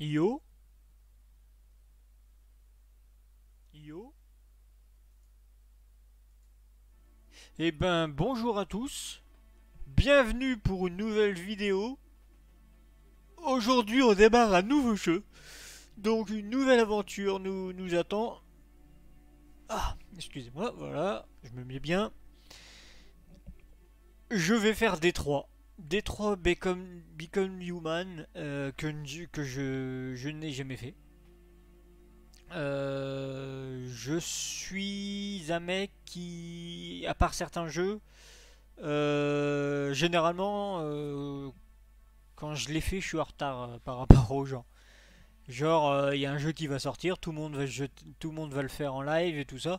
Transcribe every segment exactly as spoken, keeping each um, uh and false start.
Yo, yo. Eh ben, bonjour à tous. Bienvenue pour une nouvelle vidéo. Aujourd'hui, on démarre un nouveau jeu. Donc, une nouvelle aventure nous, nous attend. Ah, excusez-moi, voilà, je me mets bien. Je vais faire Détroit. Détroit Become, Become Human, euh, que, que je, je n'ai jamais fait. Euh, je suis un mec qui, à part certains jeux, euh, généralement, euh, quand je l'ai fait, je suis en retard euh, par rapport aux gens. Genre, il y a un jeu qui va sortir, tout le monde va, jeter- tout le monde va le faire en live et tout ça.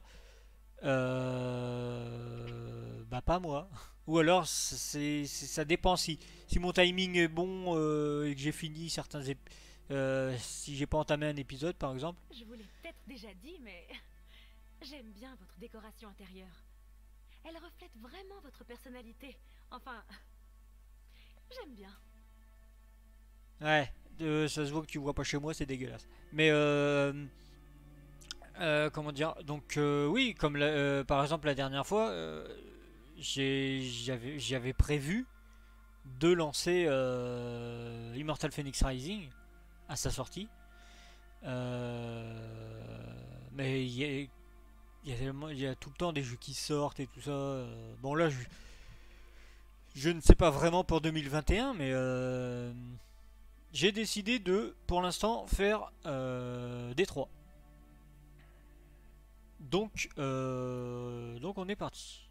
Euh, bah pas moi. Ou alors, c'est, c'est- ça dépend si, si mon timing est bon euh, et que j'ai fini certains ép- euh, si j'ai pas entamé un épisode par exemple. Je vous l'ai peut-être déjà dit, mais j'aime bien votre décoration intérieure. Elle reflète vraiment votre personnalité. Enfin, j'aime bien. Ouais, euh, ça se voit que tu vois pas chez moi, c'est dégueulasse. Mais euh, euh, comment dire? Donc euh, oui, comme la- euh, par exemple la dernière fois, euh, j'ai- j'avais j'avais prévu de lancer euh, Immortal Phoenix Rising à sa sortie. Euh, mais il y, a, il y a tellement- il y a tout le temps des jeux qui sortent et tout ça. euh, bon là, je, je ne sais pas vraiment pour deux mille vingt et un, mais euh, j'ai décidé de, pour l'instant, faire euh, Détroit. Donc, euh, donc on est parti.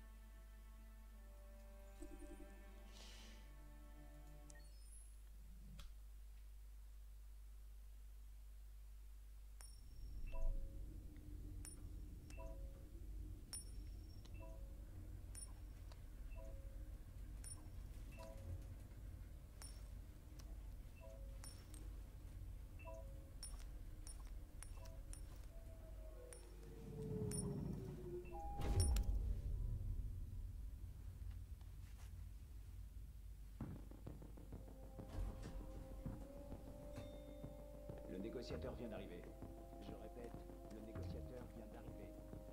Le négociateur vient d'arriver. Je répète, le négociateur vient d'arriver.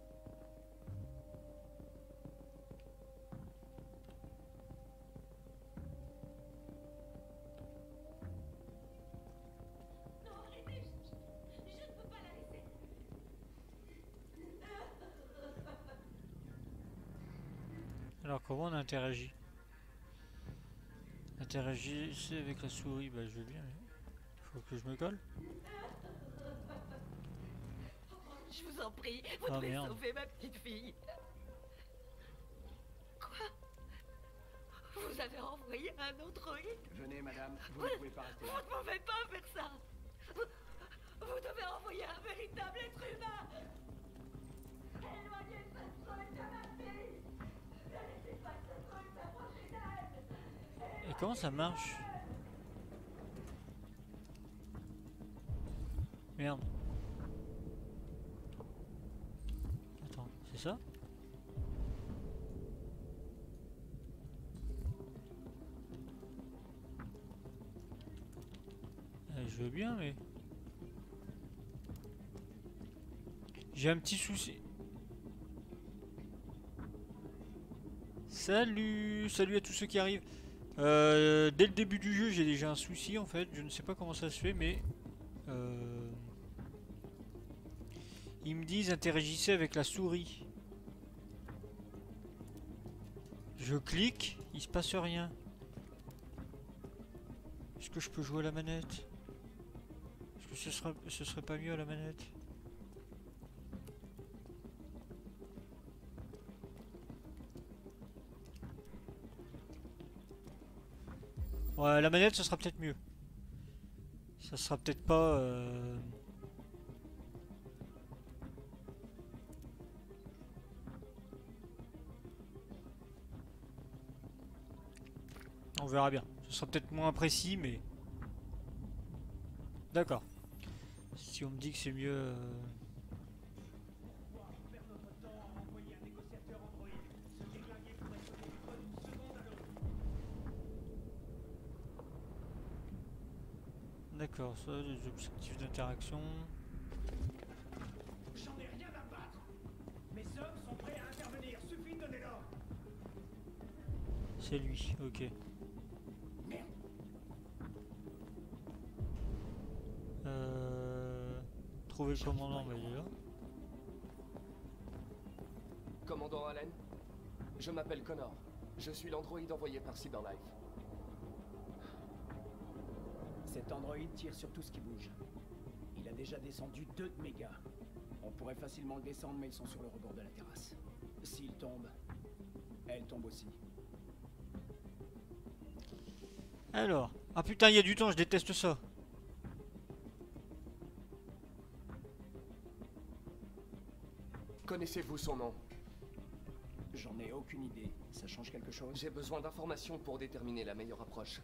Non, arrêtez, je, je- je ne peux pas la laisser. Alors comment on interagit? Interagissez avec la souris, bah je veux bien, mais faut que je me colle. Je vous en prie, vous Ah devez merde. sauver ma petite fille. Quoi? Vous avez envoyé un androïde? Venez, madame, vous Vous, ne pouvez pas rester vous là. ne pouvez pas faire ça. Vous, vous devez envoyer un véritable être humain. Éloignez ce truc de ma fille. Ne laissez pas ce truc s'approcher d'elle. Et comment ça marche? Merde. Attends, c'est ça? Euh, je veux bien, mais j'ai un petit souci. Salut, salut à tous ceux qui arrivent. Euh, dès le début du jeu, j'ai déjà un souci en fait. Je ne sais pas comment ça se fait, mais euh, ils me disent interagissez avec la souris. Je clique, il se passe rien. Est-ce que je peux jouer à la manette? Est-ce que ce serait, ce serait pas mieux à la manette? Ouais, la manette, ce sera peut-être mieux. Ça sera peut-être pas. euh, On verra bien. Ce sera peut-être moins précis, mais. D'accord. Si on me dit que c'est mieux. euh, Pourquoi perdre notre temps à envoyer un négociateur androïde? Ce déglingué pourrait se téléphone une seconde à l'autre. D'accord, ça, les objectifs d'interaction. J'en ai rien à battre. Mes hommes sont prêts à intervenir, suffit de donner l'ordre. C'est lui, ok. Merde. Euh... Trouver le commandant, bah il est là. Commandant Allen, je m'appelle Connor. Je suis l'androïde envoyé par Cyberlife. Cet androïde tire sur tout ce qui bouge. Il a déjà descendu deux de mes gars. On pourrait facilement le descendre, mais ils sont sur le rebord de la terrasse. S'il tombe, elle tombe aussi. Alors, ah putain, il y a du temps, je déteste ça. Connaissez-vous son nom? J'en ai aucune idée. Ça change quelque chose? J'ai besoin d'informations pour déterminer la meilleure approche.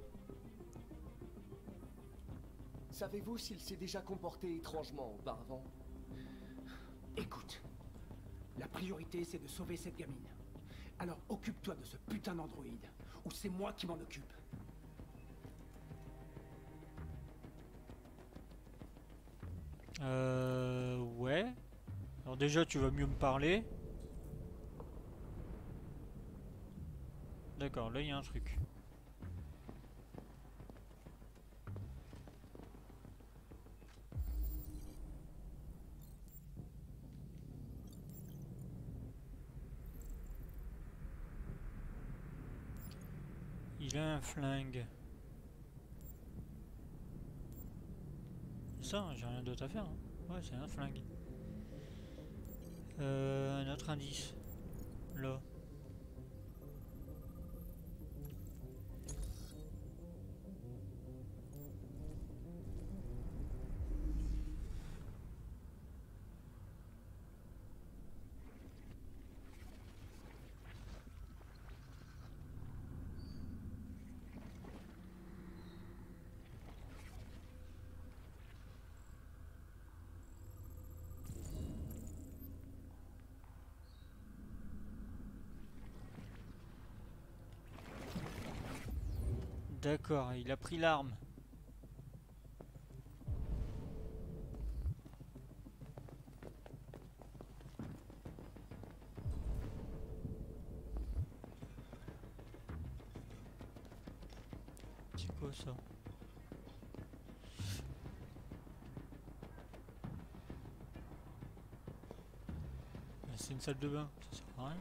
Savez-vous s'il s'est déjà comporté étrangement auparavant? Écoute, la priorité c'est de sauver cette gamine. Alors occupe-toi de ce putain d'androïde, ou c'est moi qui m'en occupe. Euh... Ouais. Alors déjà, tu vas mieux me parler. D'accord, là il y a un truc. Il a un flingue. Ça, j'ai rien d'autre à faire. Hein. Ouais, c'est un flingue. Euh, un autre indice. Là. D'accord, il a pris l'arme. C'est quoi ça? C'est une salle de bain, ça sert à rien.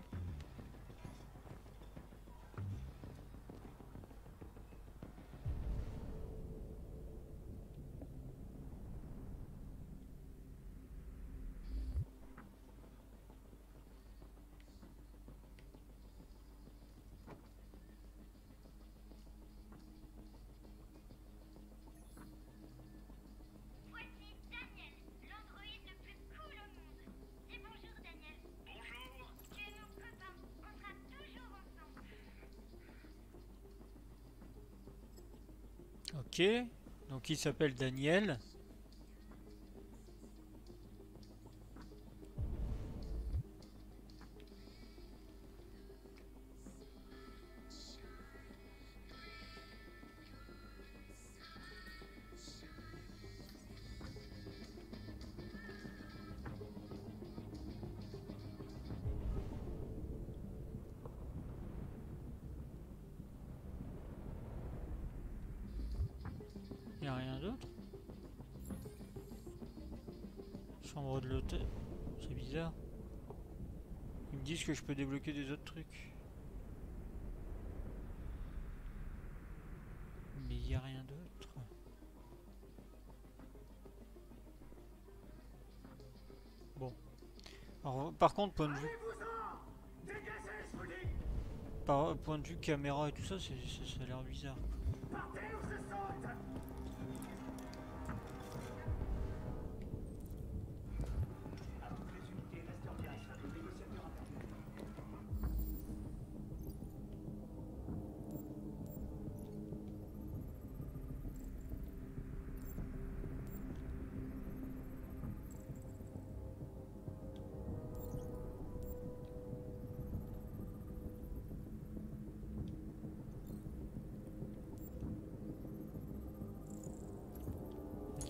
Voici Daniel, l'androïde le plus cool au monde. Dis bonjour Daniel. Bonjour. Tu es mon copain, on sera toujours ensemble. Ok, donc il s'appelle Daniel. Il n'y a rien d'autre. Chambre de l'hôtel. C'est bizarre. Ils me disent que je peux débloquer des autres trucs. Mais il n'y a rien d'autre. Bon. Alors, par contre, point de vue... Par point de vue caméra et tout ça, c'est, ça, ça a l'air bizarre. Partez ou je saute. À toutes les unités, restez en direction des négociateurs intervenus.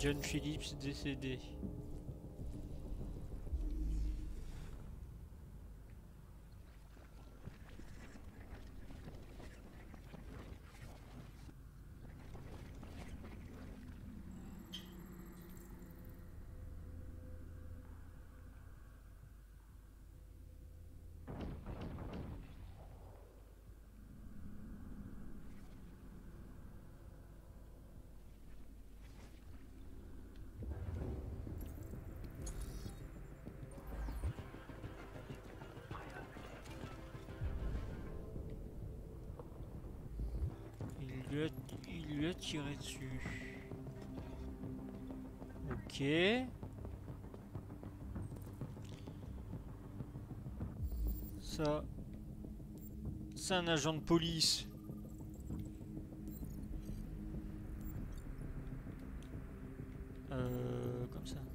John Phillips décédé. Il lui a, il lui a tiré dessus. Ok. Ça, c'est un agent de police. Euh, comme ça.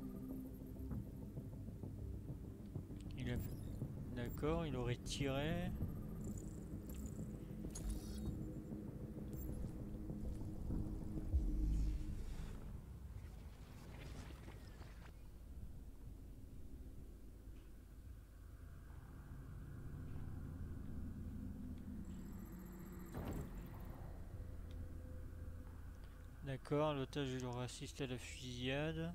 Il a... D'accord, il aurait tiré. D'accord, l'otage il aura assisté à la fusillade.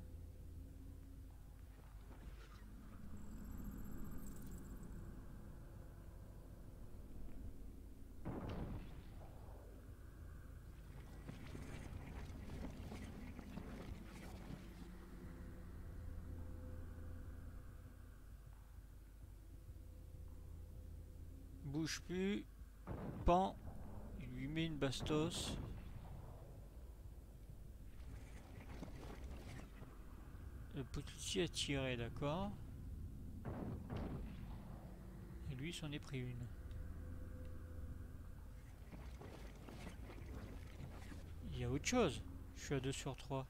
Bouge plus. Pan. Il lui met une bastos. Le policier a tiré, d'accord. Et lui, s'en est pris une. Il y a autre chose. Je suis à deux sur trois.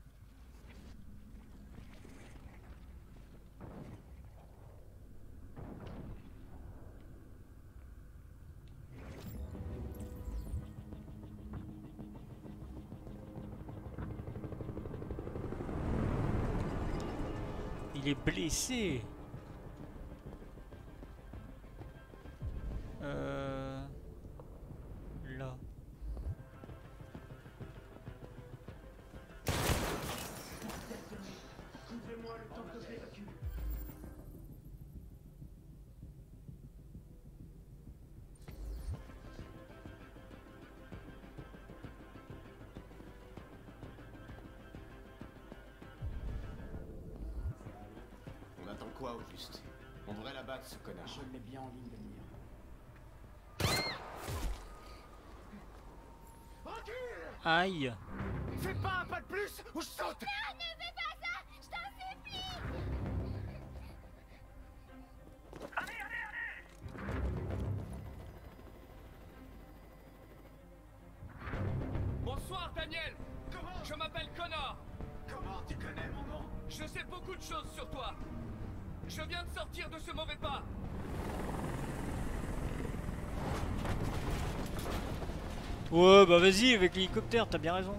Il est blessé. Euh... Là. Couvrez-moi le temps que je l'évacue. On attend quoi au juste? On devrait l'abattre, ce connard. Je l'ai bien en ligne de mire. Aïe. Fais pas un pas de plus ou je saute. Non, ne fais pas ça! Je t'en supplie! Bonsoir, Daniel. Comment? Je m'appelle Connor. Comment tu connais mon nom? Je sais beaucoup de choses sur toi. Je viens de sortir de ce mauvais pas. Ouais, bah vas-y, avec l'hélicoptère, t'as bien raison.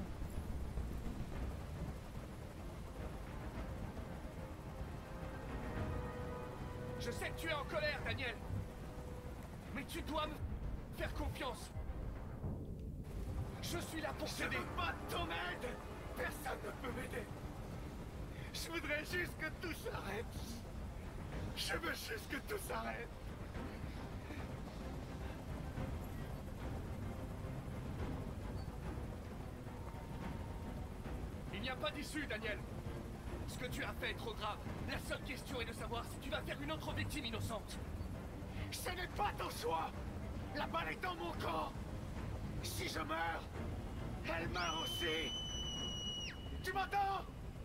Je sais que tu es en colère, Daniel. Mais tu dois me faire confiance. Je suis là pour Je t'aider. veux pas de ton aide. Personne ne peut m'aider. Je voudrais juste que tout s'arrête. Je veux juste que tout s'arrête. Il n'y a pas d'issue, Daniel. Ce que tu as fait est trop grave. La seule question est de savoir si tu vas faire une autre victime innocente. Ce n'est pas ton choix. La balle est dans mon corps. Si je meurs, elle meurt aussi. Tu m'entends?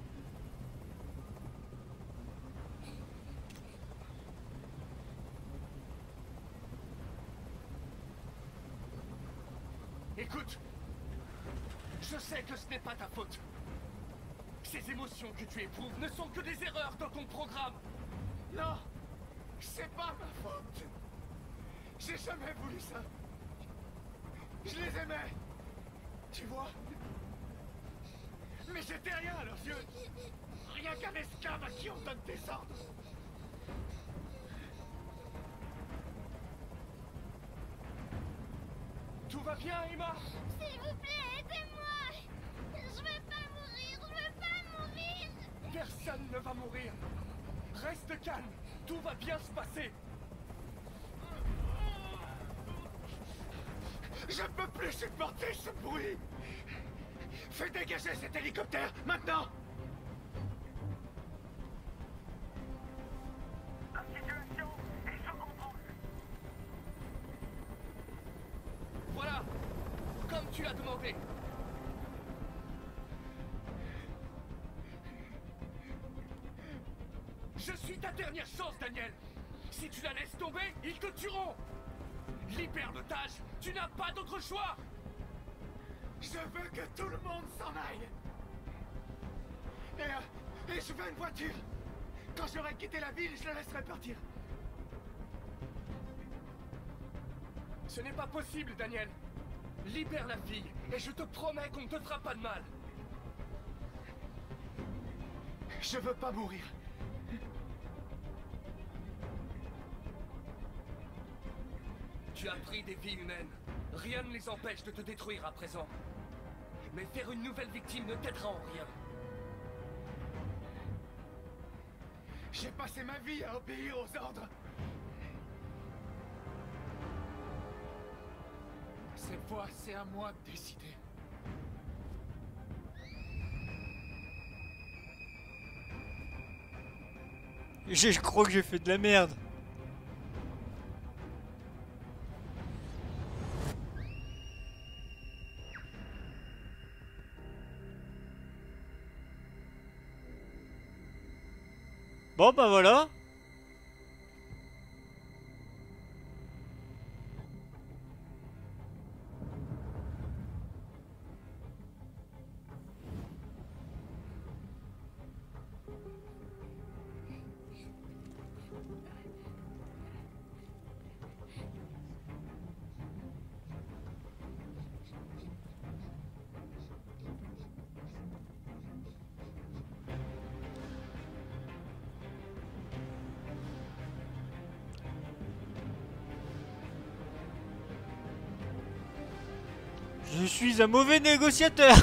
Écoute, je sais que ce n'est pas ta faute. Ces émotions que tu éprouves ne sont que des erreurs dans ton programme. Non, c'est pas ma faute. J'ai jamais voulu ça. Je les aimais. Tu vois? Mais j'étais rien à leurs yeux. Rien qu'un esclave à qui on donne des ordres. Tout va bien, Emma? S'il vous plaît, aidez-moi. Je veux pas mourir, je veux pas mourir. Personne ne va mourir. Reste calme, tout va bien se passer. Je ne peux plus supporter ce bruit. Fais dégager cet hélicoptère, maintenant. La situation est sous contrôle. Voilà, comme tu l'as demandé. Je suis ta dernière chance, Daniel. Si tu la laisses tomber, ils te tueront. Libère l'otage, tu n'as pas d'autre choix. Je veux que tout le monde s'en aille. Et, euh, et je veux une voiture. Quand j'aurai quitté la ville, je la laisserai partir. Ce n'est pas possible, Daniel. Libère la fille, et je te promets qu'on ne te fera pas de mal. Je veux pas mourir. Tu as pris des vies humaines. Rien ne les empêche de te détruire à présent. Mais faire une nouvelle victime ne t'aidera en rien. J'ai passé ma vie à obéir aux ordres. Cette fois, c'est à moi de décider. Je crois que j'ai fait de la merde. Bon bah voilà. Je suis un mauvais négociateur.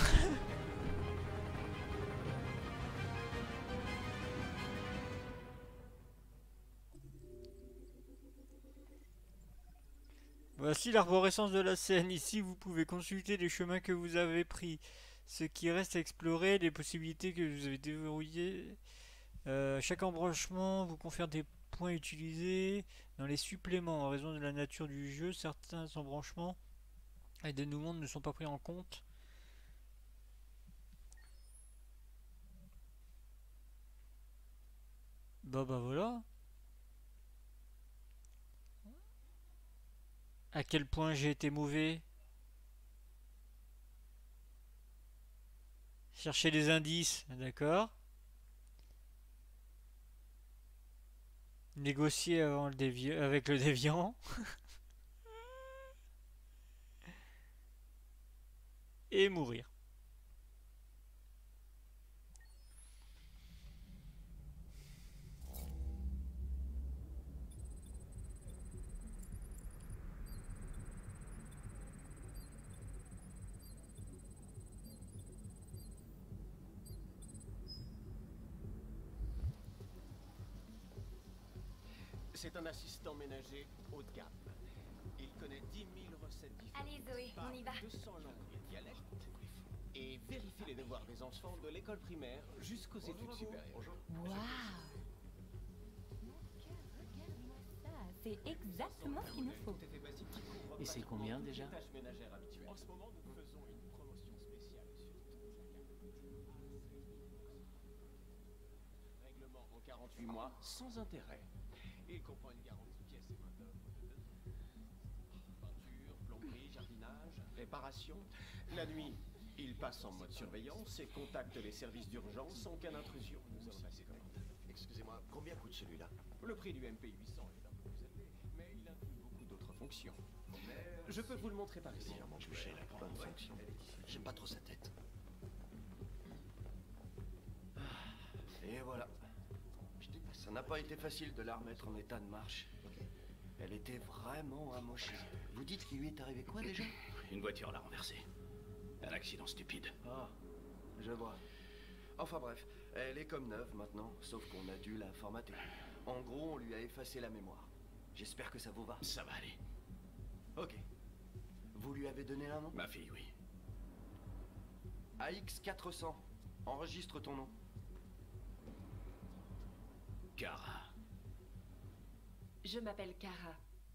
Voici l'arborescence de la scène. Ici, vous pouvez consulter les chemins que vous avez pris, ce qui reste à explorer, les possibilités que vous avez déverrouillées. Euh, chaque embranchement vous confère des points utilisés dans les suppléments. En raison de la nature du jeu, certains embranchements et dénouements ne sont pas pris en compte. Bah bah voilà. À quel point j'ai été mauvais. Chercher des indices, d'accord. Négocier avant le dévi avec le déviant. Et mourir. C'est un assistant ménager haut de gamme. Il connaît dix mille recettes différentes. Allez Zoé, on y va. deux cents langues et dialectes. Et vérifie les devoirs des enfants de l'école primaire jusqu'aux études supérieures. Waouh! Ça, c'est exactement ce qu'il nous faut. Et c'est combien déjà? Tâches ménagères habituelles. En ce moment, nous faisons une promotion spéciale sur toute la gamme. Règlement en quarante-huit mois sans intérêt. Il comprend une garantie pièces et main d'œuvre de deux ans. Peinture, plomberie, jardinage, réparation. La nuit, il passe en mode surveillance et contacte les services d'urgence sans aucune intrusion. Nous allons passer commande. Excusez-moi, combien coûte celui-là? Le prix du M P huit cents est un peu plus élevé, mais il inclut beaucoup d'autres fonctions. Je peux vous le montrer par ici. Plus cher avec plein de fonctions. J'aime pas trop sa tête. Ça n'a pas été facile de la remettre en état de marche. Elle était vraiment amochée. Vous dites qu'il lui est arrivé quoi déjà? Une voiture l'a renversée. Un accident stupide. Ah, je vois. Enfin bref, elle est comme neuve maintenant, sauf qu'on a dû la formater. En gros, on lui a effacé la mémoire. J'espère que ça vous va. Ça va aller. Ok. Vous lui avez donné un nom? Ma fille, oui. A X quatre cents. Enregistre ton nom. Kara. Je m'appelle Kara.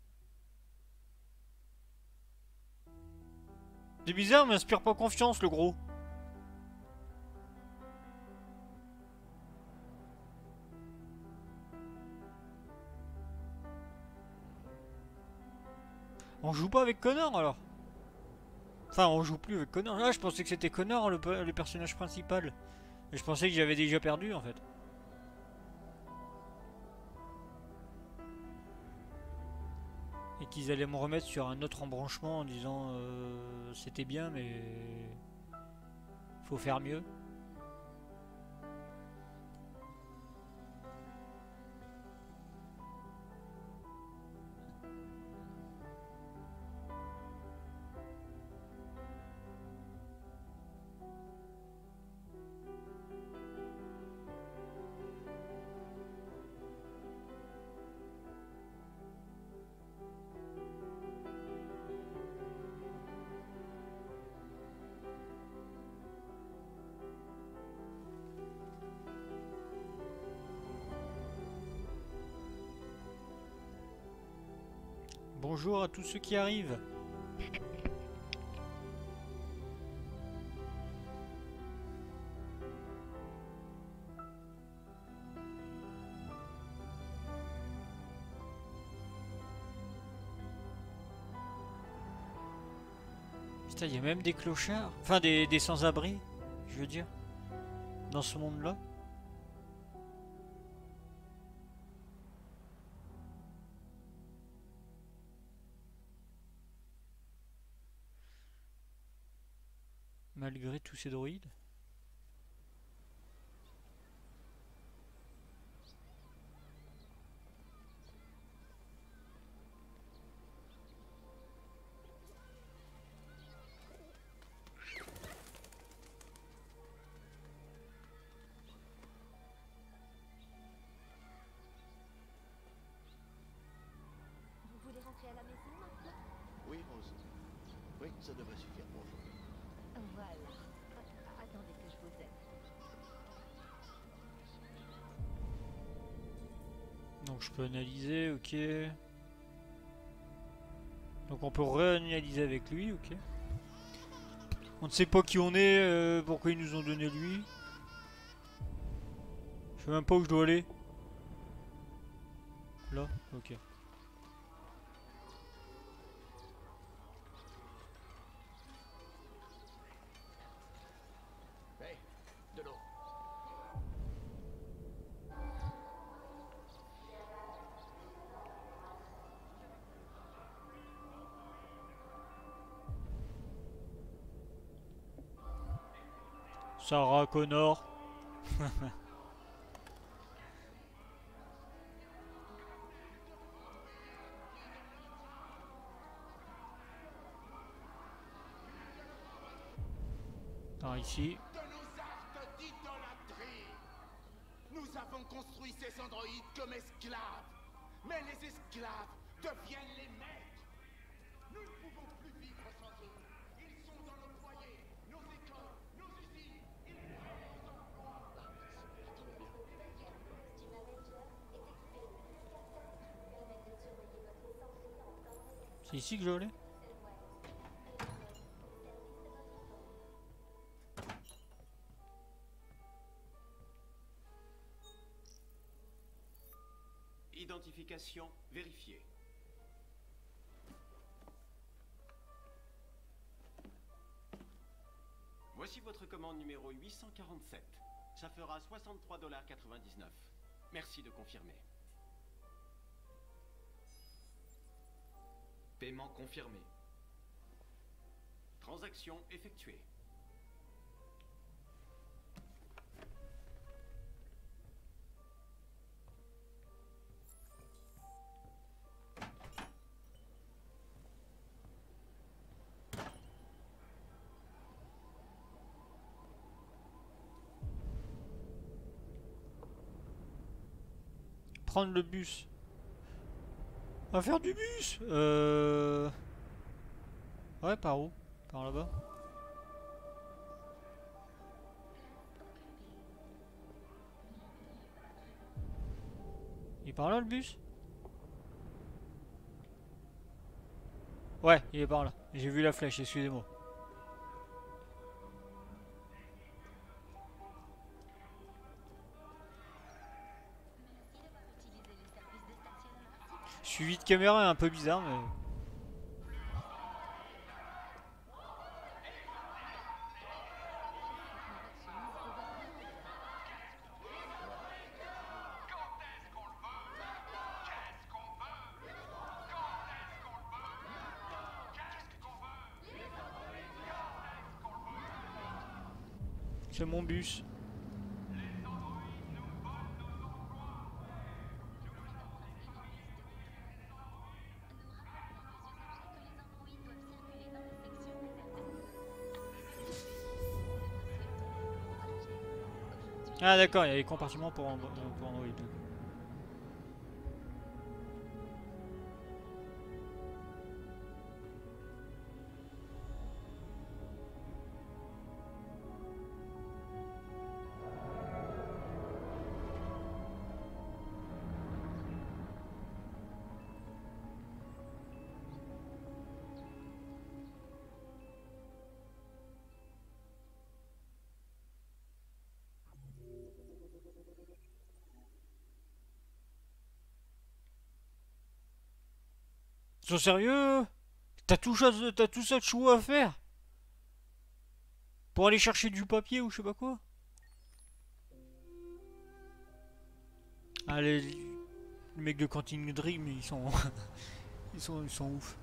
C'est bizarre, mais m'inspire pas confiance, le gros. On joue pas avec Connor alors? Enfin, on joue plus avec Connor. Ah, je pensais que c'était Connor le, le personnage principal. Et je pensais que j'avais déjà perdu en fait. Et qu'ils allaient me remettre sur un autre embranchement en disant euh, c'était bien mais faut faire mieux. Bonjour à tous ceux qui arrivent. Putain, il y a même des clochards. Enfin, des, des sans-abri, je veux dire. Dans ce monde-là. Malgré tous ces droïdes. Vous voulez rentrer à la maison maintenant? Oui, Rose. Oui, ça devrait suffire pour aujourd'hui. Voilà. A- Attendez que je vous aide. Donc je peux analyser, ok. Donc on peut réanalyser avec lui, ok. On ne sait pas qui on est, euh, pourquoi ils nous ont donné lui. Je sais même pas où je dois aller. Là, ok. Hey, de l'eau. Sarah Connor. Par ici. De nos actes d'idolâtrie. Nous avons construit ces androïdes comme esclaves. Mais les esclaves deviennent les maîtres. Nous ne pouvons plus vivre sans eux. Ils sont dans nos foyers, nos écoles, nos usines. Ils prennent nos emplois. C'est ici que je dois aller? Identification vérifiée. Voici votre commande numéro huit cent quarante-sept. Ça fera soixante-trois dollars quatre-vingt-dix-neuf. Merci de confirmer. Paiement confirmé. Transaction effectuée. Prendre le bus. On va faire du bus. Euh... Ouais, par où? Par là-bas. Il est par là le bus? Ouais, il est par là. J'ai vu la flèche, excusez-moi. Suivi de caméra est un peu bizarre, mais... C'est mon bus. Ah d'accord, il y a les compartiments pour, Andro pour Android. Ils sont sérieux? T'as tout, t'as tout ça de chou à faire? Pour aller chercher du papier ou je sais pas quoi? Ah les, les mecs de Quantic Dream ils sont... ils sont... ils sont ouf.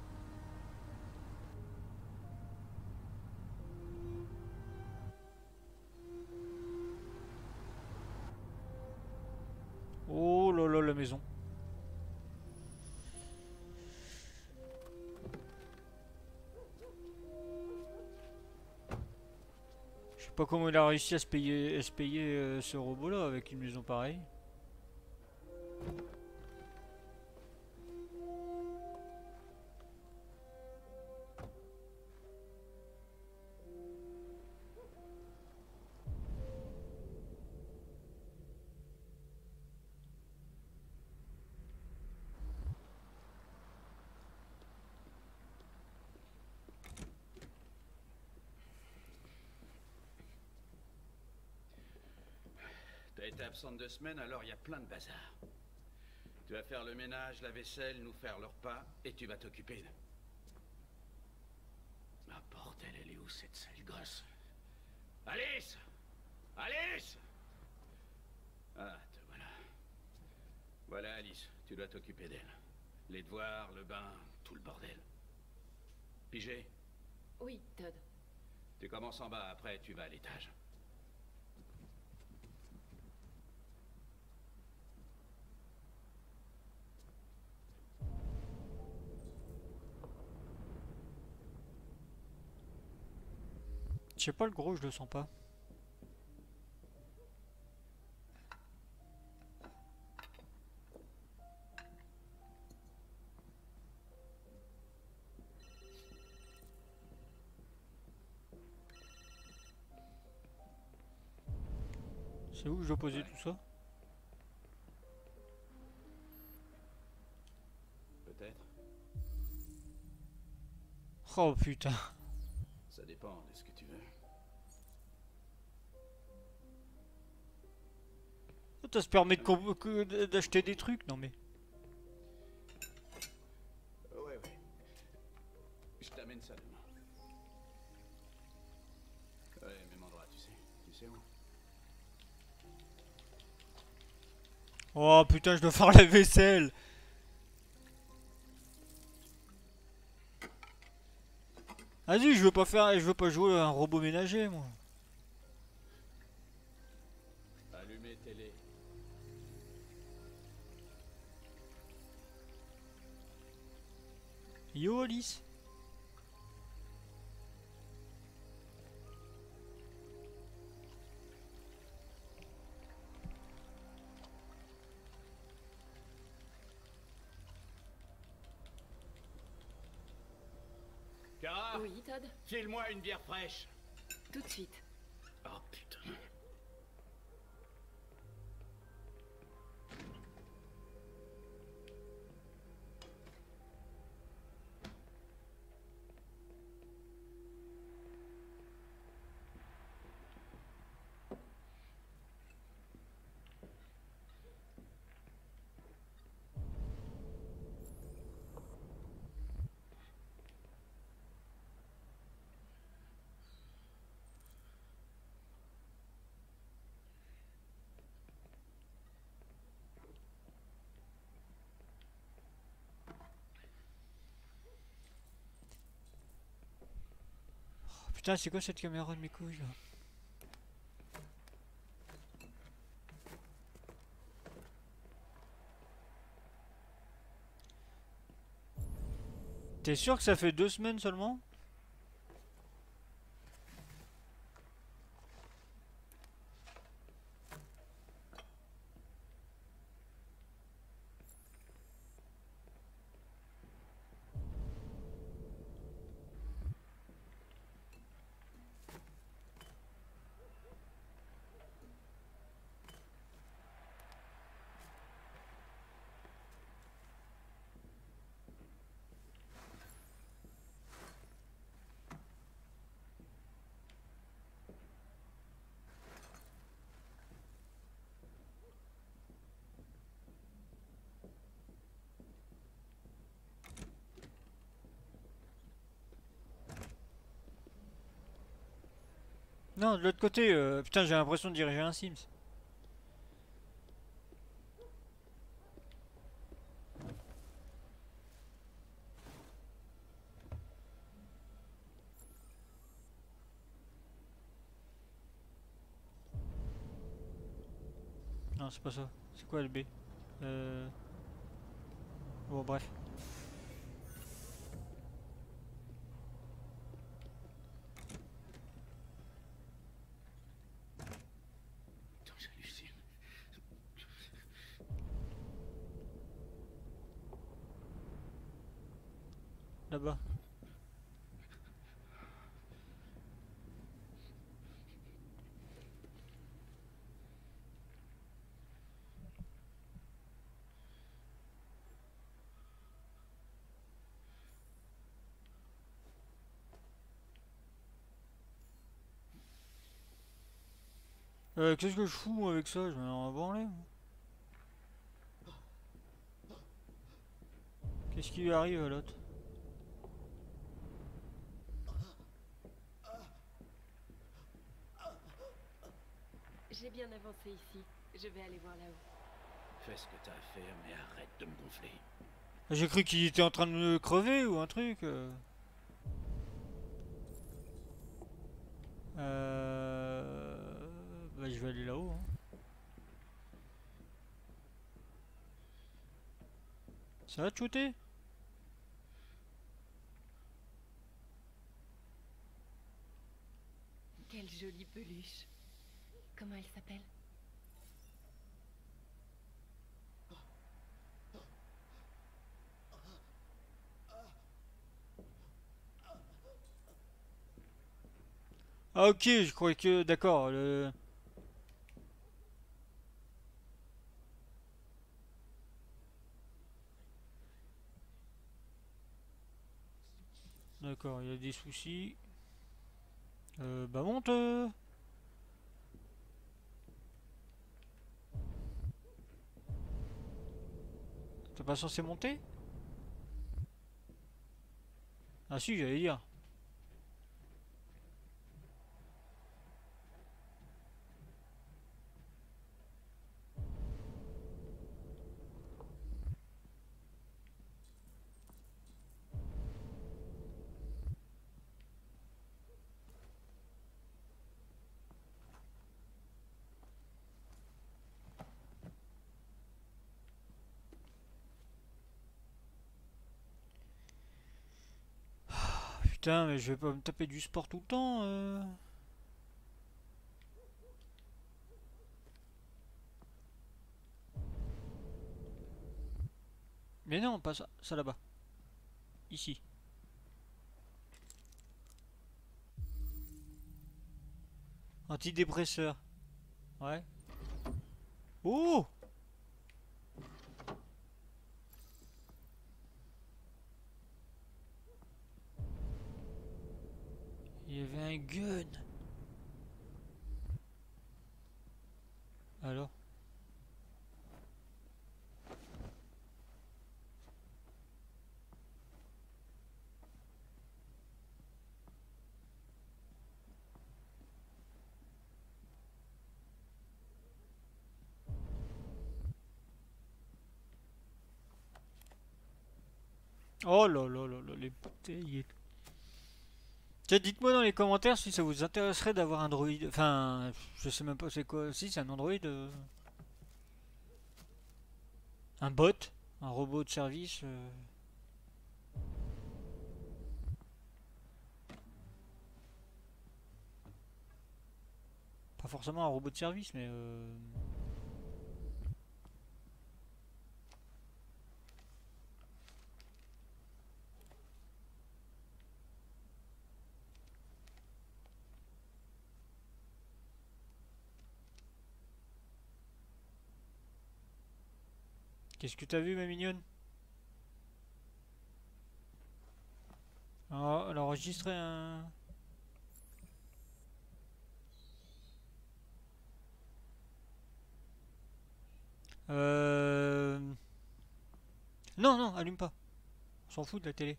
Oh là là la maison. Je sais pas comment il a réussi à se payer, à se payer euh, ce robot là avec une maison pareille. T'as été absente deux semaines, alors il y a plein de bazar. Tu vas faire le ménage, la vaisselle, nous faire le repas, et tu vas t'occuper de... Ah bordel, elle est où cette sale gosse? Alice! Alice! Ah, te voilà. Voilà Alice, tu dois t'occuper d'elle. Les devoirs, le bain, tout le bordel. Pigé? Oui, Todd. Tu commences en bas, après tu vas à l'étage. Je sais pas le gros, je le sens pas. C'est où que je dois poser tout ça? Peut-être. Oh putain. Ça dépend de ce que tu veux. Ça se permet de d'acheter des trucs, non mais. Ouais, ouais. Je t'amène ça demain. Ouais, même endroit, tu sais. Tu sais où? Oh putain, je dois faire la vaisselle. Vas-y, je veux pas faire, je veux pas jouer à un robot ménager, moi. Allumer télé. Yo Alice. Clara! Oui, Todd? File-moi une bière fraîche. Tout de suite. Oh putain. Putain, c'est quoi cette caméra de mes couilles là? T'es sûr que ça fait deux semaines seulement? Non, de l'autre côté, euh, putain, j'ai l'impression de diriger un Sims. Non, c'est pas ça. C'est quoi le B? Euh... Bon, bref. Putain, j'hallucine. Là-bas. Euh, qu'est-ce que je fous moi, avec ça? Je vais en branler. Qu'est-ce qui lui arrive à l'autre? J'ai bien avancé ici. Je vais aller voir là-haut. Fais ce que t'as à faire, mais arrête de me gonfler. J'ai cru qu'il était en train de me crever ou un truc. Euh... euh... Bah je vais aller là-haut. Hein. Ça va te shooter? Quelle jolie peluche. Comment elle s'appelle? Ah ok, je croyais que... D'accord, le... D'accord, il y a des soucis. Euh, bah monte euh. T'es pas censé monter? Ah si, j'allais dire. Putain, mais je vais pas me taper du sport tout le temps. Euh... Mais non, pas ça, ça là-bas. Ici. Antidépresseur. Ouais. Oh! Il y avait un gun. Alors? Oh là là là là, les bouteilles. Tiens, dites-moi dans les commentaires si ça vous intéresserait d'avoir un droïde. Enfin, je sais même pas c'est quoi. Si, c'est un androïde. Euh... Un bot. Un robot de service. Euh... Pas forcément un robot de service, mais... Euh... Qu'est-ce que t'as vu, ma mignonne? Oh, elle a enregistré un... Euh... Non, non, allume pas. On s'en fout de la télé.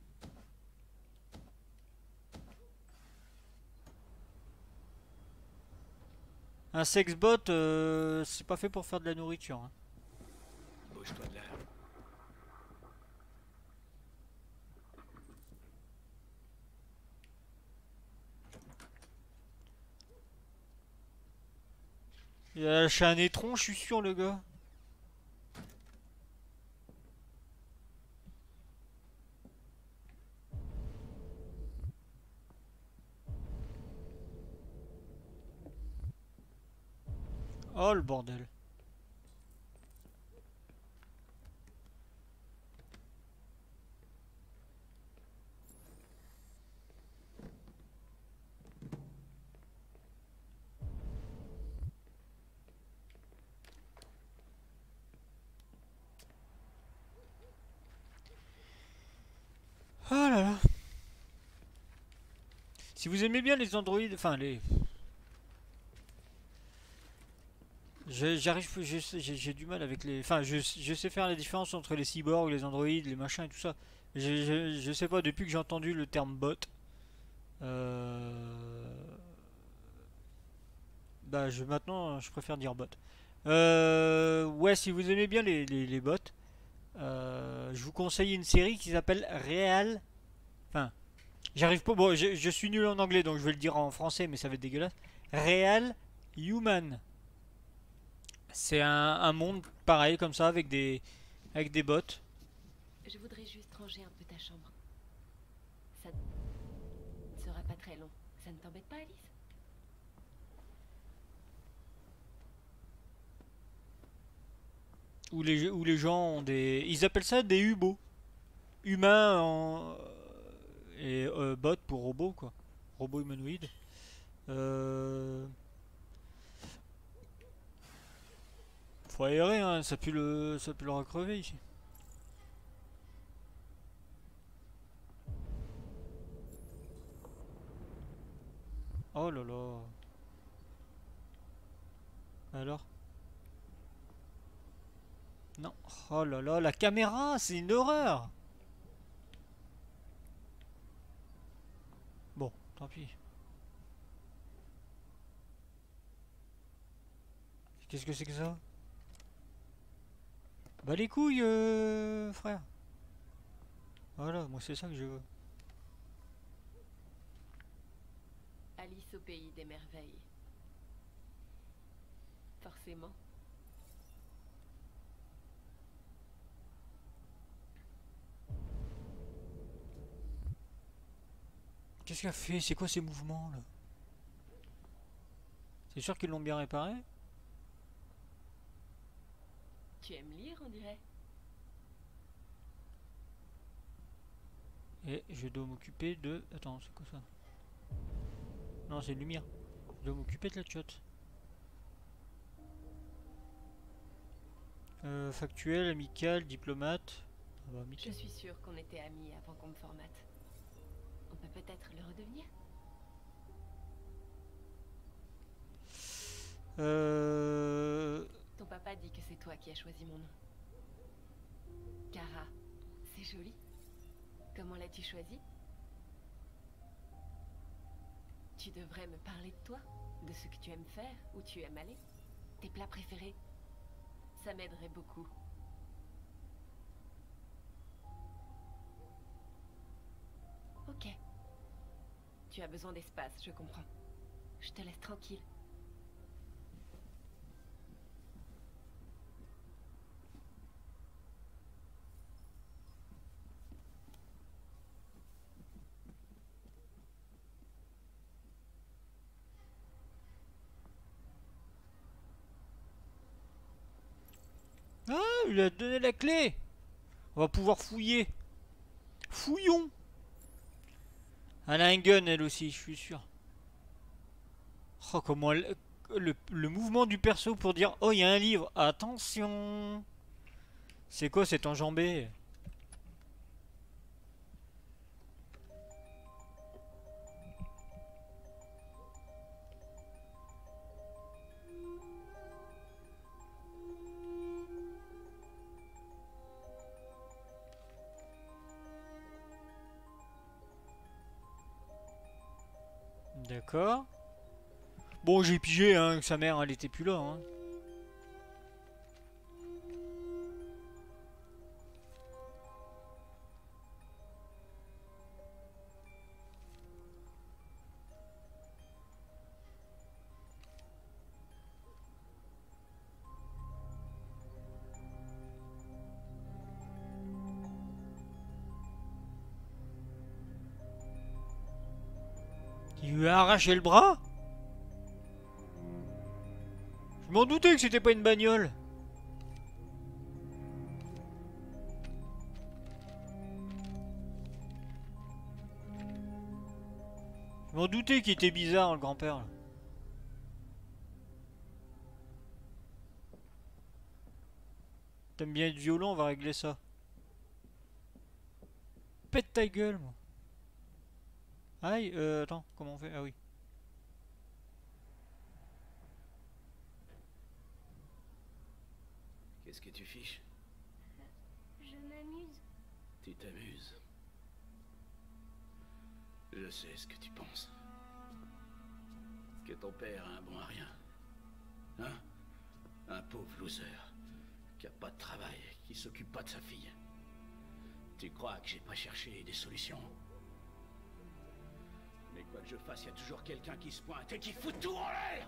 Un sexbot, euh, c'est pas fait pour faire de la nourriture. Hein. Bouge-toi de là. Il a lâché un étron, je suis sûr, le gars. Oh le bordel. Oh là là. Si vous aimez bien les androïdes, enfin les... J'arrive, j'ai du mal avec les... Enfin, je, je sais faire la différence entre les cyborgs, les androïdes, les machins et tout ça. Je, je, je sais pas, depuis que j'ai entendu le terme bot... Euh... Bah, je, maintenant, je préfère dire bot. Euh, ouais, si vous aimez bien les, les, les bots, euh, je vous conseille une série qui s'appelle Real... Enfin, j'arrive pas... Bon, je, je suis nul en anglais, donc je vais le dire en français, mais ça va être dégueulasse. Real Human. C'est un, un monde pareil comme ça avec des avec des bots. Je voudrais juste ranger un peu ta chambre. Ça ne sera pas très long. Ça ne t'embête pas, Alice? Où les où les gens ont des, ils appellent ça des U-bots. Humains en et euh, bots pour robots quoi. Robots humanoïdes. Euh... Faut aérer, hein, ça pue le, ça pue le recrever ici. Oh là là. Alors? Non. Oh là là, la caméra, c'est une horreur. Bon, tant pis. Qu'est-ce que c'est que ça? Bah les couilles, euh, frère. Voilà, moi c'est ça que je veux. Alice au pays des merveilles. Forcément. Qu'est-ce qu'elle a fait? C'est quoi ces mouvements là? C'est sûr qu'ils l'ont bien réparé? Tu aimes lire, on dirait. Et je dois m'occuper de... Attends, c'est quoi ça? Non, c'est une lumière. Je dois m'occuper de la tchotte. Euh, factuel, amical, diplomate. Ah bah, amical. Je suis sûre qu'on était amis avant qu'on me formate. On peut peut-être le redevenir? Euh... Ton papa dit que c'est toi qui as choisi mon nom. Kara, c'est joli. Comment l'as-tu choisi? Tu devrais me parler de toi, de ce que tu aimes faire, où tu aimes aller, tes plats préférés. Ça m'aiderait beaucoup. Ok. Tu as besoin d'espace, je comprends. Je te laisse tranquille. Ah, il a donné la clé. On va pouvoir fouiller. Fouillons. Elle a un gun, elle aussi, je suis sûr. Oh, comment elle... le, le mouvement du perso pour dire oh, il y a un livre. Attention. C'est quoi cet enjambé? D'accord. Bon, j'ai pigé hein, que sa mère, elle était plus là. Hein. Il lui a arraché le bras? Je m'en doutais que c'était pas une bagnole. Je m'en doutais qu'il était bizarre, le grand-père. là. T'aimes bien être violent, on va régler ça. Pète ta gueule, moi. Aïe, euh, attends, comment on fait? Ah oui. Qu'est-ce que tu fiches? Je m'amuse. Tu t'amuses. Je sais ce que tu penses. Que ton père a un bon à rien. Hein? Un pauvre loser. Qui a pas de travail, qui s'occupe pas de sa fille. Tu crois que j'ai pas cherché des solutions? Mais quoi que je fasse, il y a toujours quelqu'un qui se pointe et qui fout tout en l'air.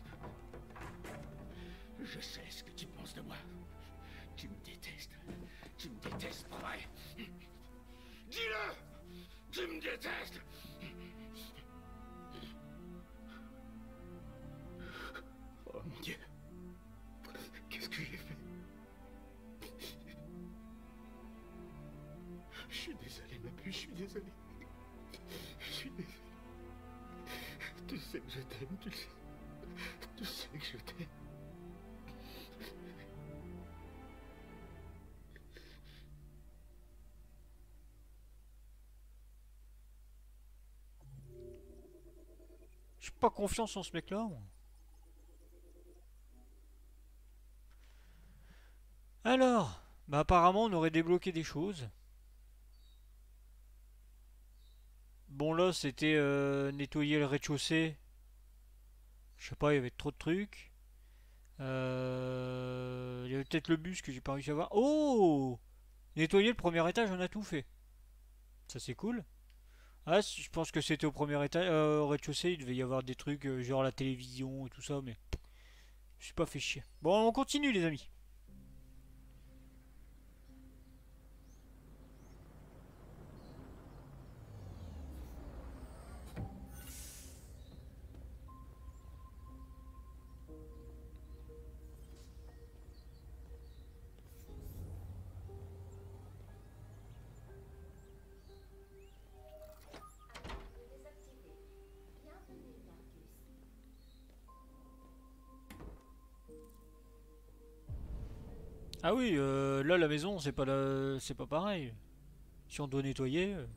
Je sais ce que tu penses de moi. Tu me détestes. Tu me détestes, pas vrai? Dis-le! Tu me détestes! Oh mon Dieu. Qu'est-ce que j'ai fait? Je suis désolé, ma puce, je suis désolé. Je suis désolé. Tu sais que je t'aime, tu le sais. Tu sais que je t'aime. J'ai pas confiance en ce mec-là, moi. Alors, bah apparemment on aurait débloqué des choses. Bon là c'était euh, nettoyer le rez-de-chaussée. Je sais pas, il y avait trop de trucs. Euh, il y avait peut-être le bus que j'ai pas réussi à voir. Oh! Nettoyer le premier étage, on a tout fait. Ça c'est cool. Ah, je pense que c'était au premier étage, euh, au rez-de-chaussée, il devait y avoir des trucs euh, genre la télévision et tout ça, mais je suis pas fait chier. Bon, on continue les amis. Ah oui, euh, là la maison c'est pas la... c'est pas pareil. Si on doit nettoyer. euh.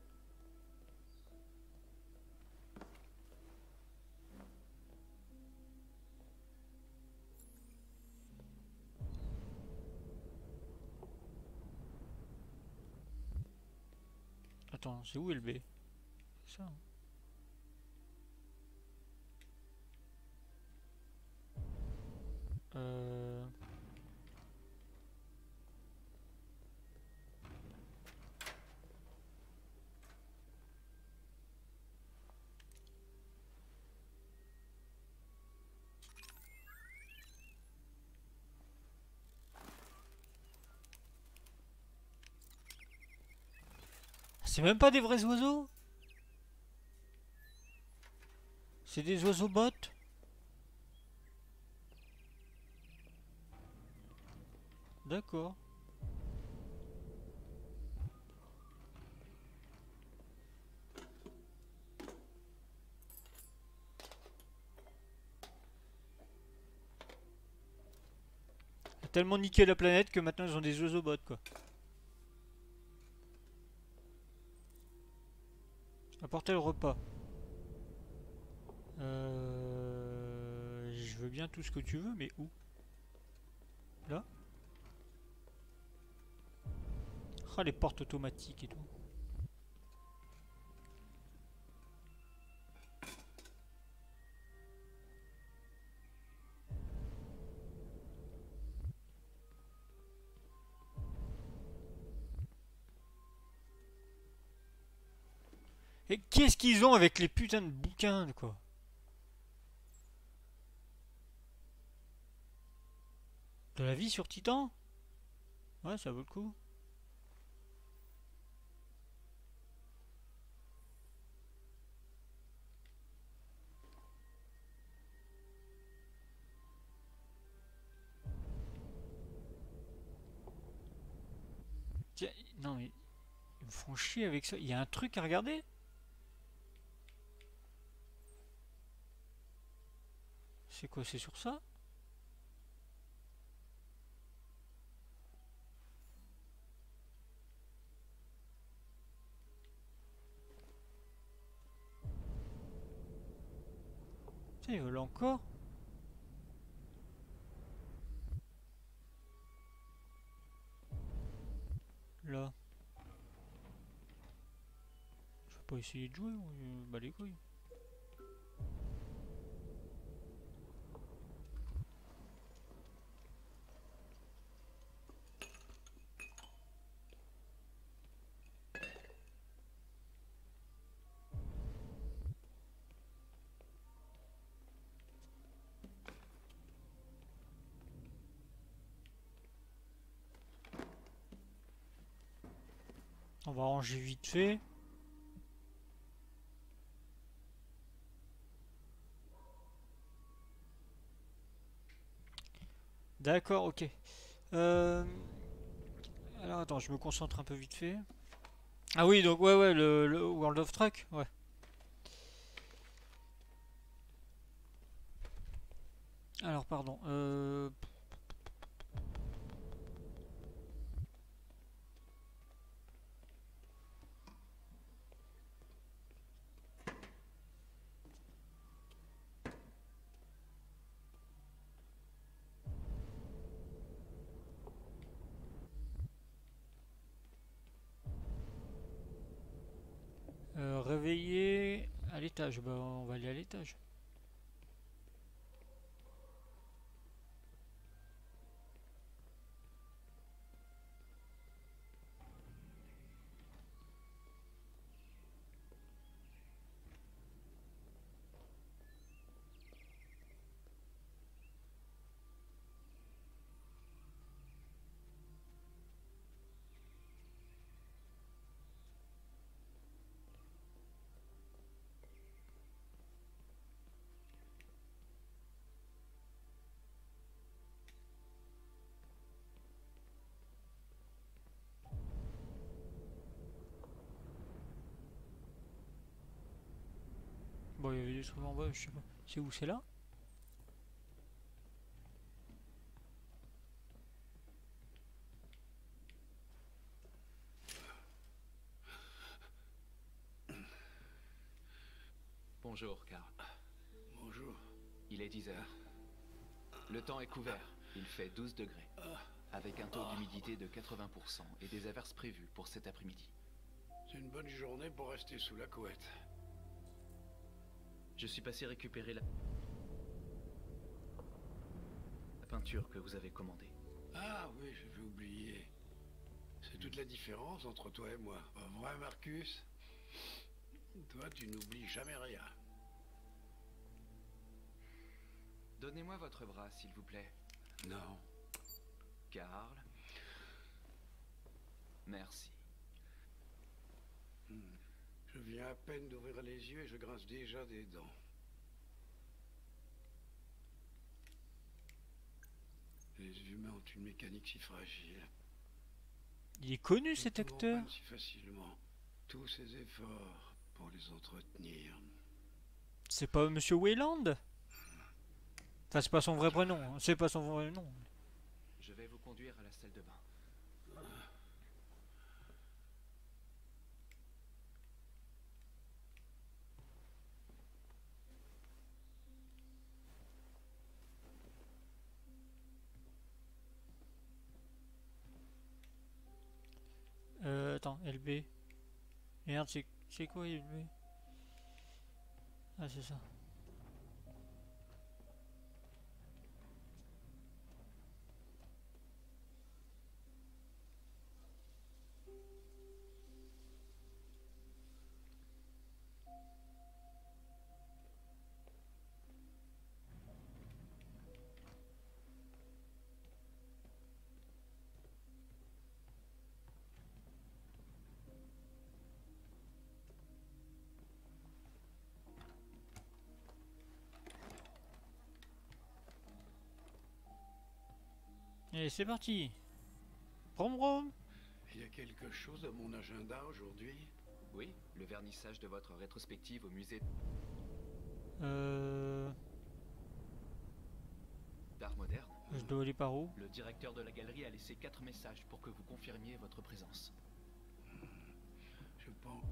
Attends, c'est où L B? C'est ça. Hein. Euh... C'est même pas des vrais oiseaux? C'est des oiseaux bots? D'accord. Ils ont tellement niqué la planète que maintenant ils ont des oiseaux bots quoi. Apporter le repas. Euh... Je veux bien tout ce que tu veux, mais où? Là? Ah, les portes automatiques et tout. Et qu'est-ce qu'ils ont avec les putains de bouquins, quoi? De la vie sur Titan? Ouais, ça vaut le coup. Tiens, non mais... Ils me font chier avec ça. Il y a un truc à regarder? C'est quoi? C'est sur ça? Tiens, ils veulent encore? Là. Je vais pas essayer de jouer, on bat les couilles. On va ranger vite fait. D'accord, ok. Euh... Alors attends, je me concentre un peu vite fait. Ah oui, donc ouais, ouais, le, le World of Truck, ouais. Alors pardon. Euh... Euh, réveiller à l'étage. Bah, on va aller à l'étage. Bon, il y avait des trucs en bas, je sais pas. C'est où? C'est là? Il est dix heures. Le temps est couvert. Il fait douze degrés. Avec un taux d'humidité de quatre-vingts pour cent et des averses prévues pour cet après-midi. C'est une bonne journée pour rester sous la couette. Je suis passé récupérer la... la peinture que vous avez commandée. Ah oui, j'avais oublié. C'est toute la différence entre toi et moi. Pas vrai, Marcus? Toi, tu n'oublies jamais rien. Donnez-moi votre bras, s'il vous plaît. Non. Karl. Merci. Hmm. Je viens à peine d'ouvrir les yeux et je grince déjà des dents. Les humains ont une mécanique si fragile. Il est connu cet acteur. Si facilement. Tous ces efforts pour les entretenir. C'est pas Monsieur Wayland? Enfin, c'est pas son vrai prénom. Hein. C'est pas son vrai nom. Je vais vous conduire à la salle de bain. Euh, attends, L B. Merde, c'est c'est quoi L B? Ah, c'est ça. Allez, c'est parti. Brom brom. Il y a quelque chose à mon agenda aujourd'hui? Oui, le vernissage de votre rétrospective au musée Euh... d'art moderne. Je dois aller par où? Le directeur de la galerie a laissé quatre messages pour que vous confirmiez votre présence. Je pense...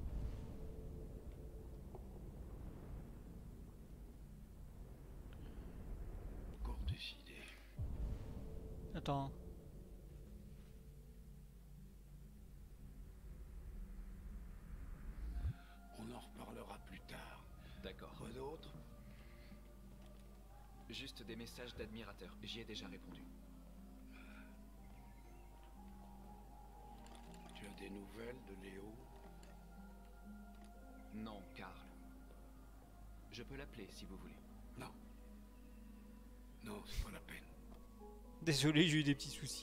Encore décidé. Attends. On en reparlera plus tard. D'accord. Quoi d'autre? Juste des messages d'admirateurs. J'y ai déjà répondu. Tu as des nouvelles de Léo? Non, Karl. Je peux l'appeler si vous voulez. Non. Non, c'est pas la peine. Désolé, j'ai eu des petits soucis.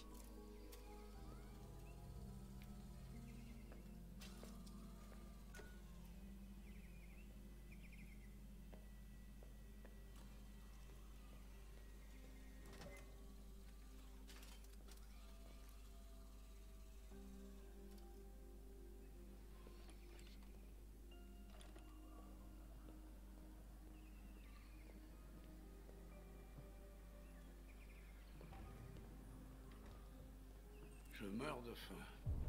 Je meurs de faim.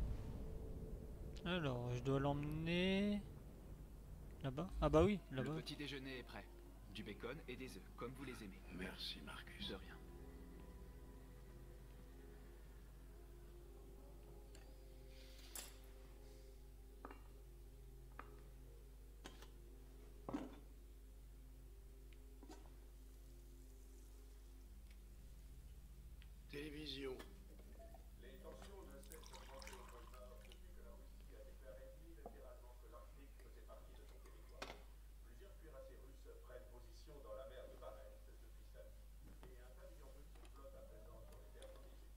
Alors, je dois l'emmener... Là-bas? Ah bah oui, là-bas. Le petit déjeuner est prêt. Du bacon et des œufs, comme vous les aimez. Merci, Marcus. De rien. Télévision. Les tensions ne cessent d'augmenter au pôle Nord depuis que la Russie a déclaré unilatéralement que l'Arctique faisait partie de son territoire. Plusieurs cuirassés russes prennent position dans la mer de Barents depuis samedi, et un pavillon russe flotte à présent sur les terres protégées.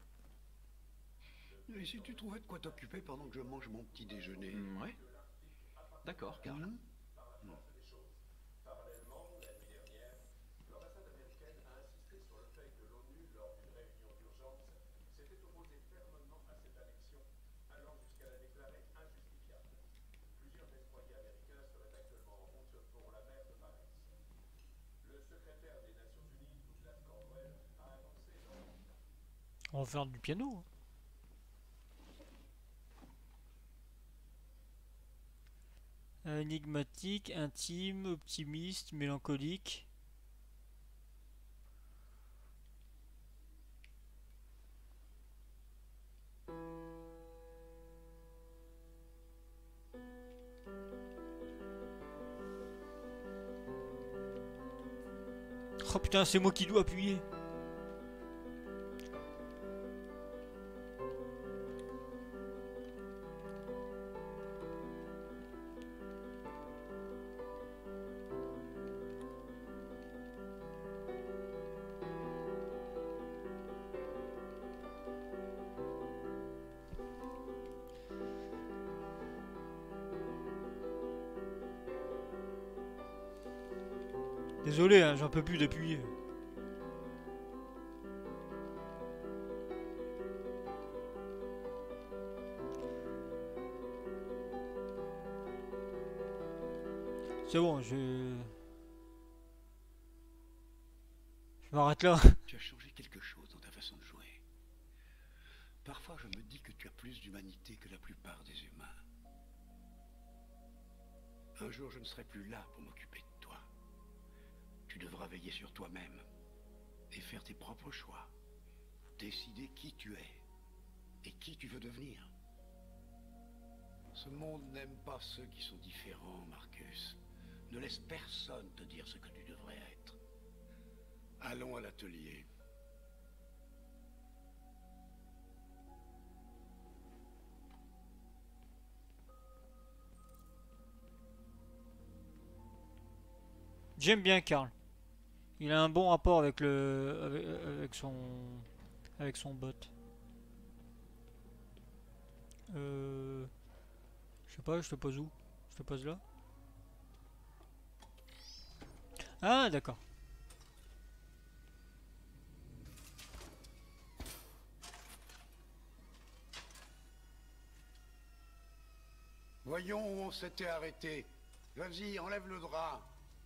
Et si tu trouvais de quoi t'occuper pendant que je mange mon petit déjeuner? Mmh, ouais. D'accord, Karl. Mmh. Parallèlement, la nuit dernière, l'ambassade américaine a insisté sur le fait que l'ONU, lors d'une réunion d'urgence, s'était opposée fermement à cette annexion, allant jusqu'à la déclarer injustifiable. Plusieurs destroyers américains seraient actuellement en route pour la mer de Barents. Le secrétaire des Nations Unies, Douglas Caldwell, a annoncé dans... On va faire du piano. Hein. Énigmatique, intime, optimiste, mélancolique. Oh putain, c'est moi qui dois appuyer. Désolé, hein, j'en peux plus d'appuyer. C'est bon, je... Je m'arrête là. Tu as changé quelque chose dans ta façon de jouer. Parfois, je me dis que tu as plus d'humanité que la plupart des humains. Un jour, je ne serai plus là pour m'occuper de toi. Tu devras veiller sur toi-même et faire tes propres choix. Décider qui tu es et qui tu veux devenir. Ce monde n'aime pas ceux qui sont différents, Marcus. Ne laisse personne te dire ce que tu devrais être. Allons à l'atelier. J'aime bien Karl. Il a un bon rapport avec le avec, avec son avec son bot. Euh, je sais pas, je te pose où? Je te pose là? Ah d'accord. Voyons où on s'était arrêté. Vas-y, enlève le drap.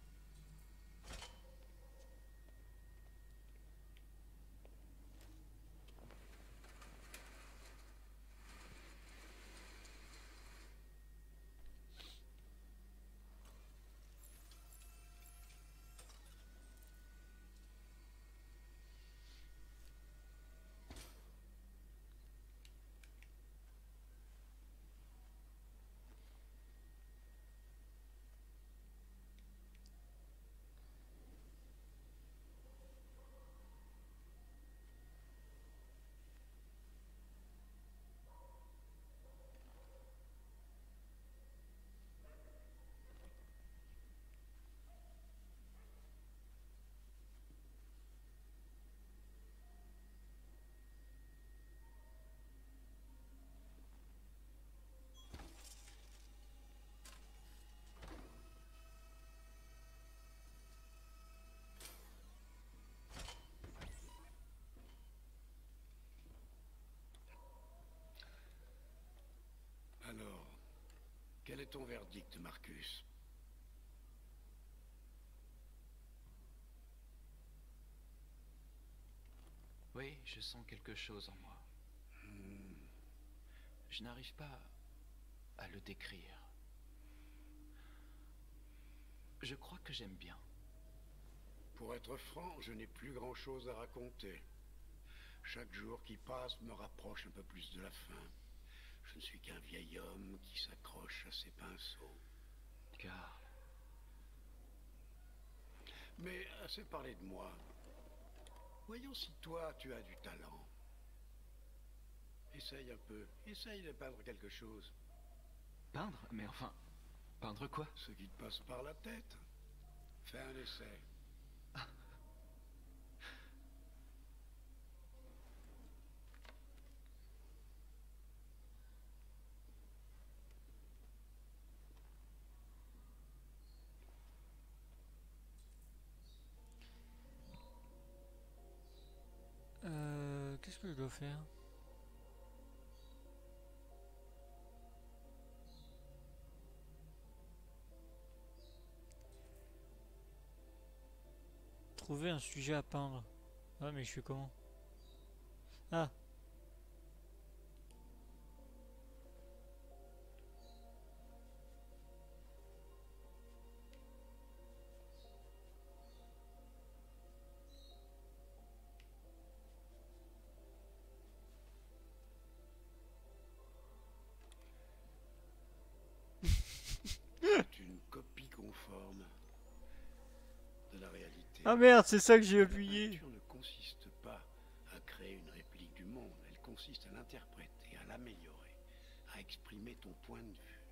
Alors, quel est ton verdict, Marcus? Oui, je sens quelque chose en moi. Hmm. Je n'arrive pas à le décrire. Je crois que j'aime bien. Pour être franc, je n'ai plus grand-chose à raconter. Chaque jour qui passe me rapproche un peu plus de la fin. Je ne suis qu'un vieil homme qui s'accroche à ses pinceaux. Karl. Mais assez parlé de moi. Voyons si toi, tu as du talent. Essaye un peu. Essaye de peindre quelque chose. Peindre? Mais enfin, peindre quoi? Ce qui te passe par la tête. Fais un essai. Euh, qu'est-ce que je dois faire? Trouver un sujet à peindre. Ah mais je fais comment? Ah. C'est une copie conforme de la réalité. Ah merde, c'est ça que j'ai appuyé. La peinture ne consiste pas à créer une réplique du monde, elle consiste à l'interpréter, à l'améliorer, à exprimer ton point de vue.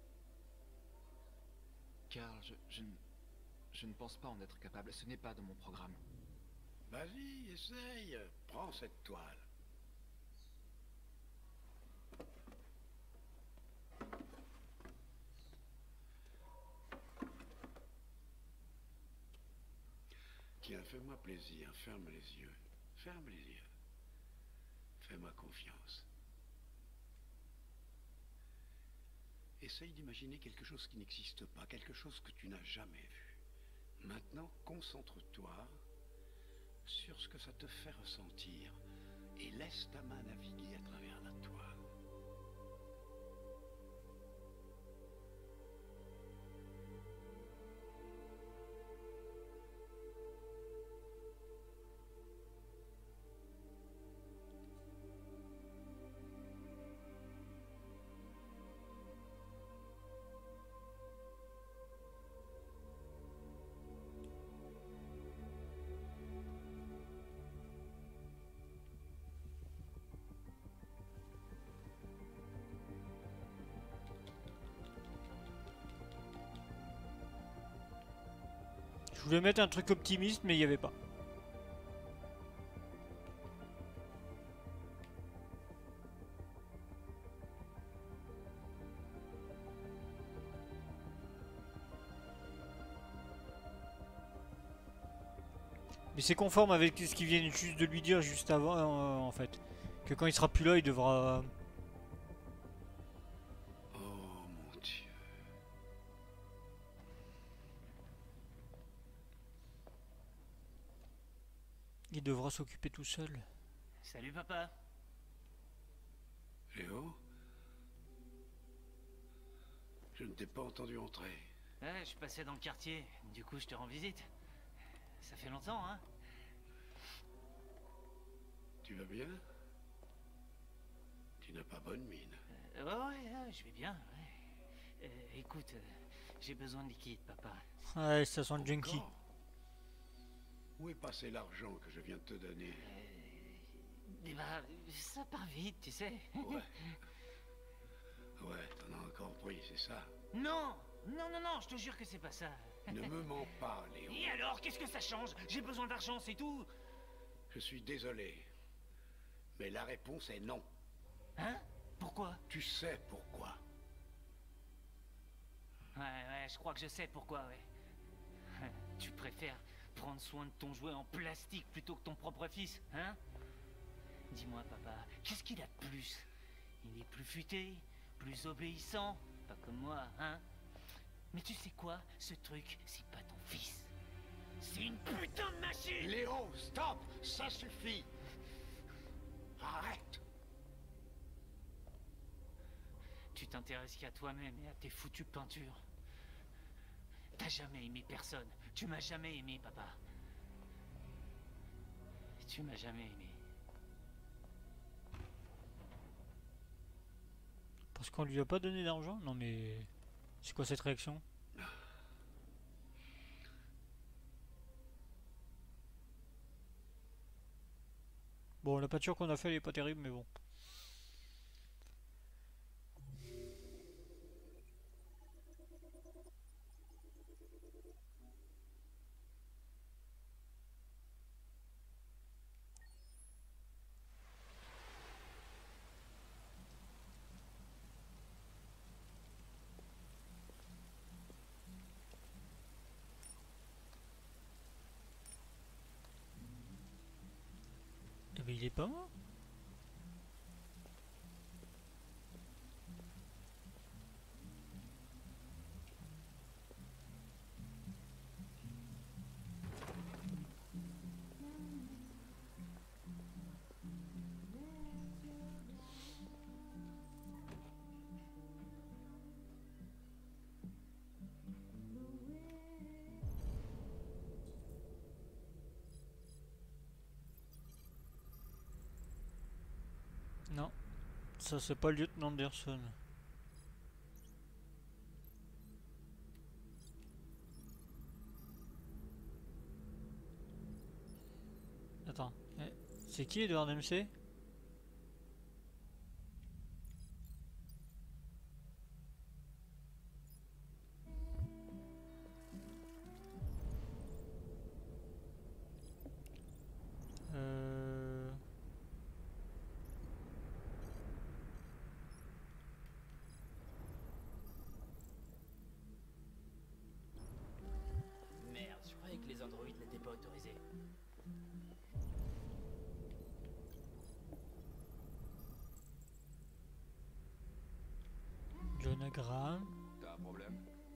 Karl, je, je, ne, je ne pense pas en être capable. Ce n'est pas dans mon programme. Vas-y, essaye. Prends cette toile. Tiens, fais-moi plaisir. Ferme les yeux. Ferme les yeux. Fais-moi confiance. Essaye d'imaginer quelque chose qui n'existe pas, quelque chose que tu n'as jamais vu. Maintenant, concentre-toi sur ce que ça te fait ressentir et laisse ta main naviguer à travers la toile. Je voulais mettre un truc optimiste, mais il n'y avait pas. Mais c'est conforme avec ce qu'ils viennent juste de lui dire juste avant, euh, en fait. Que quand il sera plus là, il devra... Oh mon Dieu. Il devra s'occuper tout seul. Salut papa. Léo? Je ne t'ai pas entendu entrer. Ouais, je passais dans le quartier, du coup je te rends visite. Ça fait longtemps, hein? Tu vas bien? Tu n'as pas bonne mine. Euh, ouais, ouais, ouais, je vais bien, ouais. Euh, écoute, euh, j'ai besoin de liquide, papa. Ouais, ça sent le junkie. Encore? Où est passé l'argent que je viens de te donner? Euh, eh ben, ça part vite, tu sais. Ouais. Ouais, t'en as encore pris, c'est ça? Non! Non, non, non, je te jure que c'est pas ça. Ne me mens pas, Léo. Et alors, qu'est-ce que ça change? J'ai besoin d'argent, c'est tout. Je suis désolé. Mais la réponse est non. Hein? Pourquoi? Tu sais pourquoi. Ouais, ouais, je crois que je sais pourquoi, ouais. Tu préfères prendre soin de ton jouet en plastique plutôt que ton propre fils, hein? Dis-moi, papa, qu'est-ce qu'il a de plus? Il est plus futé, plus obéissant, pas comme moi, hein? Mais tu sais quoi? Ce truc, c'est pas ton fils. C'est une putain de machine! Léo, stop! Ça suffit! Arrête! Tu t'intéresses qu'à toi-même et à tes foutues peintures. T'as jamais aimé personne. Tu m'as jamais aimé, papa. Tu m'as jamais aimé. Parce qu'on lui a pas donné d'argent? Non mais... C'est quoi cette réaction? Bon, la peinture qu'on a fait elle est pas terrible, mais bon. Eh ben, il est pas mort. Non, ça c'est pas le lieutenant Anderson. Attends, c'est qui Edward M C? Euh... Merde, je croyais que les androïdes n'étaient pas autorisés. Jonah Graham. T'as un problème?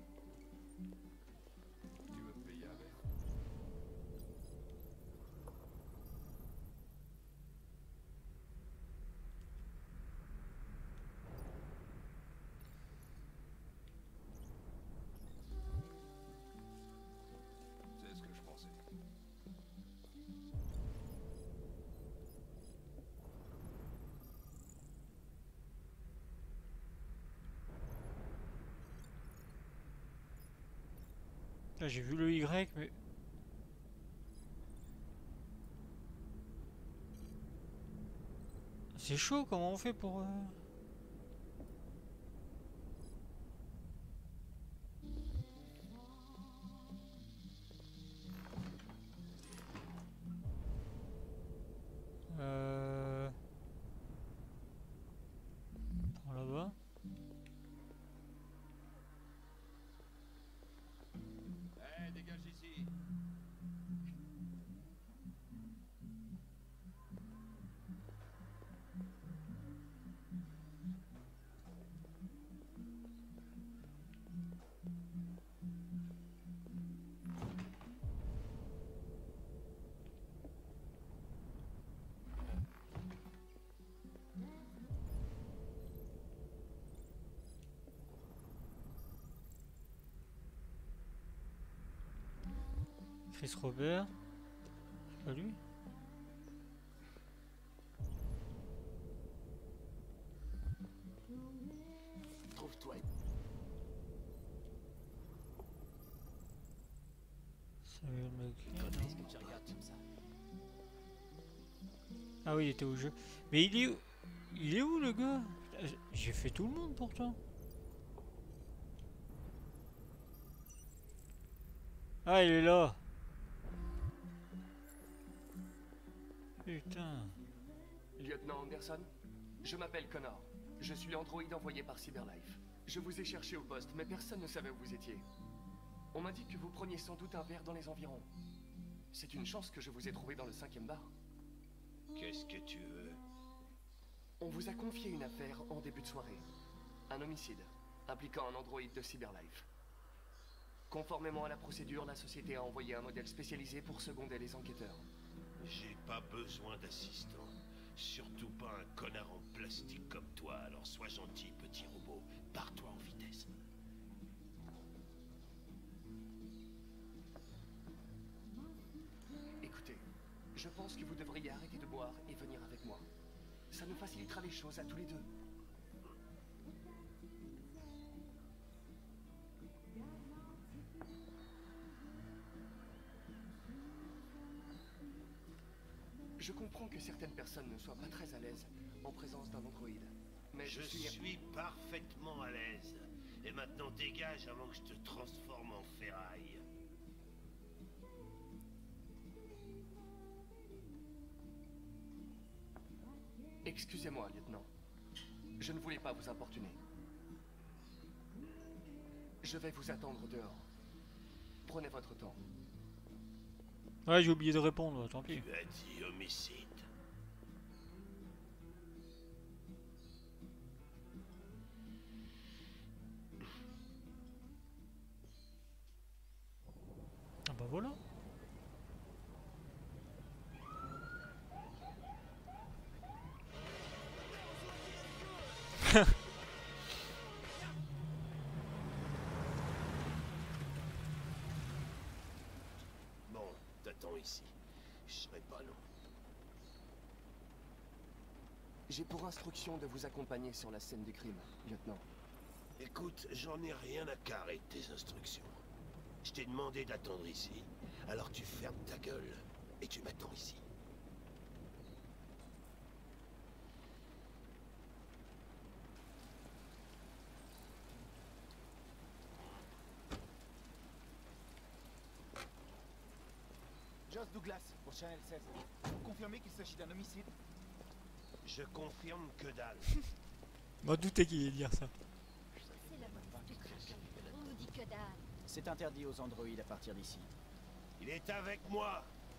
Tu veux me payer un verre? C'est ce que je pensais. Là j'ai vu le Y mais... C'est chaud, comment on fait pour... Euh... Euh... Par là-bas. Eh, dégage d'ici. Chris Robert. C'est pas lui? Trouve-toi. Samuel McLean. Quand est-ce que tu regardes comme ça? Ah oui, il était au jeu. Mais il est où? Il est où le gars? J'ai fait tout le monde pourtant. Ah, il est là. Putain. Lieutenant Anderson, je m'appelle Connor. Je suis l'androïde envoyé par Cyberlife. Je vous ai cherché au poste, mais personne ne savait où vous étiez. On m'a dit que vous preniez sans doute un verre dans les environs. C'est une chance que je vous ai trouvé dans le cinquième bar. Qu'est-ce que tu veux? On vous a confié une affaire en début de soirée. Un homicide, impliquant un androïde de Cyberlife. Conformément à la procédure, la société a envoyé un modèle spécialisé pour seconder les enquêteurs. J'ai pas besoin d'assistant. Surtout pas un connard en plastique comme toi, alors sois gentil, petit robot. Pars-toi en vitesse. Écoutez, je pense que vous devriez arrêter de boire et venir avec moi. Ça nous facilitera les choses à tous les deux. Je comprends que certaines personnes ne soient pas très à l'aise en présence d'un androïde. Mais je, Je suis... suis parfaitement à l'aise. Et maintenant dégage avant que je te transforme en ferraille. Excusez-moi, lieutenant. Je ne voulais pas vous importuner. Je vais vous attendre dehors. Prenez votre temps. Ouais, j'ai oublié de répondre, tant pis. Tu as dit homicide. Ah bah voilà. Bon, t'attends ici. Je serai pas long. J'ai pour instruction de vous accompagner sur la scène du crime, lieutenant. Écoute, j'en ai rien à carrer de tes instructions. Je t'ai demandé d'attendre ici, alors tu fermes ta gueule et tu m'attends ici. Joss Douglas, pour Channel seize. Vous confirmez qu'il s'agit d'un homicide? Je confirme que dalle. M'en doutais qu'il allait dire ça. C'est la mauvaise du crack. On nous dit que dalle. C'est interdit aux androïdes à partir d'ici. Il est avec moi.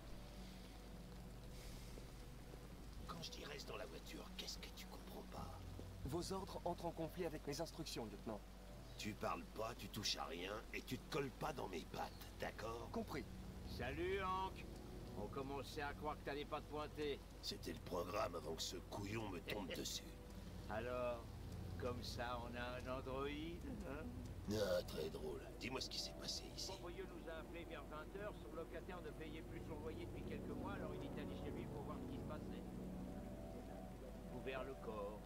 Quand je dis reste dans la voiture, qu'est-ce que tu comprends pas? Vos ordres entrent en conflit avec mes instructions, lieutenant. Tu parles pas, tu touches à rien, et tu te colles pas dans mes pattes, d'accord? Compris. Salut, Hank. On commençait à croire que t'allais pas te pointer. C'était le programme avant que ce couillon me tombe dessus. Alors, comme ça, on a un androïde, hein? Ah, très drôle. Dis-moi ce qui s'est passé ici. Le propriétaire nous a appelé vers vingt heures. Son locataire ne payait plus son loyer depuis quelques mois, alors il est allé chez lui pour voir ce qui se passait. Ouvert le corps.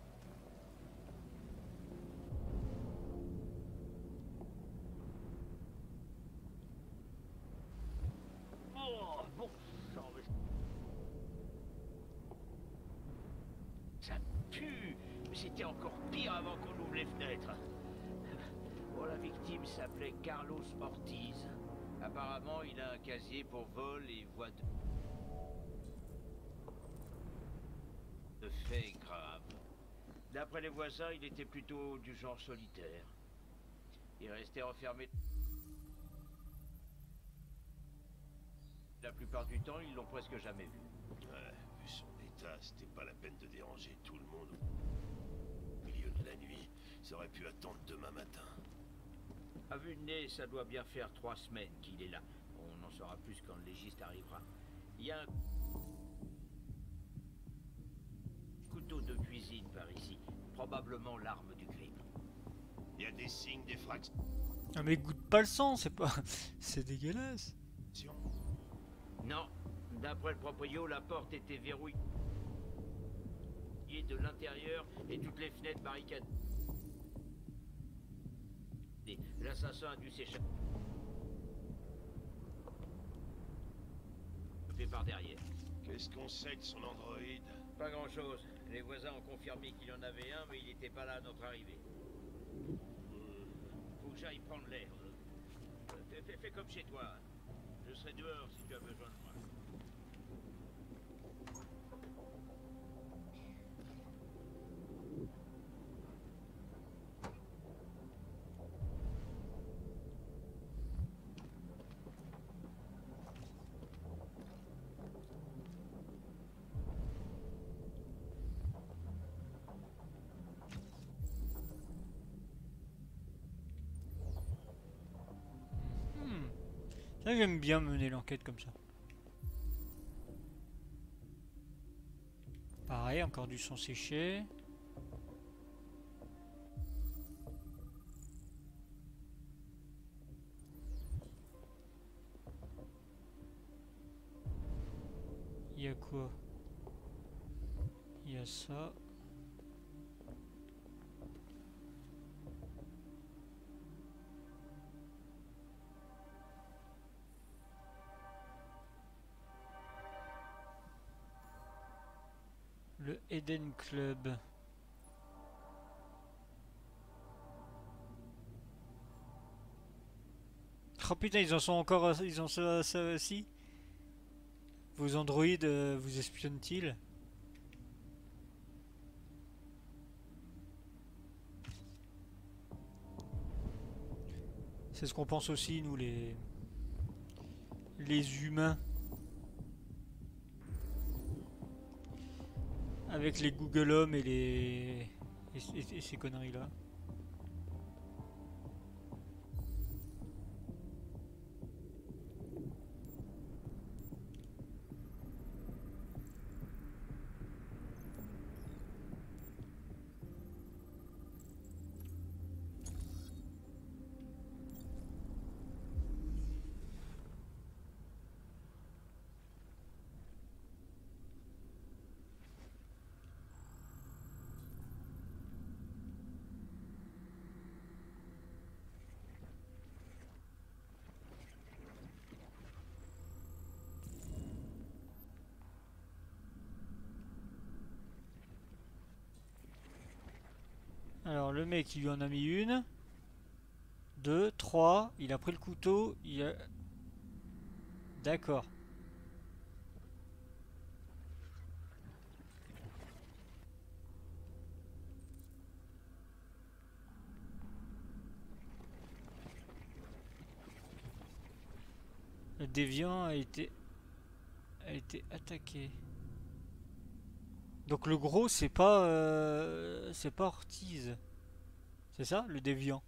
Oh, bon sang, mais... Ça pue. C'était encore pire avant qu'on ouvre les fenêtres. Bon, la victime s'appelait Carlos Ortiz. Apparemment, il a un casier pour vol et voie de... de faits graves. D'après les voisins, il était plutôt du genre solitaire. Il restait enfermé... La plupart du temps, ils l'ont presque jamais vu. Ouais, vu son état, c'était pas la peine de déranger tout le monde. Au milieu de la nuit, ça aurait pu attendre demain matin. À vue de nez, ça doit bien faire trois semaines qu'il est là. On en saura plus quand le légiste arrivera. Il y a un couteau de cuisine par ici. Probablement l'arme du crime. Il y a des signes d'effraction. Ah mais goûte pas le sang, c'est pas... c'est dégueulasse. Non. D'après le proprio, la porte était verrouillée de l'intérieur et toutes les fenêtres barricadées. L'assassin a dû s'échapper par derrière. Qu'est-ce qu'on sait de son androïde? Pas grand-chose. Les voisins ont confirmé qu'il y en avait un, mais il n'était pas là à notre arrivée. Faut que j'aille prendre l'air. Fais, fais, fais comme chez toi. Hein. Je serai dehors si tu as besoin de moi. Ça, j'aime bien mener l'enquête comme ça. Pareil, encore du sang séché. Il y a quoi? Il y a ça. Le Eden Club. Oh putain, ils en sont encore, ils en sont à ça aussi. Vos androïdes euh, vous espionnent-ils? C'est ce qu'on pense aussi, nous, les les humains. Avec les Google Home et les et, et, et ces conneries là. Alors le mec il lui en a mis une, deux, trois, il a pris le couteau, il a... D'accord. déviant a été a été attaqué. Donc le gros c'est pas euh, c'est pas Ortiz. C'est ça le déviant?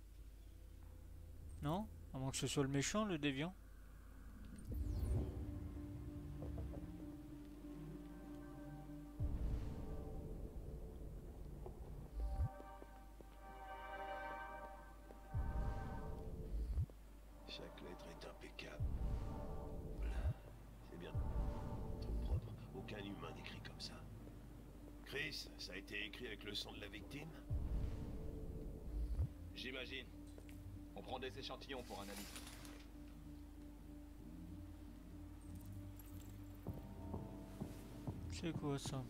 Non? À moins que ce soit le méchant le déviant. Chaque lettre est impeccable. C'est bien. Trop propre. Aucun humain n'écrit comme ça. Chris, ça a été écrit avec le sang de la victime? J'imagine. On prend des échantillons pour analyse. C'est quoi ça?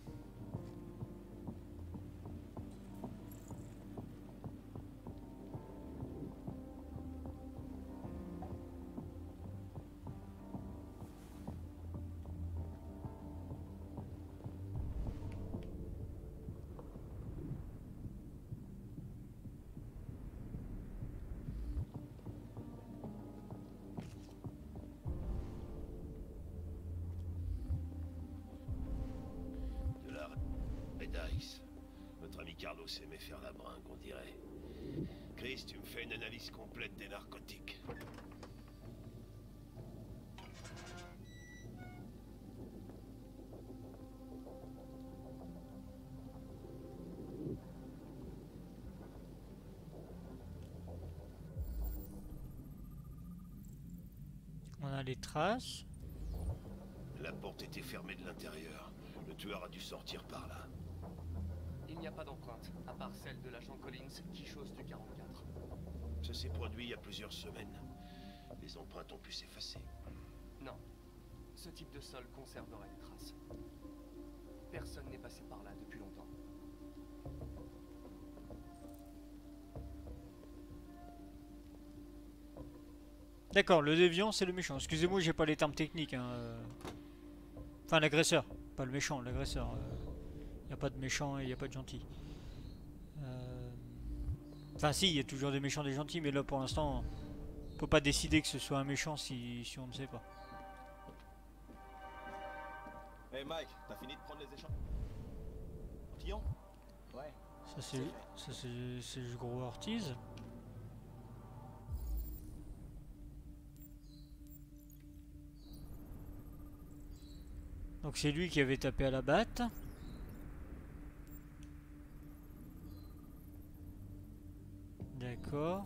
Dice. Notre ami Carlos aimait faire la bringue, on dirait. Chris, tu me fais une analyse complète des narcotiques. On a les traces. La porte était fermée de l'intérieur. Le tueur a dû sortir par là. Il n'y a pas d'empreinte, à part celle de l'agent Collins qui chausse du quarante-quatre. Ça s'est produit il y a plusieurs semaines. Les empreintes ont pu s'effacer. Non. Ce type de sol conserverait les traces. Personne n'est passé par là depuis longtemps. D'accord, le déviant c'est le méchant. Excusez-moi, j'ai pas les termes techniques. Hein. Enfin, l'agresseur, pas le méchant, l'agresseur. Il n'y a pas de méchant et il n'y a pas de gentil. Euh... Enfin, si, il y a toujours des méchants et des gentils, mais là pour l'instant, on peut pas décider que ce soit un méchant si, si on ne sait pas. Hey Mike, t'as fini de prendre les échantillons? Ouais. Ça c'est ça c'est c'est le gros Ortiz. Donc c'est lui qui avait tapé à la batte. D'accord.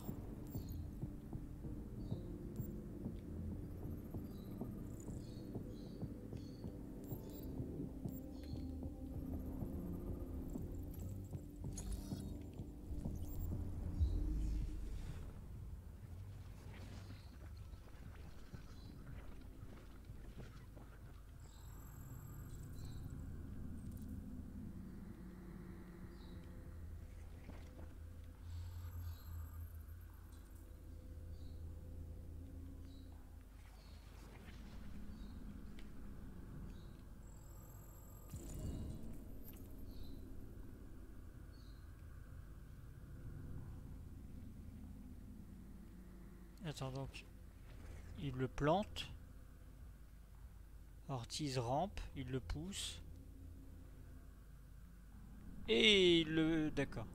Attends donc, il le plante, Ortiz rampe, il le pousse, et il le... d'accord.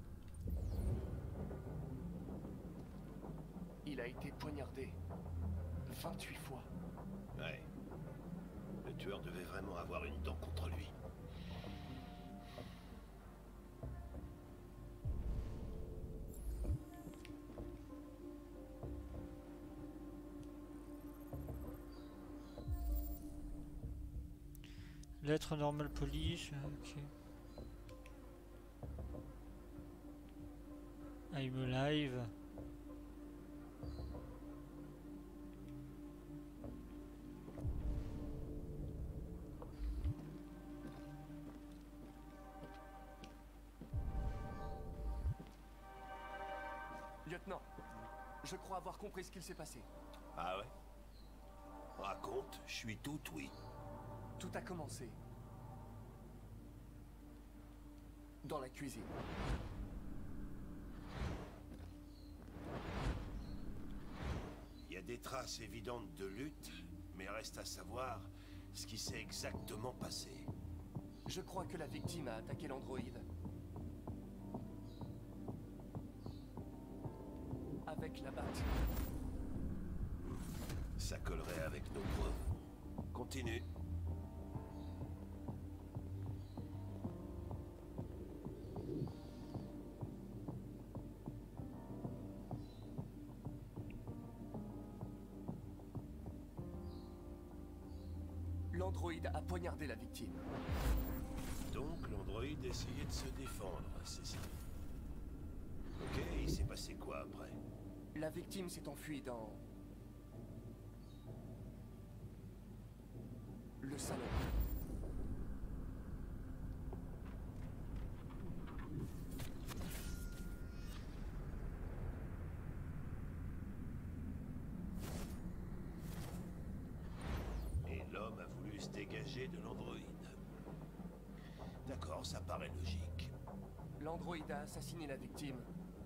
Il a été poignardé vingt-huit fois. Ouais. Le tueur devait vraiment avoir une dent contre lui. Lettre normale police, ok. I'm alive. Lieutenant, je crois avoir compris ce qu'il s'est passé. Ah ouais? Raconte, je suis tout oui. Tout a commencé dans la cuisine. Il y a des des traces évidentes de lutte, mais reste à savoir ce qui s'est exactement passé. Je crois que la victime a attaqué l'androïde. Avec la batte. Ça collerait avec nos preuves. Continue. L'androïde a poignardé la victime. Donc l'androïde essayait de se défendre, c'est ça. Ok, il s'est passé quoi après? La victime s'est enfuie dans... le salon. Et l'homme a voulu se dégager de l'androïde. D'accord, ça paraît logique. L'androïde a assassiné la victime.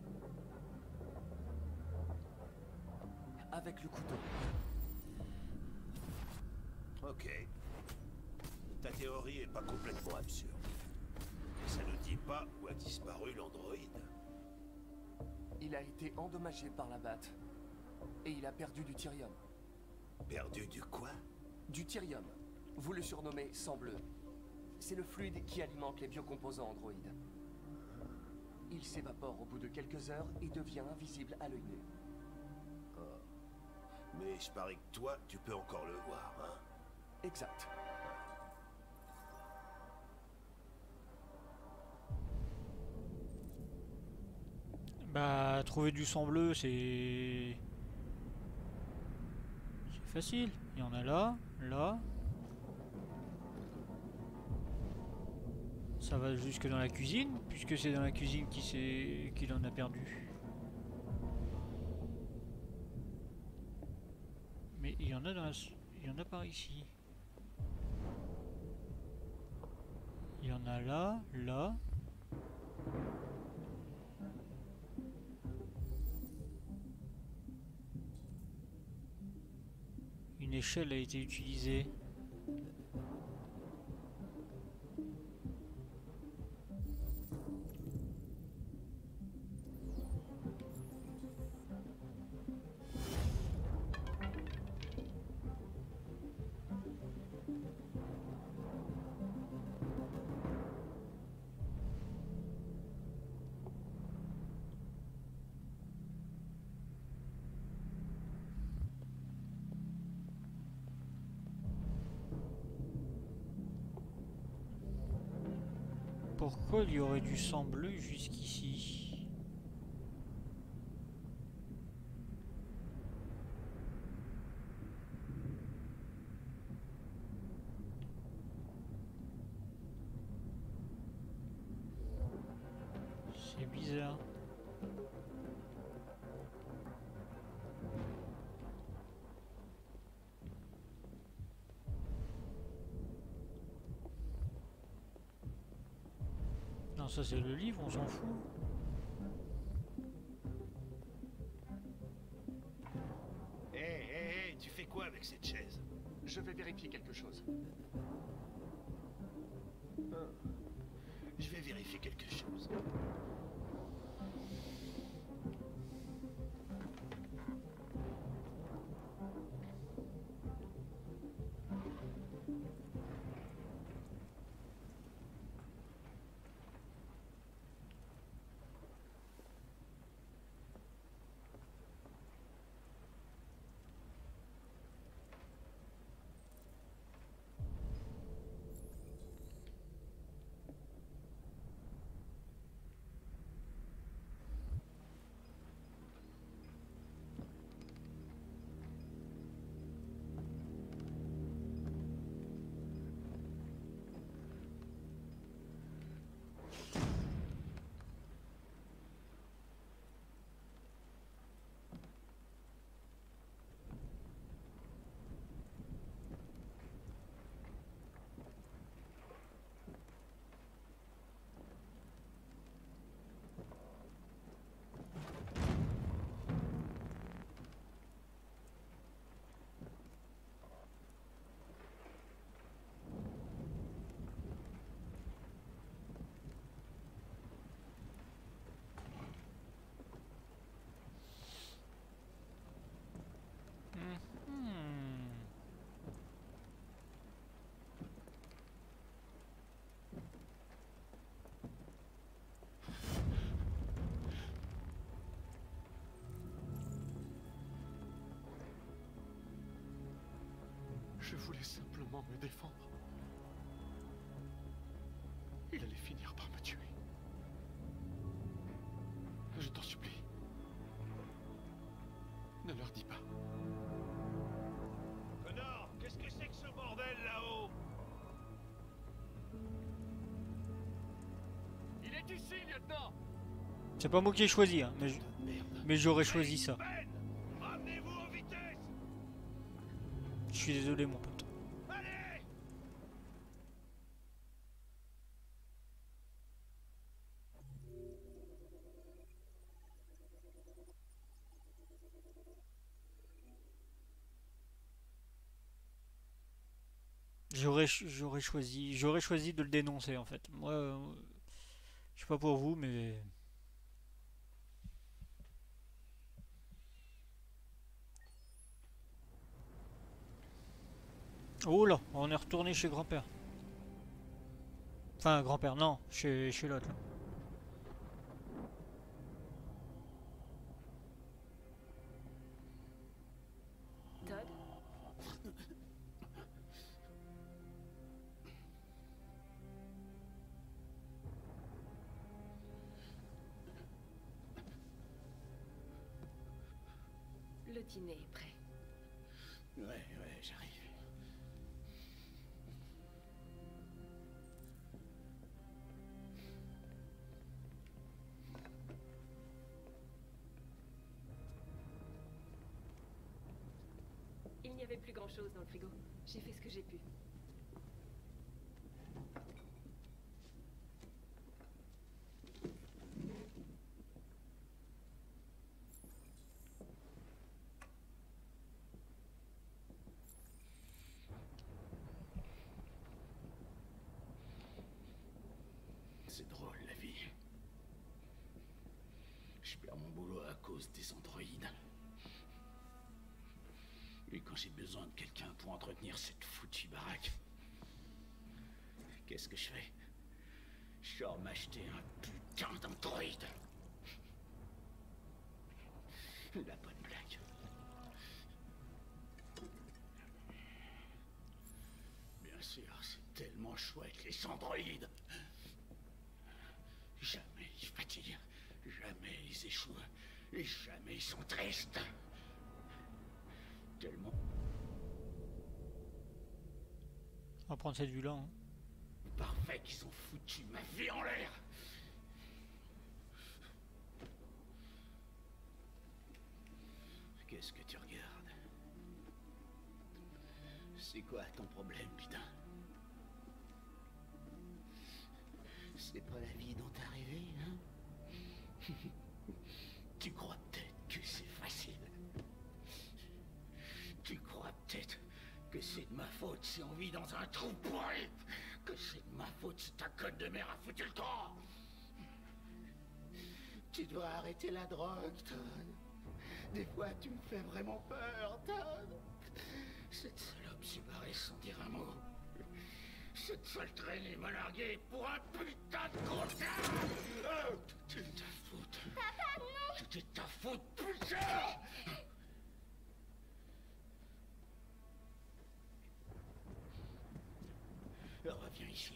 Avec le couteau. Ok. Ta théorie est pas complètement absurde. Mais ça ne dit pas où a disparu l'androïde. Il a été endommagé par la batte. Et il a perdu du thyrium. Perdu du quoi? Du thyrium. Vous le surnommez sang bleu. C'est le fluide qui alimente les biocomposants androïdes. Il s'évapore au bout de quelques heures et devient invisible à l'œil nu. Mais je parie que toi, tu peux encore le voir, hein? Exact. Bah, trouver du sang bleu, c'est... c'est facile. Il y en a là, là. Ça va jusque dans la cuisine, puisque c'est dans la cuisine qu'il s'est... qu'il en a perdu. Mais il y en a dans la... il y en a par ici. Il y en a là, là. Une échelle a été utilisée. Pourquoi il y aurait du sang bleu jusqu'ici? C'est bizarre. Non, ça c'est le livre, on s'en fout. Hé, hé, hé, tu fais quoi avec cette chaise? Je vais vérifier quelque chose. Je vais vérifier quelque chose. Je voulais simplement me défendre. Il allait finir par me tuer. Je t'en supplie. Ne leur dis pas. Connor, qu'est-ce que c'est que ce bordel là-haut? Il est ici, lieutenant. C'est pas moi qui ai choisi, hein, mais, mais j'aurais choisi ça. Ramenez-vous en vitesse. Je suis désolé, mon pote. Allez. J'aurais j'aurais choisi j'aurais choisi de le dénoncer en fait. Moi, euh, je sais pas pour vous, mais oh là, on est retourné chez grand-père. Enfin, grand-père, non, chez, chez l'autre. là. Todd? Le dîner est prêt. Ouais, ouais, j'arrive. Il n'y avait plus grand-chose dans le frigo. J'ai fait ce que j'ai pu. C'est drôle, la vie. Je perds mon boulot à cause des androïdes. Et quand j'ai besoin de quelqu'un pour entretenir cette foutue baraque, qu'est-ce que je fais? Je sors m'acheter un putain d'androïde. La bonne blague. Bien sûr, c'est tellement chouette, les androïdes. Jamais ils fatiguent, jamais ils échouent, et jamais ils sont tristes. Tellement On va prendre cette vue là. Hein. parfait qu'ils ont foutu ma vie en l'air. Qu'est-ce que tu regardes? C'est quoi ton problème, putain? C'est pas la vie dont t'as rêvé, hein? Tu crois peut-être que c'est facile. Tu crois peut-être que c'est de ma faute si on vit dans un trou pourri. Que c'est de ma faute si ta conne de mère a foutu le camp. Tu dois arrêter la drogue, Todd. Des fois, tu me fais vraiment peur, Todd. Cette salope s'est barrée sans dire un mot. Cette seule traînée m'a largué pour un putain de concert. Oh, tout est ta faute. Papa, non. Tout est ta faute, putain. Reviens ici.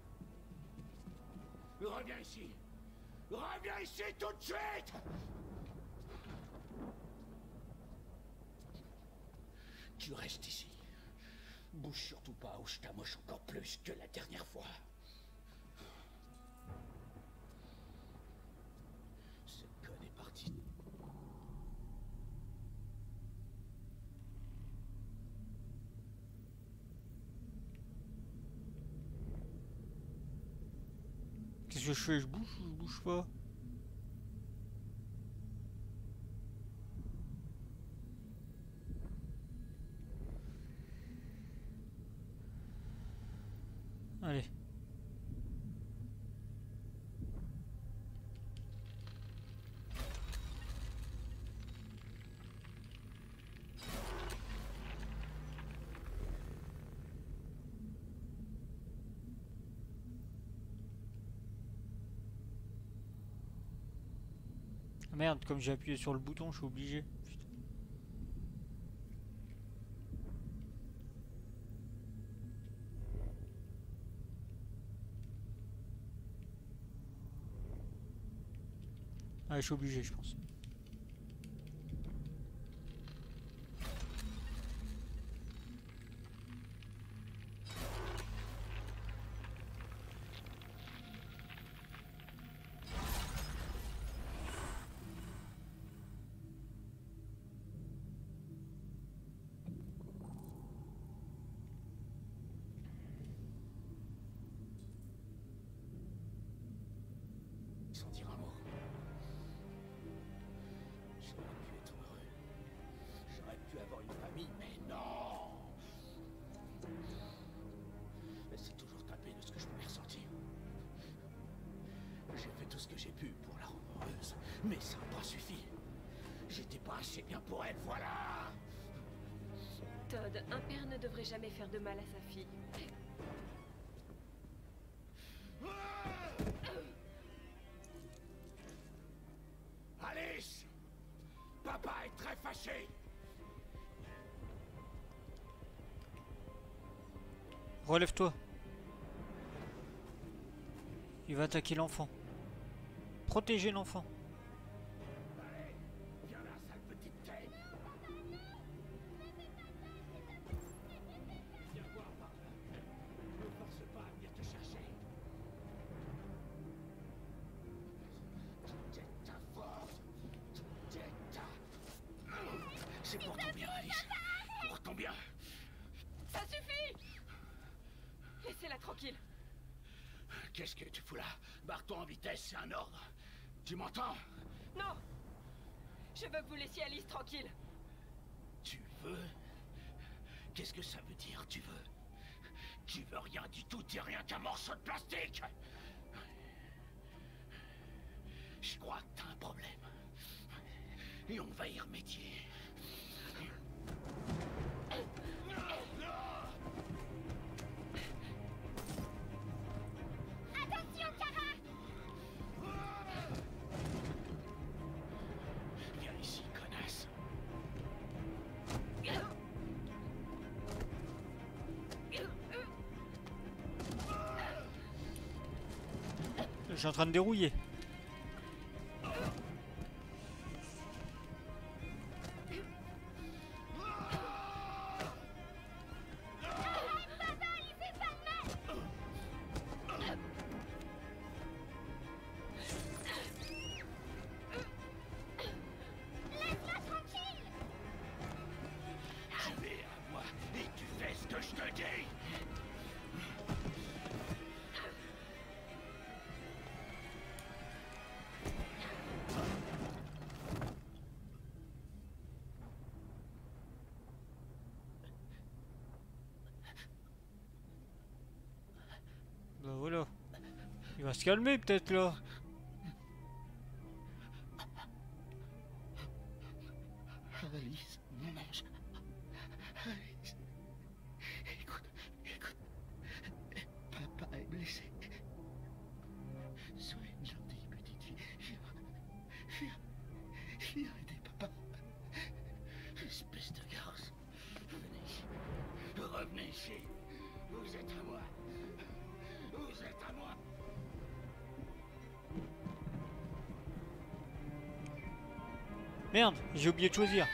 Reviens ici. Reviens ici tout de suite. Tu restes ici. Bouge surtout pas ou je t'amoche encore plus que la dernière fois. Ce con est parti. Qu'est-ce que je fais? Je bouge ou je bouge pas? Allez. Ah merde, comme j'ai appuyé sur le bouton, je suis obligé. Putain. Ouais, je suis obligé, je pense. Sans dire un mot. J'aurais pu être heureux. J'aurais pu avoir une famille, mais non. Elle s'est toujours tapée de ce que je pouvais ressentir. J'ai fait tout ce que j'ai pu pour la rendre heureuse, mais ça n'a pas suffi. J'étais pas assez bien pour elle, voilà. Todd, un père ne devrait jamais faire de mal à sa fille. Alice! Papa est très fâché! Relève-toi. Il va attaquer l'enfant. Protégez l'enfant. Allez, viens là, sale petite tête! Viens voir par là. Ne force pas à venir te chercher. Tout est ta faute. Tout est ta... C'est pour ton bien, Alice. Pour ton bien. Ça suffit! Laissez-la tranquille. Qu'est-ce que tu fous là? Barre-toi en vitesse, c'est un ordre. Tu m'entends? Non! Je veux que vous laissiez Alice tranquille. Tu veux? Qu'est-ce que ça veut dire, tu veux? Tu veux rien du tout, t'es rien qu'un morceau de plastique! Je crois que t'as un problème. Et on va y remédier. Attention, Kara! Viens ici, connasse. Je suis en train de dérouiller. Laisse-la tranquille! Tu es à moi et tu fais ce que je te dis. Bah voilà. Il va se calmer peut-être là. Alice, mange. Alice. Écoute, écoute. Papa est blessé. Sois une gentille petite fille. Viens. Viens. Viens aider papa. Espèce de garce. Venez ici. Revenez ici. Vous êtes à moi. Vous êtes à moi. Merde, j'ai oublié de choisir.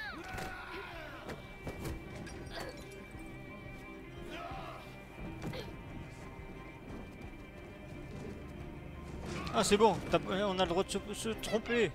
Ah c'est bon, t'as- on a le droit de se, se tromper.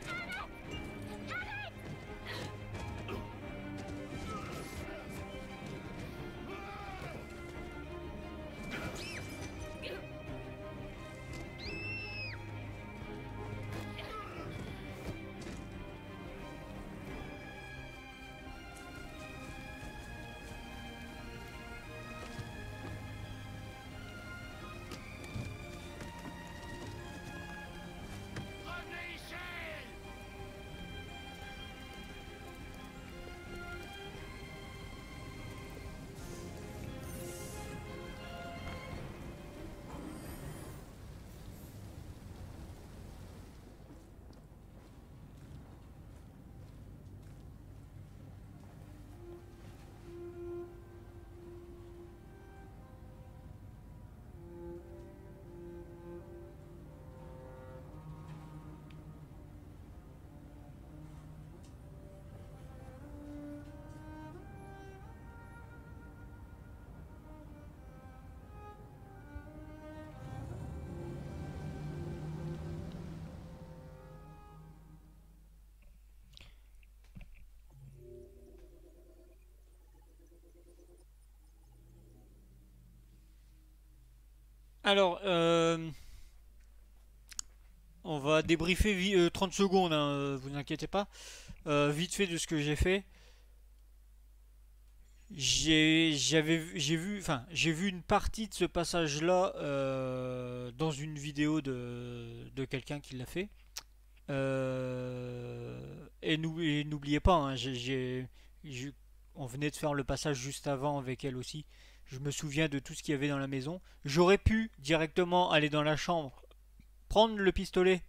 Revenez ici. Alors, euh, on va débriefer vi- euh, trente secondes, hein, euh, vous inquiétez pas. Euh, vite fait de ce que j'ai fait. J'ai j'avais vu- j'ai vu enfin j'ai vu une partie de ce passage-là euh, dans une vidéo de, de quelqu'un qui l'a fait. Euh, et nou- et n'oubliez pas, hein, j'ai, j'ai- j'ai- on venait de faire le passage juste avant avec elle aussi. Je me souviens de tout ce qu'il y avait dans la maison. J'aurais pu directement aller dans la chambre, prendre le pistolet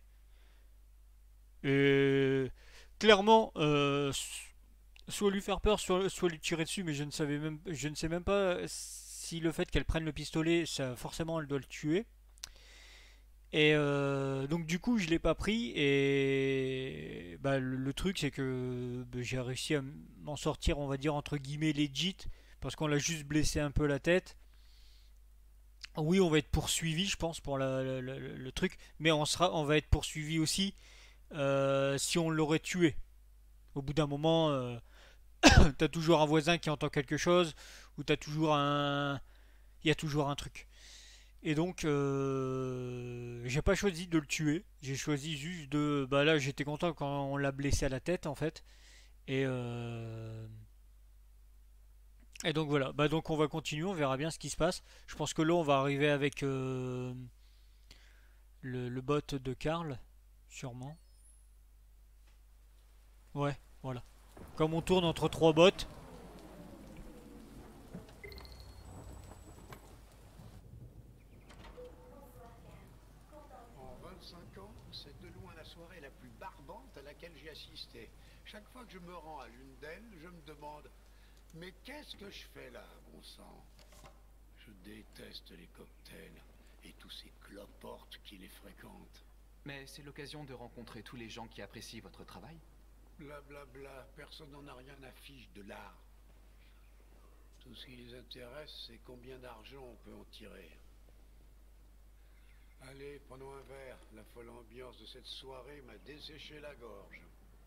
et clairement euh, soit lui faire peur, soit, soit lui tirer dessus, mais je ne savais même, je ne sais même pas si le fait qu'elle prenne le pistolet, ça forcément elle doit le tuer. Et euh, donc du coup je l'ai pas pris et bah, le, le truc c'est que bah, j'ai réussi à m'en sortir, on va dire entre guillemets legit, parce qu'on l'a juste blessé un peu la tête. Oui, on va être poursuivi, je pense, pour la- la- la- le truc, mais on sera, on va être poursuivi aussi euh, si on l'aurait tué. Au bout d'un moment, euh, t'as toujours un voisin qui entend quelque chose, ou t'as toujours un, il y a toujours un truc. Et donc, euh, j'ai pas choisi de le tuer. J'ai choisi juste de. Bah là, j'étais content quand on l'a blessé à la tête, en fait. Et euh, et donc voilà. Bah donc on va continuer. On verra bien ce qui se passe. Je pense que là, on va arriver avec euh, le, le bot de Karl, sûrement. Ouais, voilà. Comme on tourne entre trois bots. En vingt-cinq ans, c'est de loin la soirée la plus barbante à laquelle j'ai assisté. Chaque fois que je me rends à l'une d'elles, je me demande « Mais qu'est-ce que je fais là, bon sang ?» Je déteste les cocktails et tous ces cloportes qui les fréquentent. Mais c'est l'occasion de rencontrer tous les gens qui apprécient votre travail. Blablabla, bla bla, personne n'en a rien à fiche de l'art. Tout ce qui les intéresse, c'est combien d'argent on peut en tirer. Allez, prenons un verre. La folle ambiance de cette soirée m'a desséché la gorge.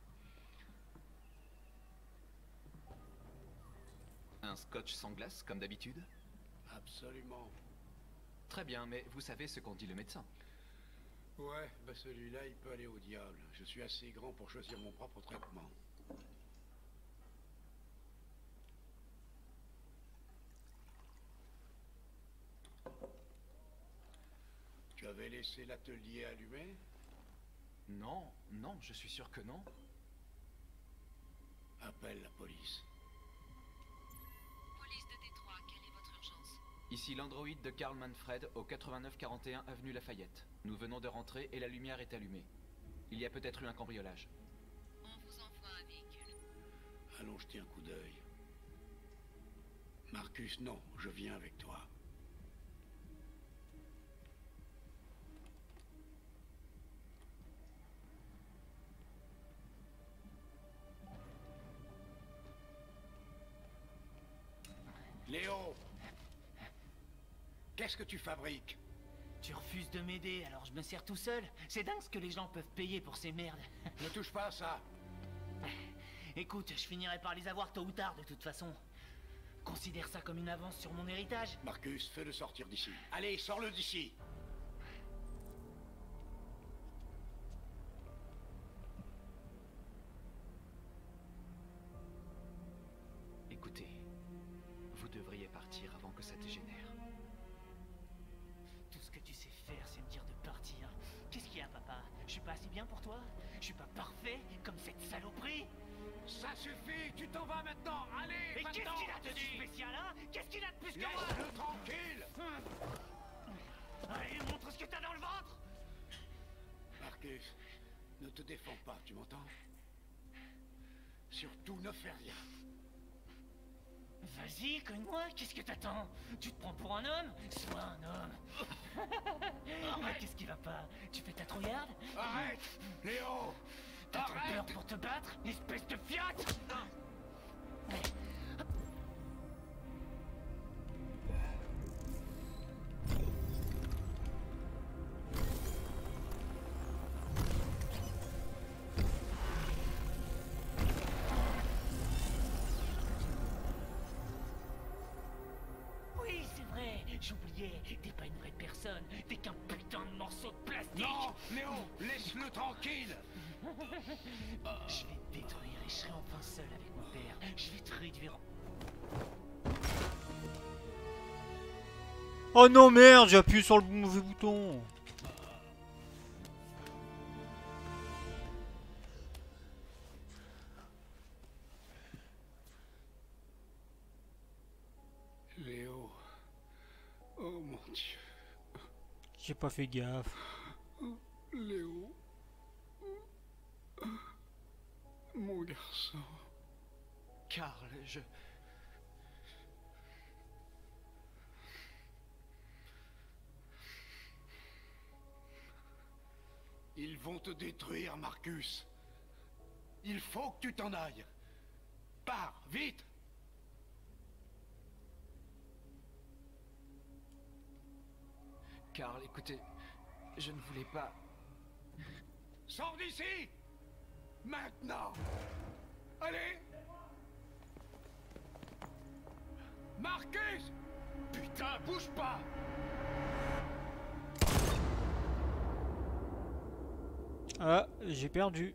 Un scotch sans glace, comme d'habitude? Absolument. Très bien, mais vous savez ce qu'en dit le médecin. Ouais, bah celui-là, il peut aller au diable. Je suis assez grand pour choisir mon propre traitement. Tu avais laissé l'atelier allumé? Non, non, je suis sûr que non. Appelle la police. Police de Détroit, quelle est votre urgence? Ici l'androïde de Karl Manfred au quatre-vingt-neuf quarante et un avenue Lafayette. Nous venons de rentrer et la lumière est allumée. Il y a peut-être eu un cambriolage. On vous envoie un véhicule. Allons jeter un coup d'œil. Marcus, non, je viens avec toi. Léo! Qu'est-ce que tu fabriques? Tu refuses de m'aider, alors je me sers tout seul. C'est dingue ce que les gens peuvent payer pour ces merdes. Ne touche pas à ça. Écoute, je finirai par les avoir tôt ou tard de toute façon. Considère ça comme une avance sur mon héritage. Marcus, fais-le sortir d'ici. Allez, sors-le d'ici. Écoutez, vous devriez partir avant que ça dégénère. Tout ce que tu sais faire, c'est me dire de partir. Qu'est-ce qu'il y a, papa? Je suis pas assez bien pour toi? Je suis pas parfait comme cette saloperie? Ça suffit, tu t'en vas maintenant. Allez, Mais qu'est-ce va-t'en, qu'il a de je te si dis. spécial, hein? Qu'est-ce qu'il a de plus que moi? Laisse-le tranquille. Allez, montre ce que t'as dans le ventre! Marcus, ne te défends pas, tu m'entends? Surtout ne fais rien. Vas-y, cogne-moi, qu'est-ce que t'attends? Tu te prends pour un homme? Sois un homme. Mais qu'est-ce qui va pas? Tu fais ta trouillarde? Arrête, Léo. T'as trop peur pour te battre, espèce de fiotte! Oui, c'est vrai, j'oubliais, t'es pas une vraie personne, t'es qu'un putain de morceau de plastique. Non, Léo, laisse-le tranquille. Je vais te détruire et je serai enfin seul avec mon père. Je vais te réduire. Oh non merde, j'ai appuyé sur le mauvais bouton. Léo. Oh mon Dieu. J'ai pas fait gaffe. Oh, Léo. Mon garçon. Karl, je... Ils vont te détruire, Marcus. Il faut que tu t'en ailles. Pars, vite. Karl, écoutez, je ne voulais pas... Sors d'ici. Maintenant. Allez. Marcus. Putain, bouge pas. Ah, j'ai perdu.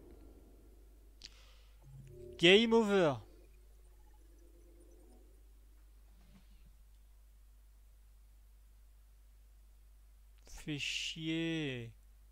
Game over. Fait chier.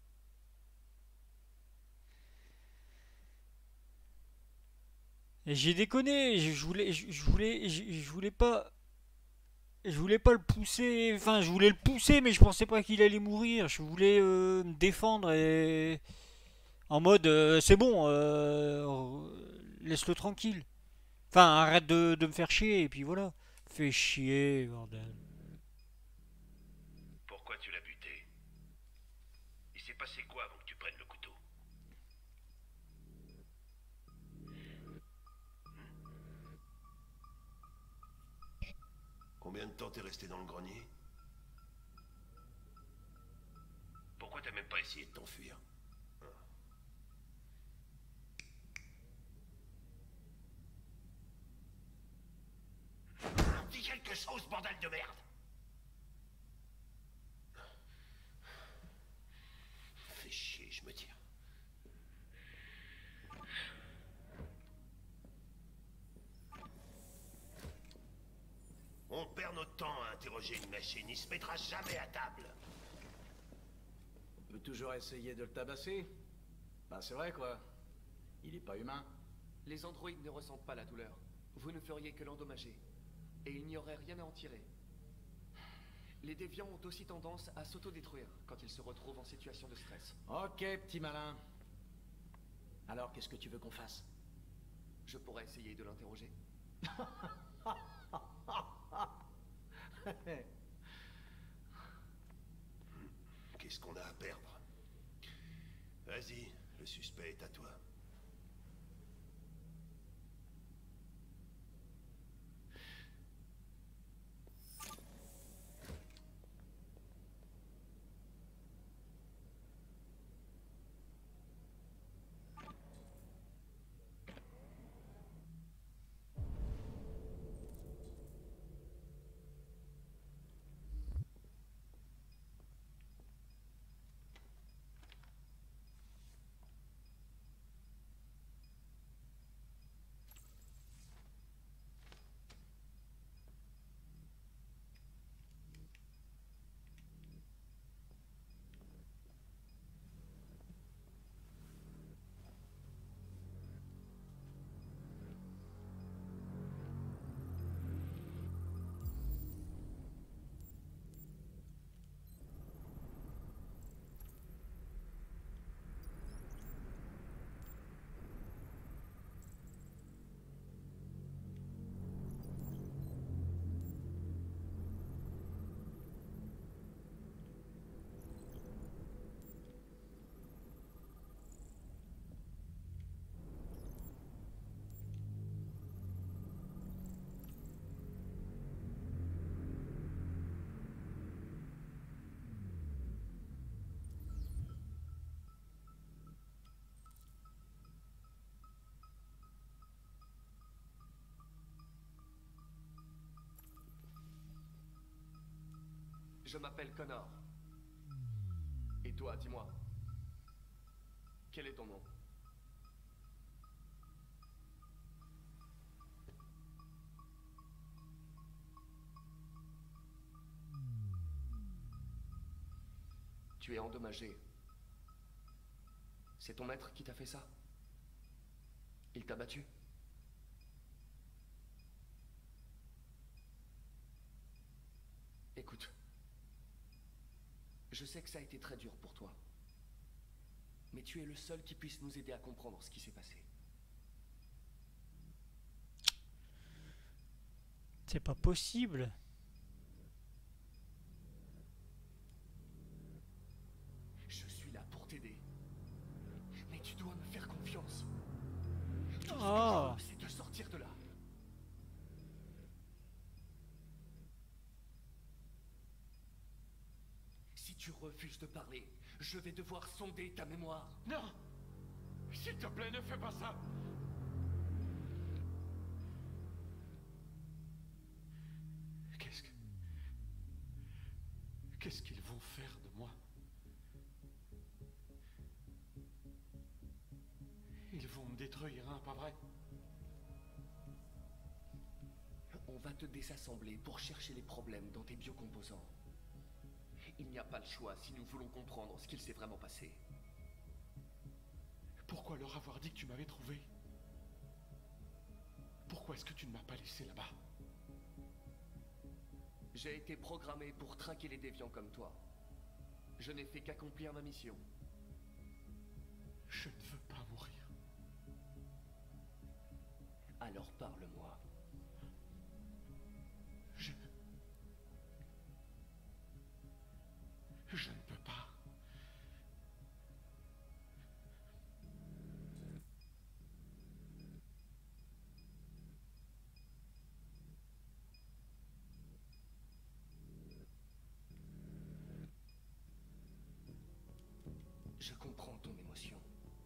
Et j'ai déconné, je je voulais, je je voulais, je je voulais pas, je voulais pas le pousser, enfin je voulais le pousser mais je pensais pas qu'il allait mourir, je voulais euh, me défendre et en mode euh, c'est bon, euh, laisse-le tranquille, enfin arrête de, de me faire chier et puis voilà, fais chier bordel. Pourquoi tu l'as buté? Il s'est passé quoi avant que tu prennes le couteau? Combien de temps t'es resté dans le grenier? Pourquoi t'as même pas essayé de t'enfuir? Dis quelque chose, bordel de merde! Fais chier, je me tire. On perd notre temps à interroger une machine, il se mettra jamais à table. On peut toujours essayer de le tabasser. Bah c'est vrai quoi. Il est pas humain. Les androïdes ne ressentent pas la douleur. Vous ne feriez que l'endommager. Et il n'y aurait rien à en tirer. Les déviants ont aussi tendance à s'autodétruire quand ils se retrouvent en situation de stress. Ok, petit malin. Alors, qu'est-ce que tu veux qu'on fasse? Je pourrais essayer de l'interroger. Qu'est-ce qu'on a à perdre? Vas-y, le suspect est à toi. Je m'appelle Connor. Et toi, dis-moi. Quel est ton nom? Tu es endommagé. C'est ton maître qui t'a fait ça? Il t'a battu? Écoute, je sais que ça a été très dur pour toi, mais tu es le seul qui puisse nous aider à comprendre ce qui s'est passé. C'est pas possible. Je suis là pour t'aider, mais tu dois me faire confiance. Tout ce que Oh. je veux, c'est de sortir de là. Si tu refuses de parler, je vais devoir sonder ta mémoire. Non! S'il te plaît, ne fais pas ça! Qu'est-ce que... Qu'est-ce qu'ils vont faire de moi? Ils vont me détruire, hein, pas vrai? On va te désassembler pour chercher les problèmes dans tes biocomposants. Il n'y a pas le choix si nous voulons comprendre ce qu'il s'est vraiment passé. Pourquoi leur avoir dit que tu m'avais trouvé? Pourquoi est-ce que tu ne m'as pas laissé là-bas? J'ai été programmé pour traquer les déviants comme toi. Je n'ai fait qu'accomplir ma mission. Je ne veux pas mourir. Alors parle-moi. Je... Je ne peux pas. Je comprends ton émotion.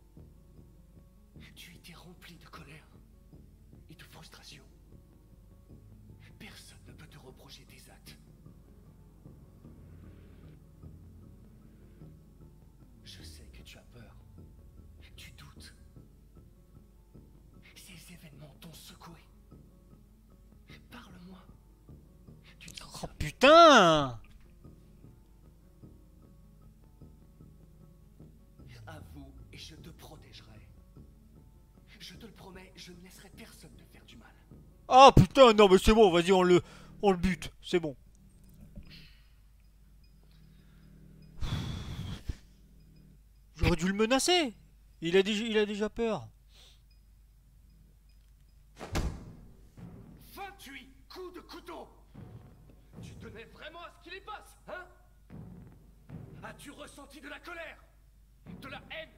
Tu étais rempli de colère et de frustration. Personne ne peut te reprocher tes actes. Je sais que tu as peur. Tu doutes. Ces événements t'ont secoué. Parle-moi. Tu te sens Oh putain! Avoue et je te protégerai. Je te le promets, je ne laisserai personne te faire du mal. Oh putain, non mais c'est bon, vas-y, on le, on le bute, c'est bon. J'aurais dû le menacer. Il a déjà, il a déjà peur. vingt-huit coups de couteau. Tu tenais vraiment à ce qu'il y passe, hein? As-tu ressenti de la colère? De la haine?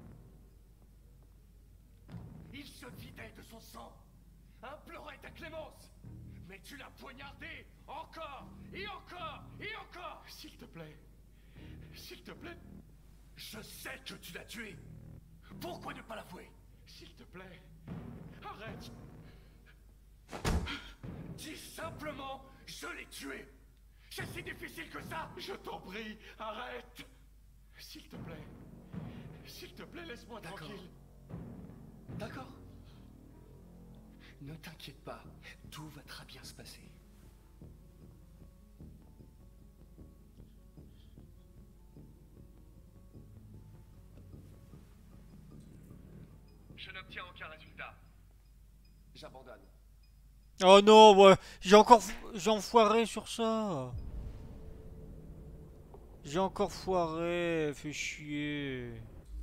Il se vidait de son sang, implorait ta clémence. Mais tu l'as poignardé encore et encore et encore. S'il te plaît. S'il te plaît. Je sais que tu l'as tué. Pourquoi ne pas l'avouer? S'il te plaît. Arrête. Dis simplement, je l'ai tué. C'est si difficile que ça. Je t'en prie, arrête. S'il te plaît. S'il te plaît, laisse-moi tranquille. D'accord. Ne t'inquiète pas, tout va très bien se passer. Je n'obtiens aucun résultat. J'abandonne. Oh non, ouais, j'ai encore, j'ai enfoiré sur ça. J'ai encore foiré, fait chier.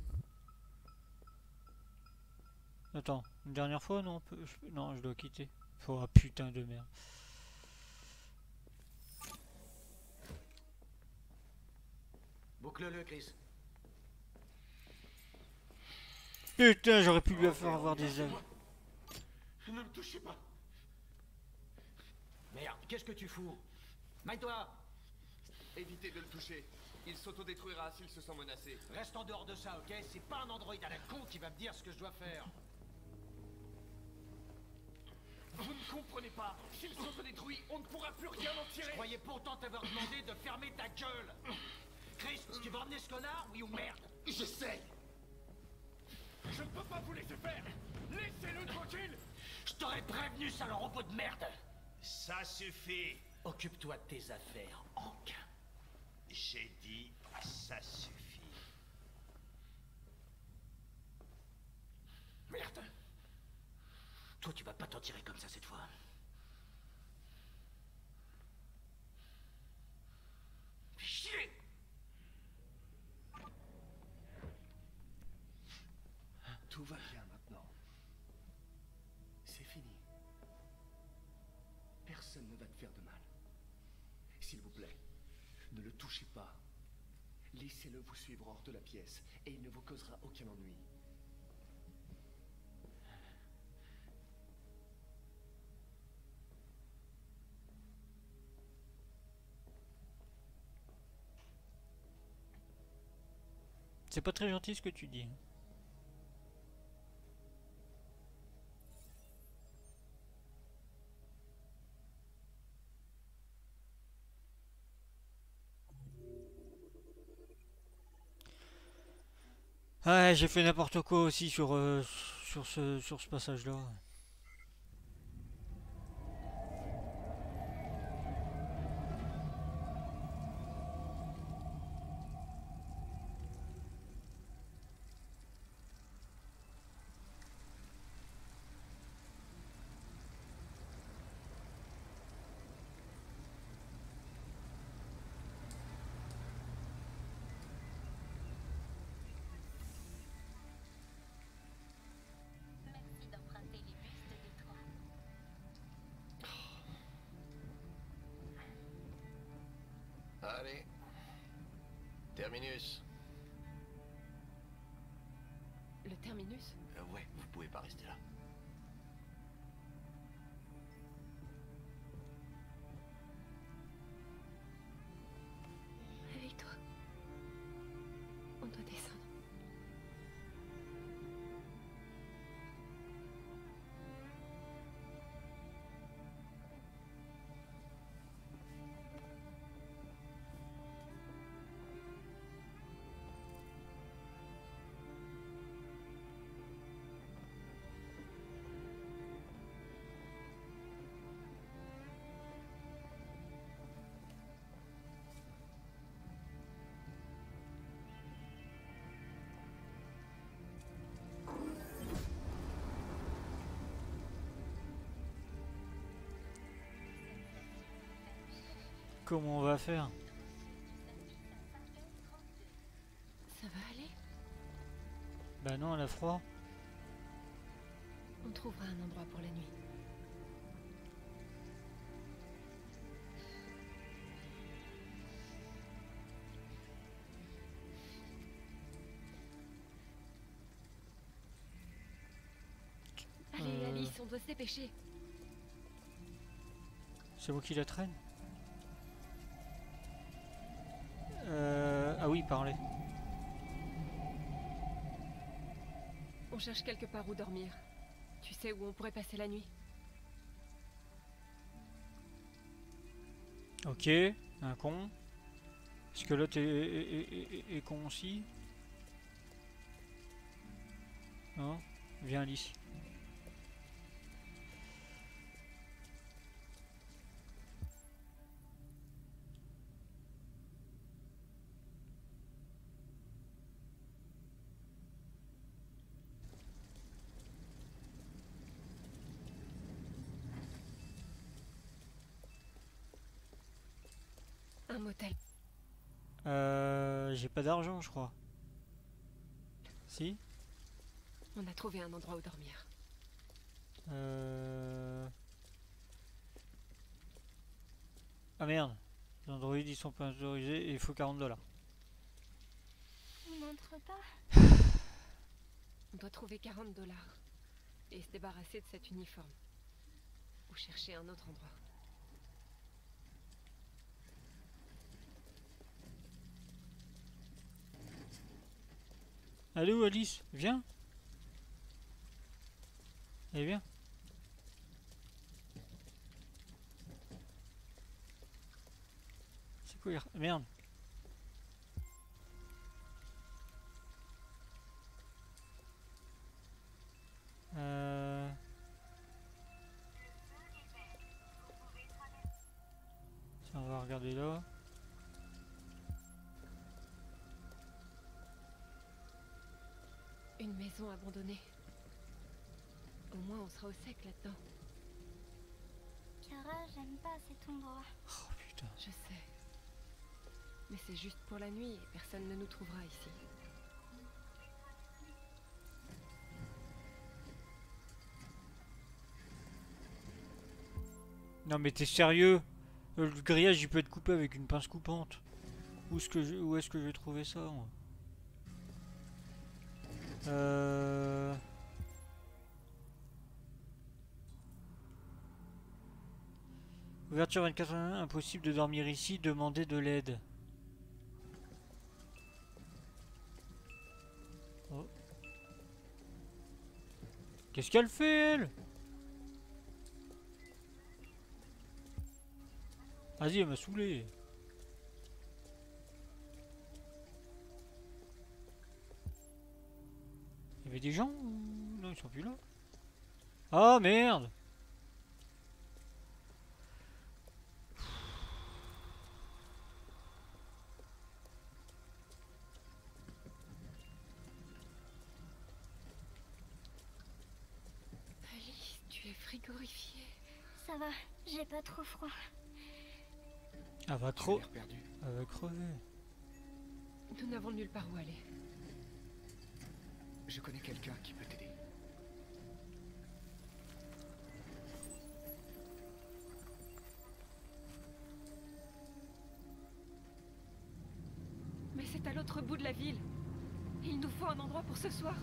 Attends, une dernière fois, non, je, non, je dois quitter. Oh putain de merde. Boucle-le, Chris. Putain, j'aurais pu lui faire avoir des ailes. Ne me touchez pas. Merde, qu'est-ce que tu fous? Maille-toi. Évitez de le toucher. Il s'autodétruira s'il se sent menacé. Reste en dehors de ça, ok? C'est pas un androïde à la con qui va me dire ce que je dois faire. Vous ne comprenez pas. S'il s'autodétruit, on ne pourra plus rien en tirer. Je croyais pourtant t'avoir demandé de fermer ta gueule. Chris, tu vas emmener ce connard, oui ou merde? J'essaye. Je ne peux pas vous laisser faire. Laissez-le tranquille. Je t'aurais prévenu, sale robot de merde. Ça suffit. Occupe-toi de tes affaires, Hank. J'ai dit, ça suffit. Merde. Toi, tu vas pas t'en tirer comme ça cette fois. Chier. Tout va bien maintenant. C'est fini. Personne ne va te faire de mal. S'il vous plaît, ne le touchez pas. Laissez-le vous suivre hors de la pièce et il ne vous causera aucun ennui. C'est pas très gentil ce que tu dis. Ouais, j'ai fait n'importe quoi aussi sur, euh, sur ce, sur ce passage-là. Merci d'emprunter les bus de Détroit. Allez. Terminus. Le terminus? Euh, ouais, vous pouvez pas rester là. Réveille-toi. On doit descendre. Comment on va faire? Ça va aller? Bah non, elle a froid. On trouvera un endroit pour la nuit. Allez, Euh. Alice, on doit se dépêcher. C'est vous qui la traîne? Euh... Ah oui, parlez. On cherche quelque part où dormir. Tu sais où on pourrait passer la nuit? Ok, un con. Est-ce que l'autre est, est, est, est- est con aussi? Non? Viens Alice. Un motel. Euh... J'ai pas d'argent, je crois. Si? On a trouvé un endroit où dormir. Euh... Ah merde. Les androïdes ils sont pas autorisés et il faut quarante dollars. On n'entre pas. On doit trouver quarante dollars. Et se débarrasser de cet uniforme. Ou chercher un autre endroit. Elle est où Alice? Viens. Allez, viens. C'est quoi? il- Merde. maison abandonnée. Au moins, on sera au sec là-dedans. Kara, j'aime pas cet endroit. Oh putain. Je sais. Mais c'est juste pour la nuit et personne ne nous trouvera ici. Non mais t'es sérieux? Le grillage il peut être coupé avec une pince coupante. Où est-ce que je, où est-ce que je vais trouver ça moi? Euh... Ouverture vingt-quatre heures, impossible de dormir ici, demandez de l'aide. Oh. Qu'est-ce qu'elle fait elle? Vas-y, elle m'a saoulé. Il y avait des gens ou... Non, ils sont plus là. Ah merde! Alice, tu es frigorifiée. Ça va, j'ai pas trop froid. Elle va trop... Elle va crever. Nous n'avons nulle part où aller. Je connais quelqu'un qui peut t'aider. Mais c'est à l'autre bout de la ville. Il nous faut un endroit pour ce soir.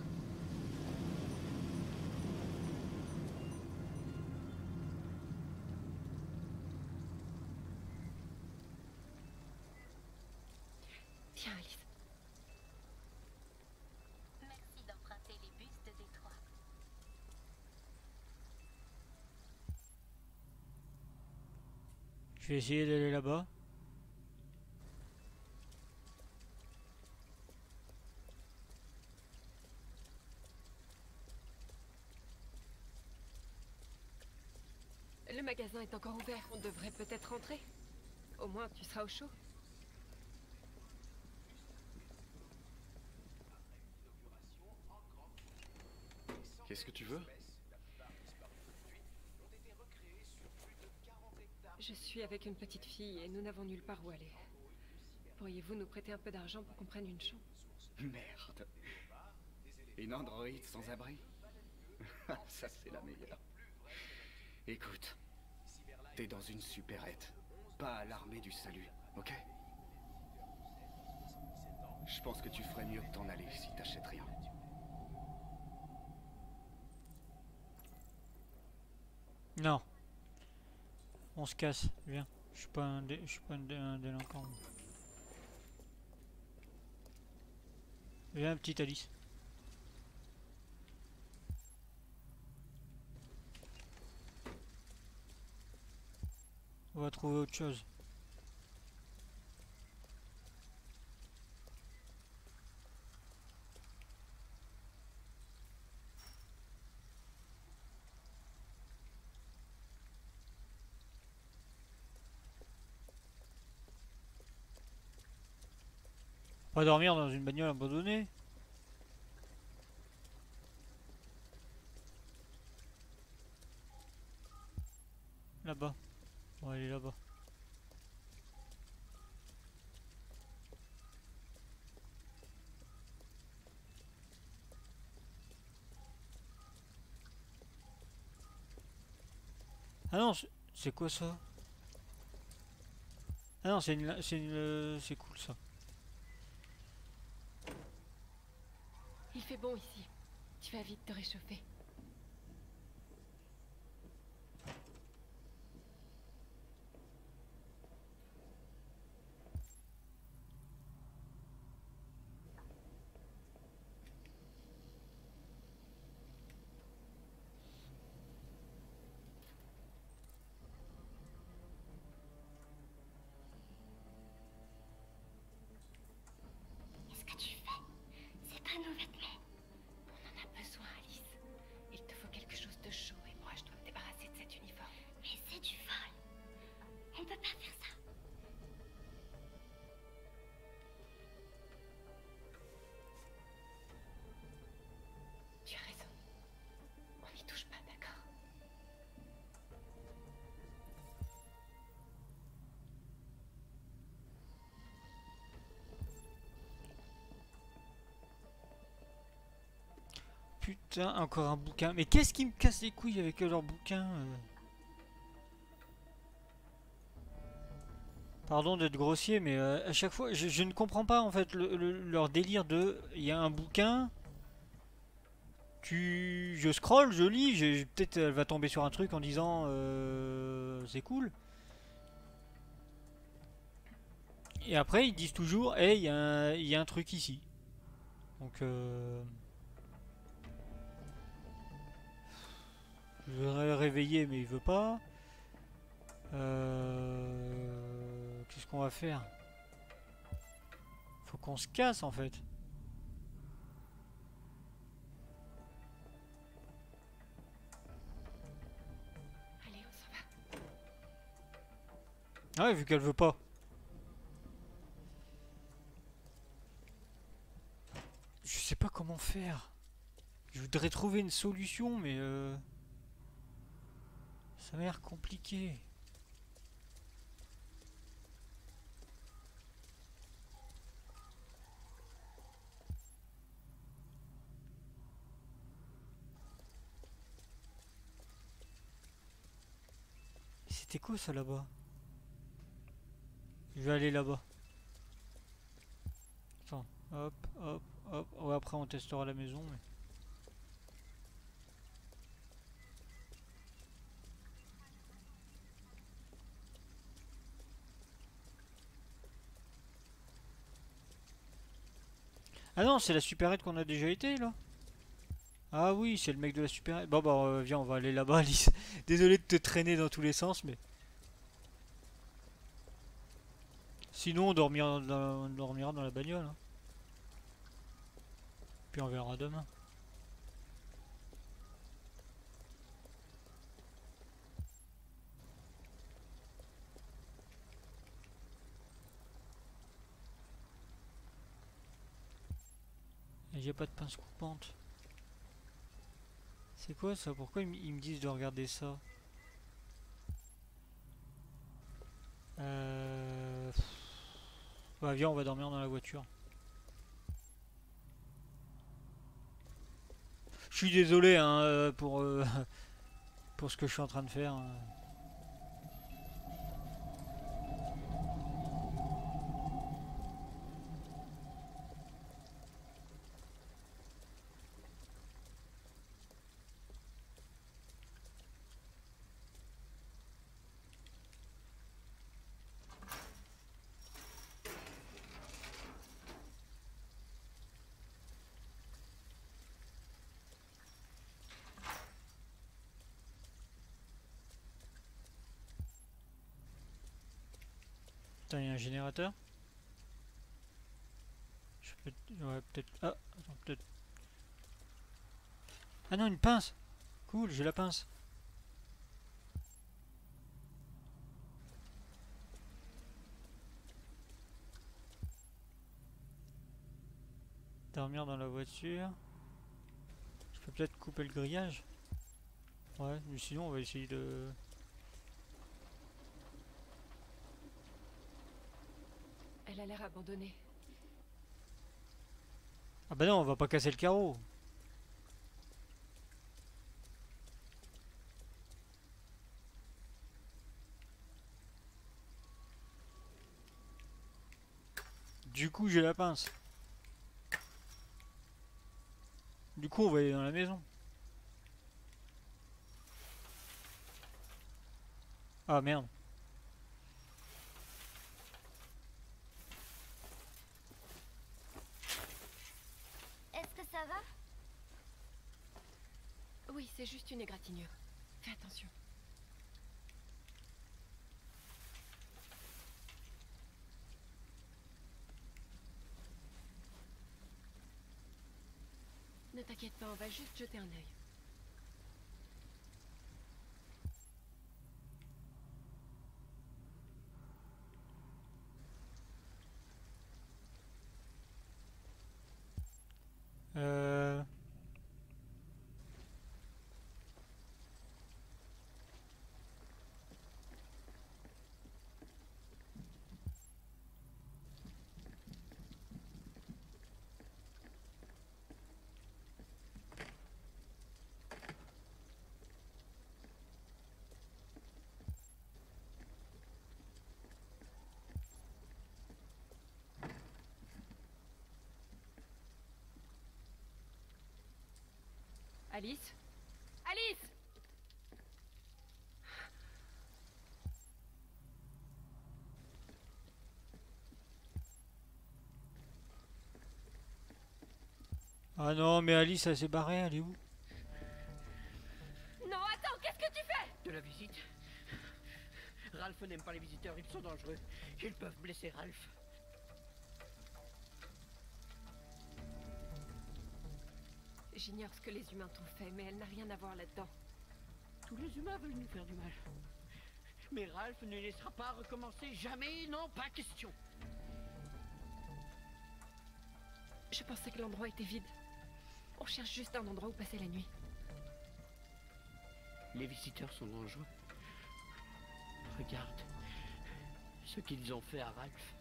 Tiens, Alice. Merci d'emprunter les bustes des trois. Je vais essayer d'aller là-bas. Le magasin est encore ouvert. On devrait peut-être rentrer. Au moins, tu seras au chaud. Qu'est-ce que tu veux? Je suis avec une petite fille et nous n'avons nulle part où aller. Pourriez-vous nous prêter un peu d'argent pour qu'on prenne une chambre? Merde. Une androïde sans abri? Ça, c'est la meilleure. Écoute, t'es dans une supérette, pas à l'armée du salut, ok? Je pense que tu ferais mieux de t'en aller si t'achètes rien. Non. On se casse, viens. Je suis pas un, dé je suis pas un, dé un délinquant. Viens, petite Alice. On va trouver autre chose. Pas dormir dans une bagnole abandonnée. Là-bas. On va aller là-bas. Ah non, c'est quoi ça? Ah non, c'est une... c'est une... c'est cool ça. Il fait bon ici. Tu vas vite te réchauffer. Qu'est-ce que tu fais? C'est pas nos vêtements. On en a besoin, Alice. Putain, encore un bouquin. Mais qu'est-ce qui me casse les couilles avec leurs bouquins euh Pardon d'être grossier, mais euh, à chaque fois, je, je ne comprends pas en fait le, le, leur délire de... Il y a un bouquin, tu... Je scroll, je lis, je- peut-être elle va tomber sur un truc en disant euh, c'est cool. Et après ils disent toujours, hey, il y, a un- il y a un truc ici. Donc... Euh... Je voudrais le réveiller mais il veut pas. Euh... Qu'est-ce qu'on va faire? Faut qu'on se casse en fait. Allez, on s'en va. Ah ouais, vu qu'elle veut pas. Je sais pas comment faire. Je voudrais trouver une solution mais euh... ça m'a l'air compliqué. C'était quoi ça là-bas? Je vais aller là-bas. Attends, hop, hop, hop. Ouais, après on testera la maison. Mais... Ah non, c'est la supérette qu'on a déjà été là. Ah oui, c'est le mec de la supérette. Bon bah euh, viens, on va aller là-bas, Alice. Désolé de te traîner dans tous les sens, mais... Sinon on dormira dans, on dormira dans la bagnole. Hein. Puis on verra demain. Et j'ai pas de pince coupante. C'est quoi ça? Pourquoi ils, m- ils me disent de regarder ça? Euh... pff. Bah viens, on va dormir dans la voiture. Je suis désolé hein, euh, pour, euh, pour ce que je suis en train de faire. Hein. Putain, il y a un générateur. Je peux... Ouais, peut-être... Ah, attends, peut-être... Ah non, une pince. Cool, j'ai la pince. Dormir dans la voiture. Je peux peut-être couper le grillage. Ouais, mais sinon on va essayer de... Elle a l'air abandonnée. Ah bah non, on va pas casser le carreau. Du coup, j'ai la pince. Du coup, on va aller dans la maison. Ah merde. Est-ce que ça va? Oui, c'est juste une égratignure. Fais attention. Ne t'inquiète pas, on va juste jeter un œil. Euh... Alice? Alice! Ah non, mais Alice, elle s'est barrée, elle est où? Non, attends, qu'est-ce que tu fais? De la visite. Ralph n'aime pas les visiteurs, ils sont dangereux. Ils peuvent blesser Ralph. J'ignore ce que les humains t'ont fait, mais elle n'a rien à voir là-dedans. Tous les humains veulent nous faire du mal. Mais Ralph ne laissera pas recommencer, jamais, non, pas question. Je pensais que l'endroit était vide. On cherche juste un endroit où passer la nuit. Les visiteurs sont dangereux. Regarde ce qu'ils ont fait à Ralph.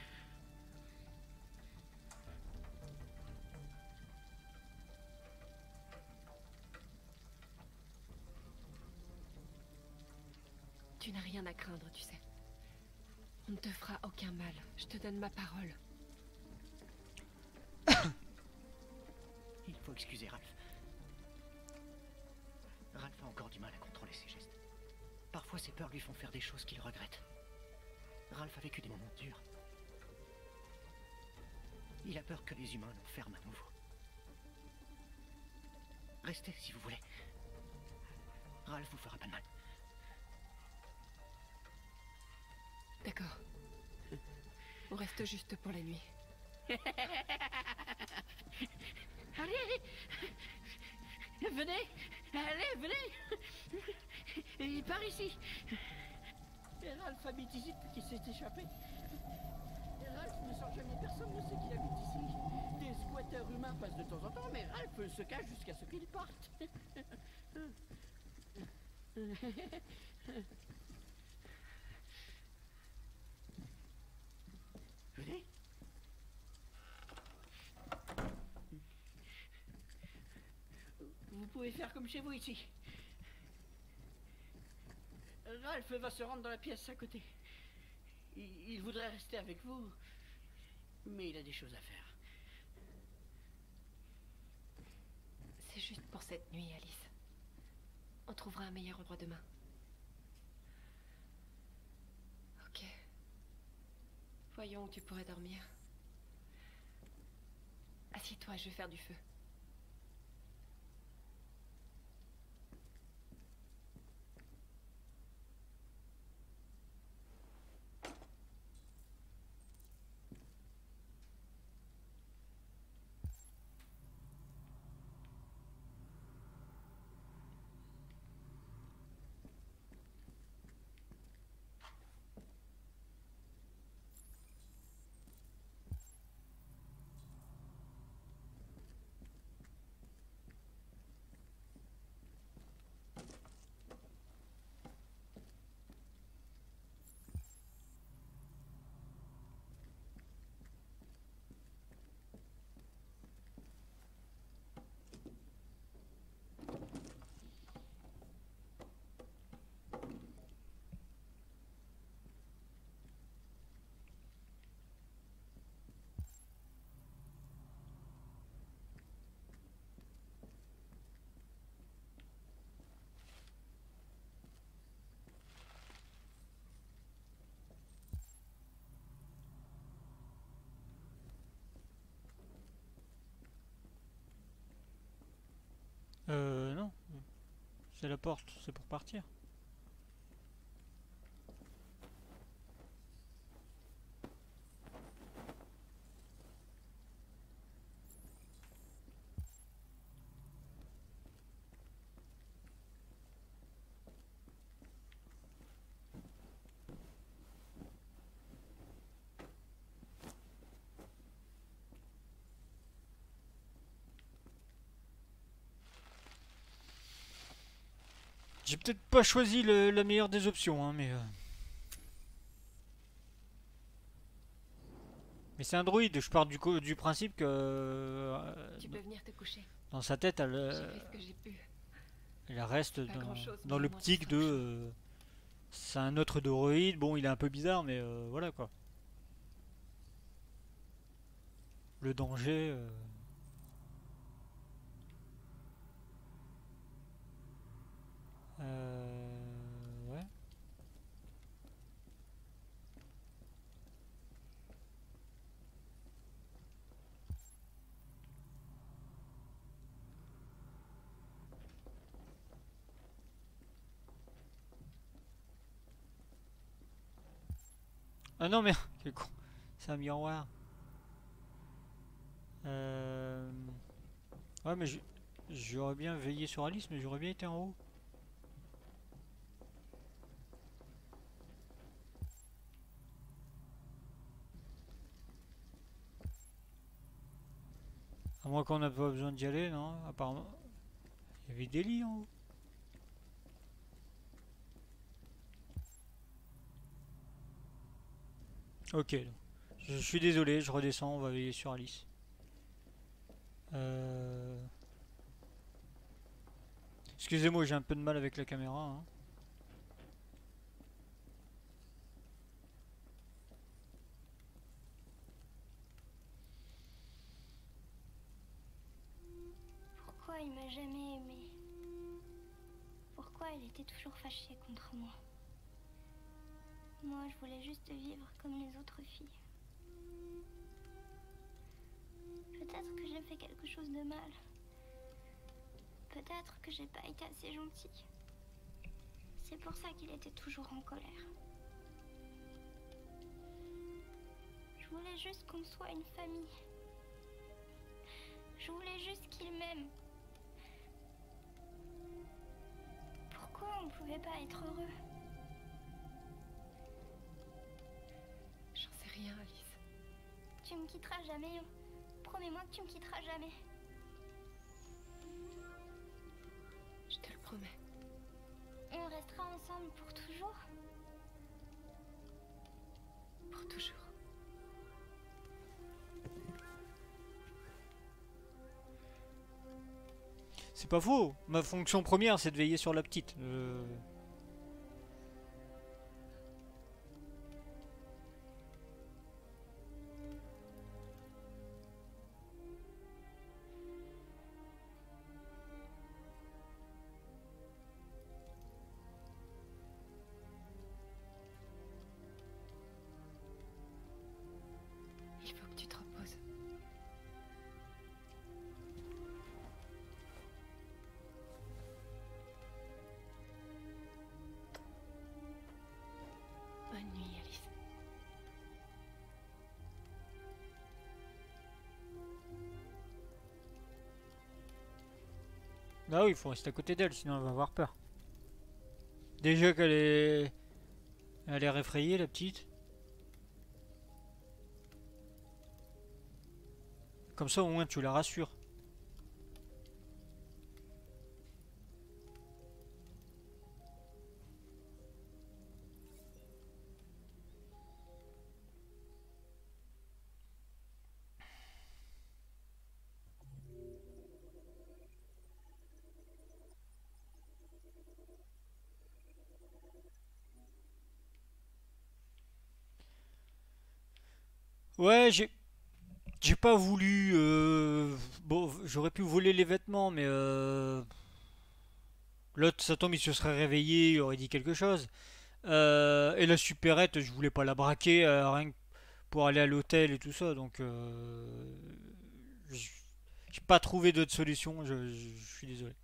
Tu n'as rien à craindre, tu sais. On ne te fera aucun mal. Je te donne ma parole. Il faut excuser Ralph. Ralph a encore du mal à contrôler ses gestes. Parfois ses peurs lui font faire des choses qu'il regrette. Ralph a vécu des moments durs. Il a peur que les humains l'enferment à nouveau. Restez si vous voulez. Ralph vous fera pas de mal. D'accord. On reste juste pour la nuit. Allez, allez. Venez. Allez, venez. Il part ici. Et Ralph habite ici depuis qu'il s'est échappé. Et Ralph ne sort jamais, personne ne sait qu'il habite ici. Des squatteurs humains passent de temps en temps, mais Ralph se cache jusqu'à ce qu'il parte. Venez. Vous pouvez faire comme chez vous ici. Ralph va se rendre dans la pièce à côté. Il, il voudrait rester avec vous, mais il a des choses à faire. C'est juste pour cette nuit, Alice. On trouvera un meilleur endroit demain. Ok. Voyons où tu pourrais dormir. Assieds-toi, je vais faire du feu. Euh, non. C'est la porte, c'est pour partir. J'ai peut-être pas choisi le, la meilleure des options, hein, mais... Euh... Mais c'est un droïde, je pars du, du principe que... Euh, tu peux venir te coucher. Dans sa tête, elle... J'ai fait ce que j'ai pu. Elle reste Pas dans, grand-chose, dans mais l'optique moi, de... Euh, c'est un autre droïde, bon il est un peu bizarre, mais euh, voilà quoi. Le danger... Euh... Euh... Ouais. Ah non mais quel con. C'est un miroir. Euh... Ouais mais j'aurais bien veillé sur Alice, mais j'aurais bien été en haut. À moins qu'on n'a pas besoin d'y aller, non? Apparemment. Il y avait des lits en haut. Ok. Je suis désolé, je redescends, on va veiller sur Alice. Euh... Excusez-moi, j'ai un peu de mal avec la caméra. Hein. Pourquoi il m'a jamais aimé? Pourquoi il était toujours fâché contre moi? Moi, je voulais juste vivre comme les autres filles. Peut-être que j'ai fait quelque chose de mal. Peut-être que j'ai pas été assez gentille. C'est pour ça qu'il était toujours en colère. Je voulais juste qu'on soit une famille. Je voulais juste qu'il m'aime. Pourquoi on pouvait pas être heureux? J'en sais rien, Alice. Tu me quitteras jamais, hein. Promets-moi que tu me quitteras jamais. Je te le promets. On restera ensemble pour toujours? Pour toujours. C'est pas faux. Ma fonction première, c'est de veiller sur la petite. Euh... Il faut que tu te reposes. Bonne nuit, Alice. Ah oui, il faut rester à côté d'elle, sinon elle va avoir peur. Déjà qu'elle est... Elle a l'air effrayée, la petite. Comme ça, au moins, tu la rassures. Ouais, j'ai... J'ai pas voulu... Euh... Bon, j'aurais pu voler les vêtements, mais... Euh... L'autre, ça tombe, il se serait réveillé, il aurait dit quelque chose. Euh... Et la supérette, je voulais pas la braquer, euh, rien que pour aller à l'hôtel et tout ça, donc... Euh... J'ai pas trouvé d'autre solution, je, je, je suis désolé.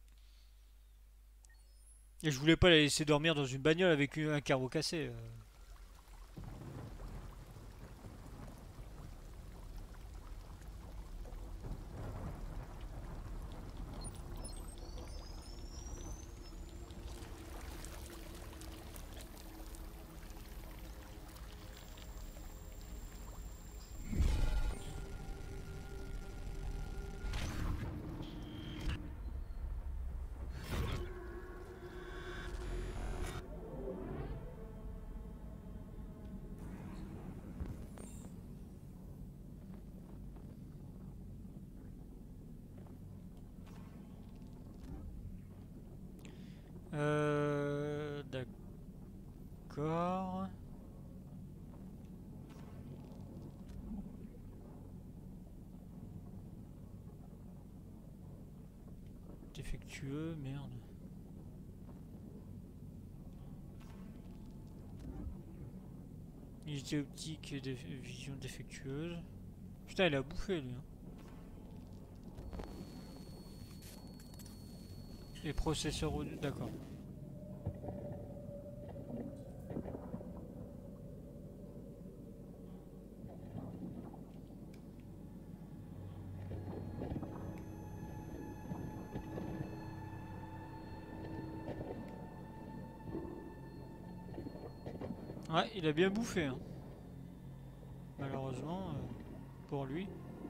Et je voulais pas la laisser dormir dans une bagnole avec une, un carreau cassé. Euh... Euh, d'accord. Défectueux, merde. Unité optique et dé vision défectueuse. Putain, il a bouffé lui. Hein. Les processeurs audio, d'accord. Ouais, il a bien bouffé. Hein. Malheureusement, euh, pour lui.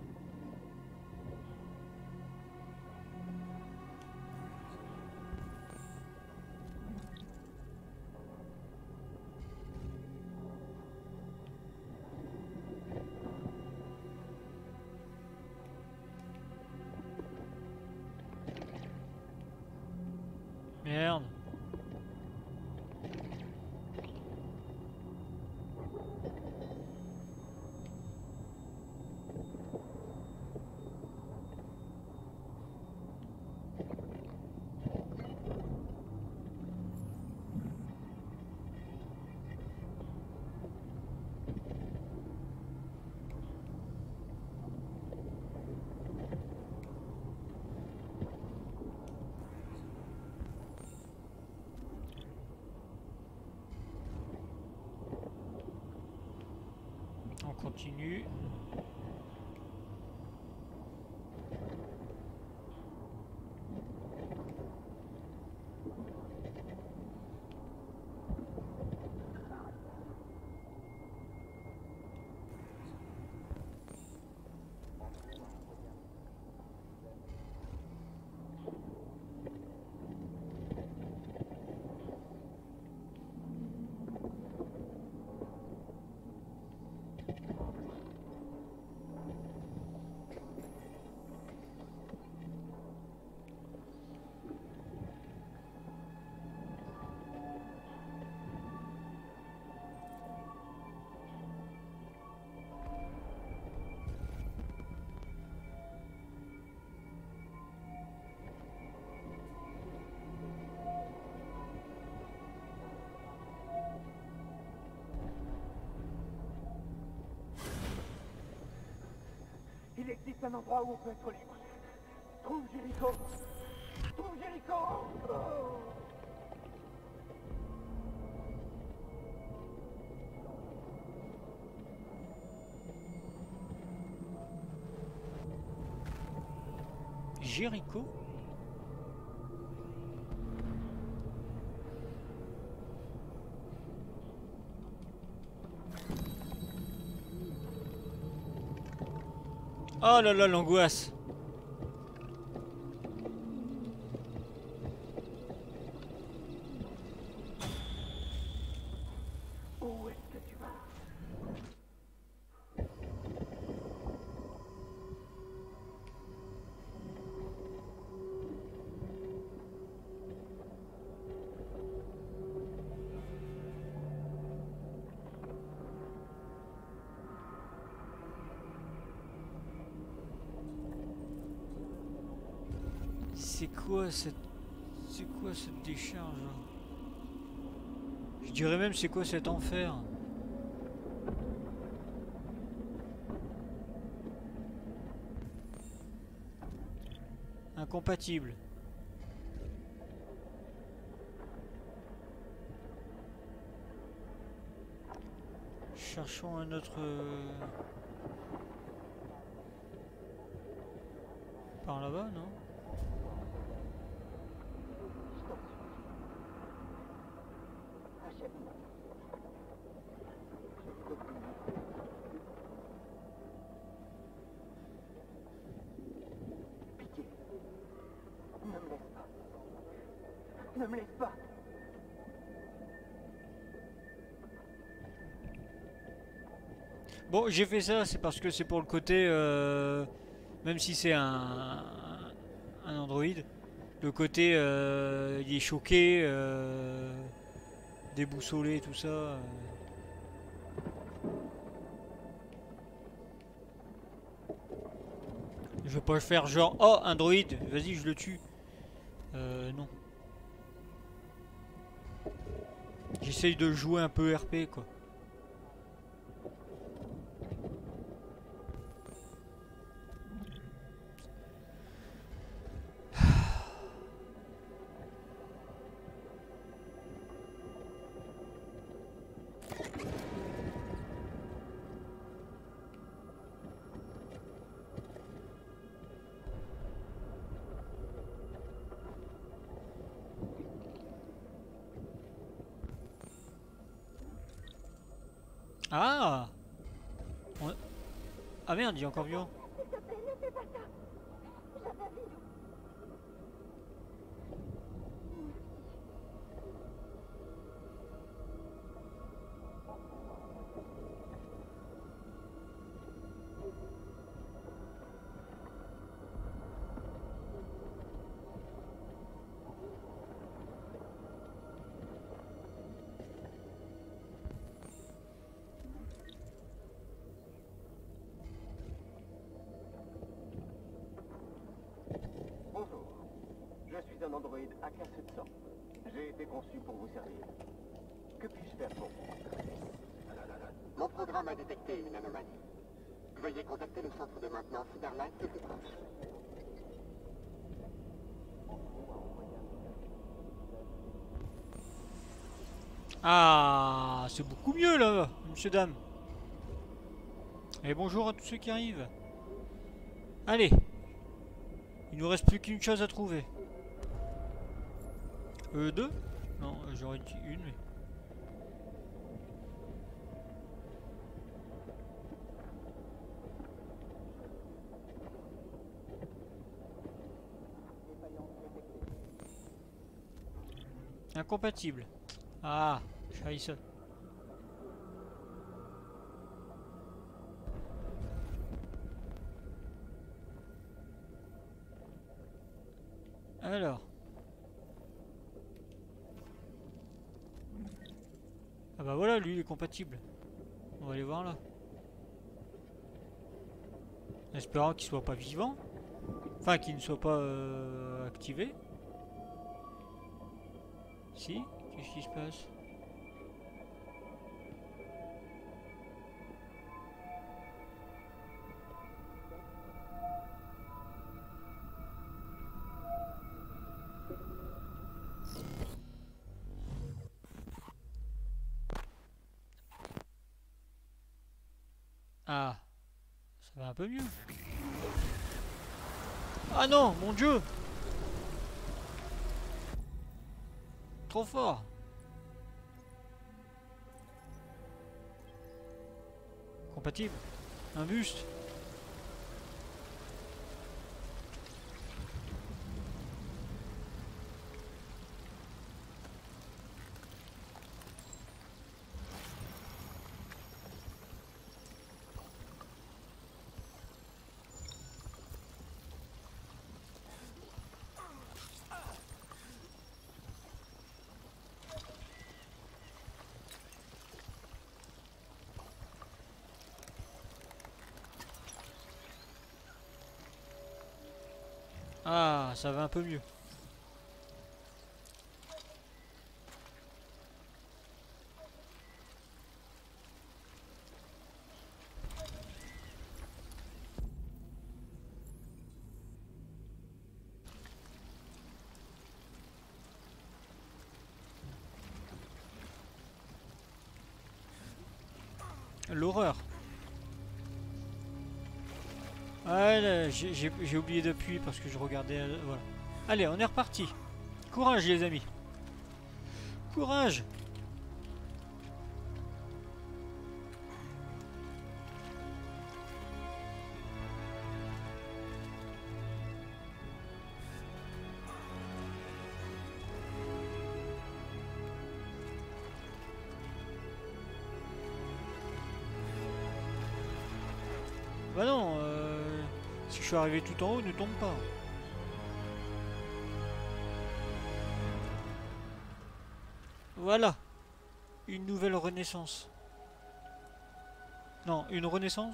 Merde. On continue. Il existe un endroit où on peut être libre. Trouve Jericho. Trouve Jericho. Oh. Jericho? Oh là là, l'angoisse. Où est-ce que tu vas? C'est quoi cette... C'est quoi cette décharge? Je dirais même c'est quoi cet enfer? Incompatible. Cherchons un autre... Par là-bas, non? Pitié. Ne me laisse pas. Ne me laisse pas. Bon, j'ai fait ça, c'est parce que c'est pour le côté... Euh, même si c'est un, un Android, le côté... Euh, il est choqué, euh, déboussolé, tout ça... Euh. Je vais pas faire genre, oh, un droïde, vas-y, je le tue. Euh, non. J'essaye de jouer un peu R P, quoi. Ah On- Ah merde, il est encore vivant. Bonjour, je suis un androïde A K sept cents. J'ai été conçu pour vous servir. Que puis-je faire pour vous? Mon programme a détecté une anomalie. Veuillez contacter le centre de maintenance Cyberlife le plus proche. Ah, c'est beaucoup mieux là, monsieur, dame. Et bonjour à tous ceux qui arrivent. Allez. Il nous reste plus qu'une chose à trouver. Euh, deux? Non, j'aurais dit une, mais... Incompatible. Ah, scheiße. Alors. Ah bah voilà, lui il est compatible. On va aller voir là. En espérant qu'il soit pas vivant. Enfin, qu'il ne soit pas euh, activé. Si, qu'est-ce qui se passe? Ah, ça va un peu mieux. Ah non, mon Dieu! Trop fort. Compatible. Un buste. Ah, ça va un peu mieux. L'horreur. Ah, j'ai oublié d'appuyer parce que je regardais. Euh, voilà. Allez, on est reparti. Courage, les amis. Courage. Bah non, euh, si je suis arrivé tout en haut, ne tombe pas. Voilà. Une nouvelle renaissance. Non, une renaissance.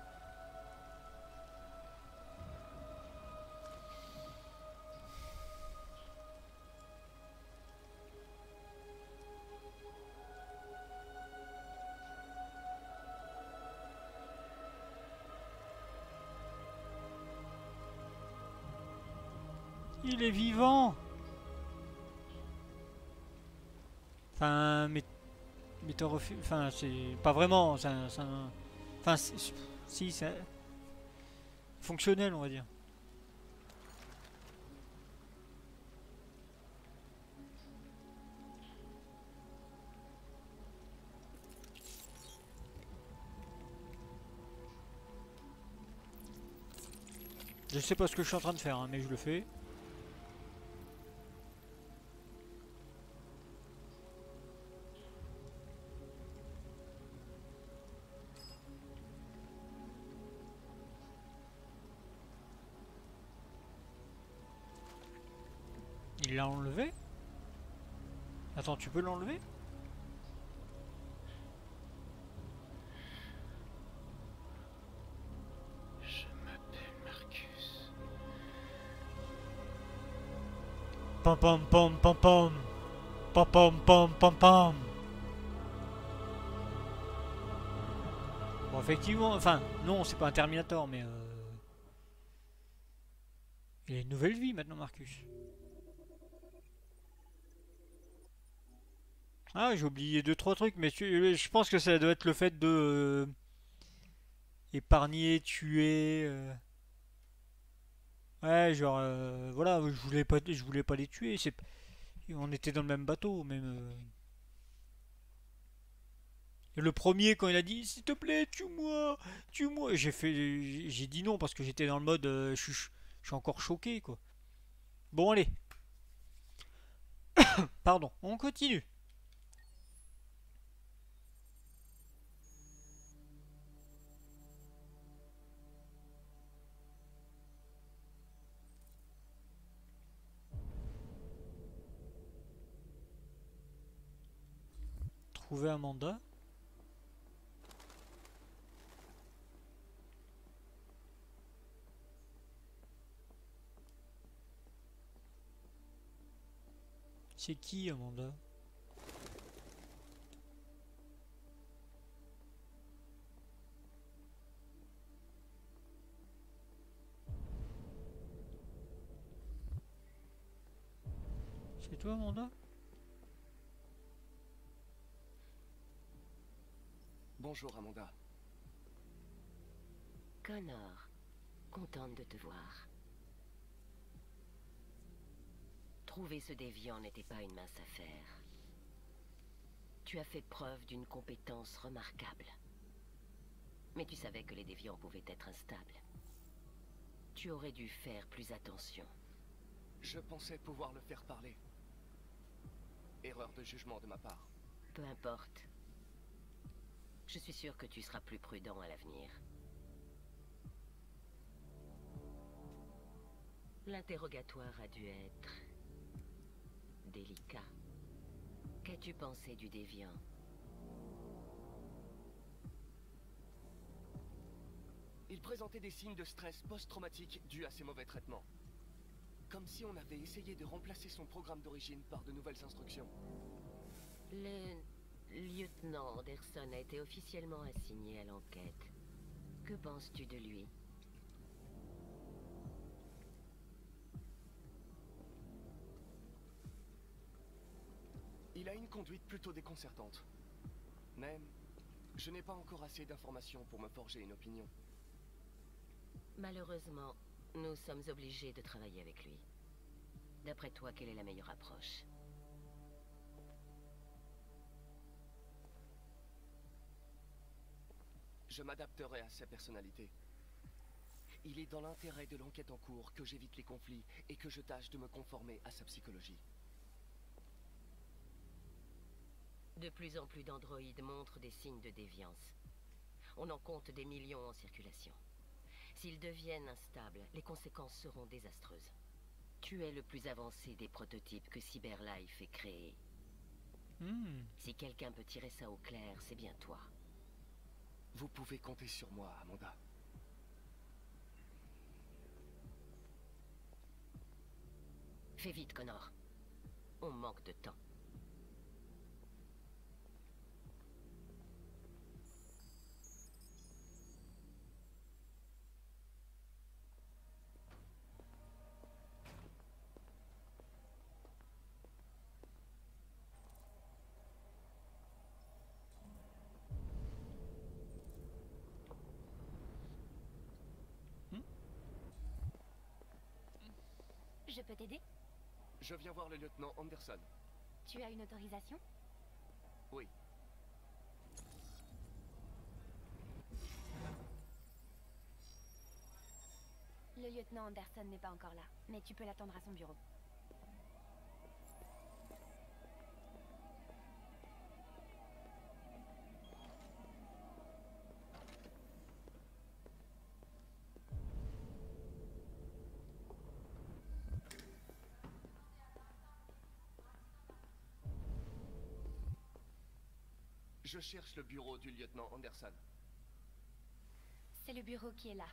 Il est vivant. Enfin, mais... Météorofile... Enfin, c'est... Pas vraiment, c'est un... un... Enfin, si, c'est... Fonctionnel, on va dire. Je sais pas ce que je suis en train de faire, hein, mais je le fais. Il l'a enlevé? Attends, tu peux l'enlever? Je m'appelle Marcus. Pom pom pom pom pom. Pom pom pom pom pom. Bon, effectivement, enfin, non, c'est pas un Terminator, mais euh... il a une nouvelle vie maintenant, Marcus. Ah, j'ai oublié deux trois trucs, mais tu- je pense que ça doit être le fait de euh, épargner, tuer. euh. Ouais, genre euh, voilà, je voulais pas, je voulais pas les tuer. C'est, on était dans le même bateau, même. euh. Et le premier quand il a dit, s'il te plaît, tue-moi, tue-moi, j'ai fait, j'ai j'ai dit non parce que j'étais dans le mode, euh, je suis, je suis encore choqué quoi. Bon allez, pardon, on continue. Trouver un mandat. C'est qui Amanda? C'est toi Amanda? Bonjour, Amanda. Connor, contente de te voir. Trouver ce déviant n'était pas une mince affaire. Tu as fait preuve d'une compétence remarquable. Mais tu savais que les déviants pouvaient être instables. Tu aurais dû faire plus attention. Je pensais pouvoir le faire parler. Erreur de jugement de ma part. Peu importe. Je suis sûr que tu seras plus prudent à l'avenir. L'interrogatoire a dû être délicat. Qu'as-tu pensé du déviant? Il présentait des signes de stress post-traumatique dus à ses mauvais traitements. Comme si on avait essayé de remplacer son programme d'origine par de nouvelles instructions. Le lieutenant Anderson a été officiellement assigné à l'enquête. Que penses-tu de lui? Il a une conduite plutôt déconcertante. Mais je n'ai pas encore assez d'informations pour me forger une opinion. Malheureusement, nous sommes obligés de travailler avec lui. D'après toi, quelle est la meilleure approche? Je m'adapterai à sa personnalité. Il est dans l'intérêt de l'enquête en cours que j'évite les conflits et que je tâche de me conformer à sa psychologie. De plus en plus d'androïdes montrent des signes de déviance. On en compte des millions en circulation. S'ils deviennent instables, les conséquences seront désastreuses. Tu es le plus avancé des prototypes que CyberLife ait créés. Hmm. Si quelqu'un peut tirer ça au clair, c'est bien toi. Vous pouvez compter sur moi, Amanda. Fais vite, Connor. On manque de temps. Je peux t'aider? Je viens voir le lieutenant Anderson. Tu as une autorisation? Oui. Le lieutenant Anderson n'est pas encore là, mais tu peux l'attendre à son bureau. Je cherche le bureau du lieutenant Anderson. C'est le bureau qui est là.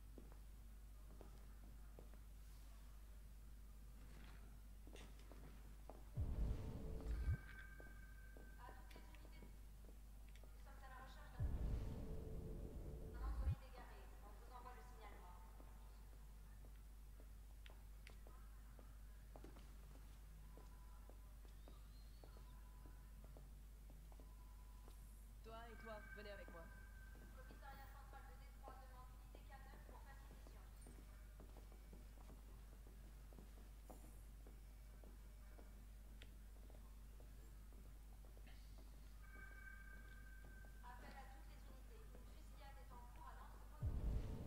Toi et toi, venez avec moi. Commissariat central de Détroit demande unité K neuf pour perquisition. Appel à toutes les unités. Une fusillade est en cours à l'entrepôt de...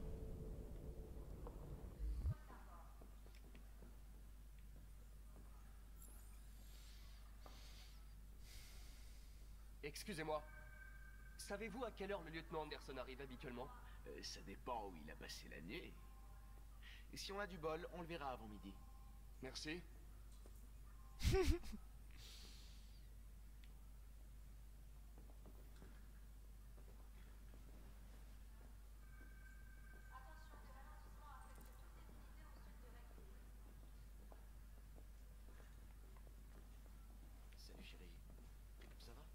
Excusez-moi. Savez-vous à quelle heure le lieutenant Anderson arrive habituellement? Euh, ça dépend où il a passé la nuit. Et si on a du bol, on le verra avant midi. Merci. Salut chérie. Ça va?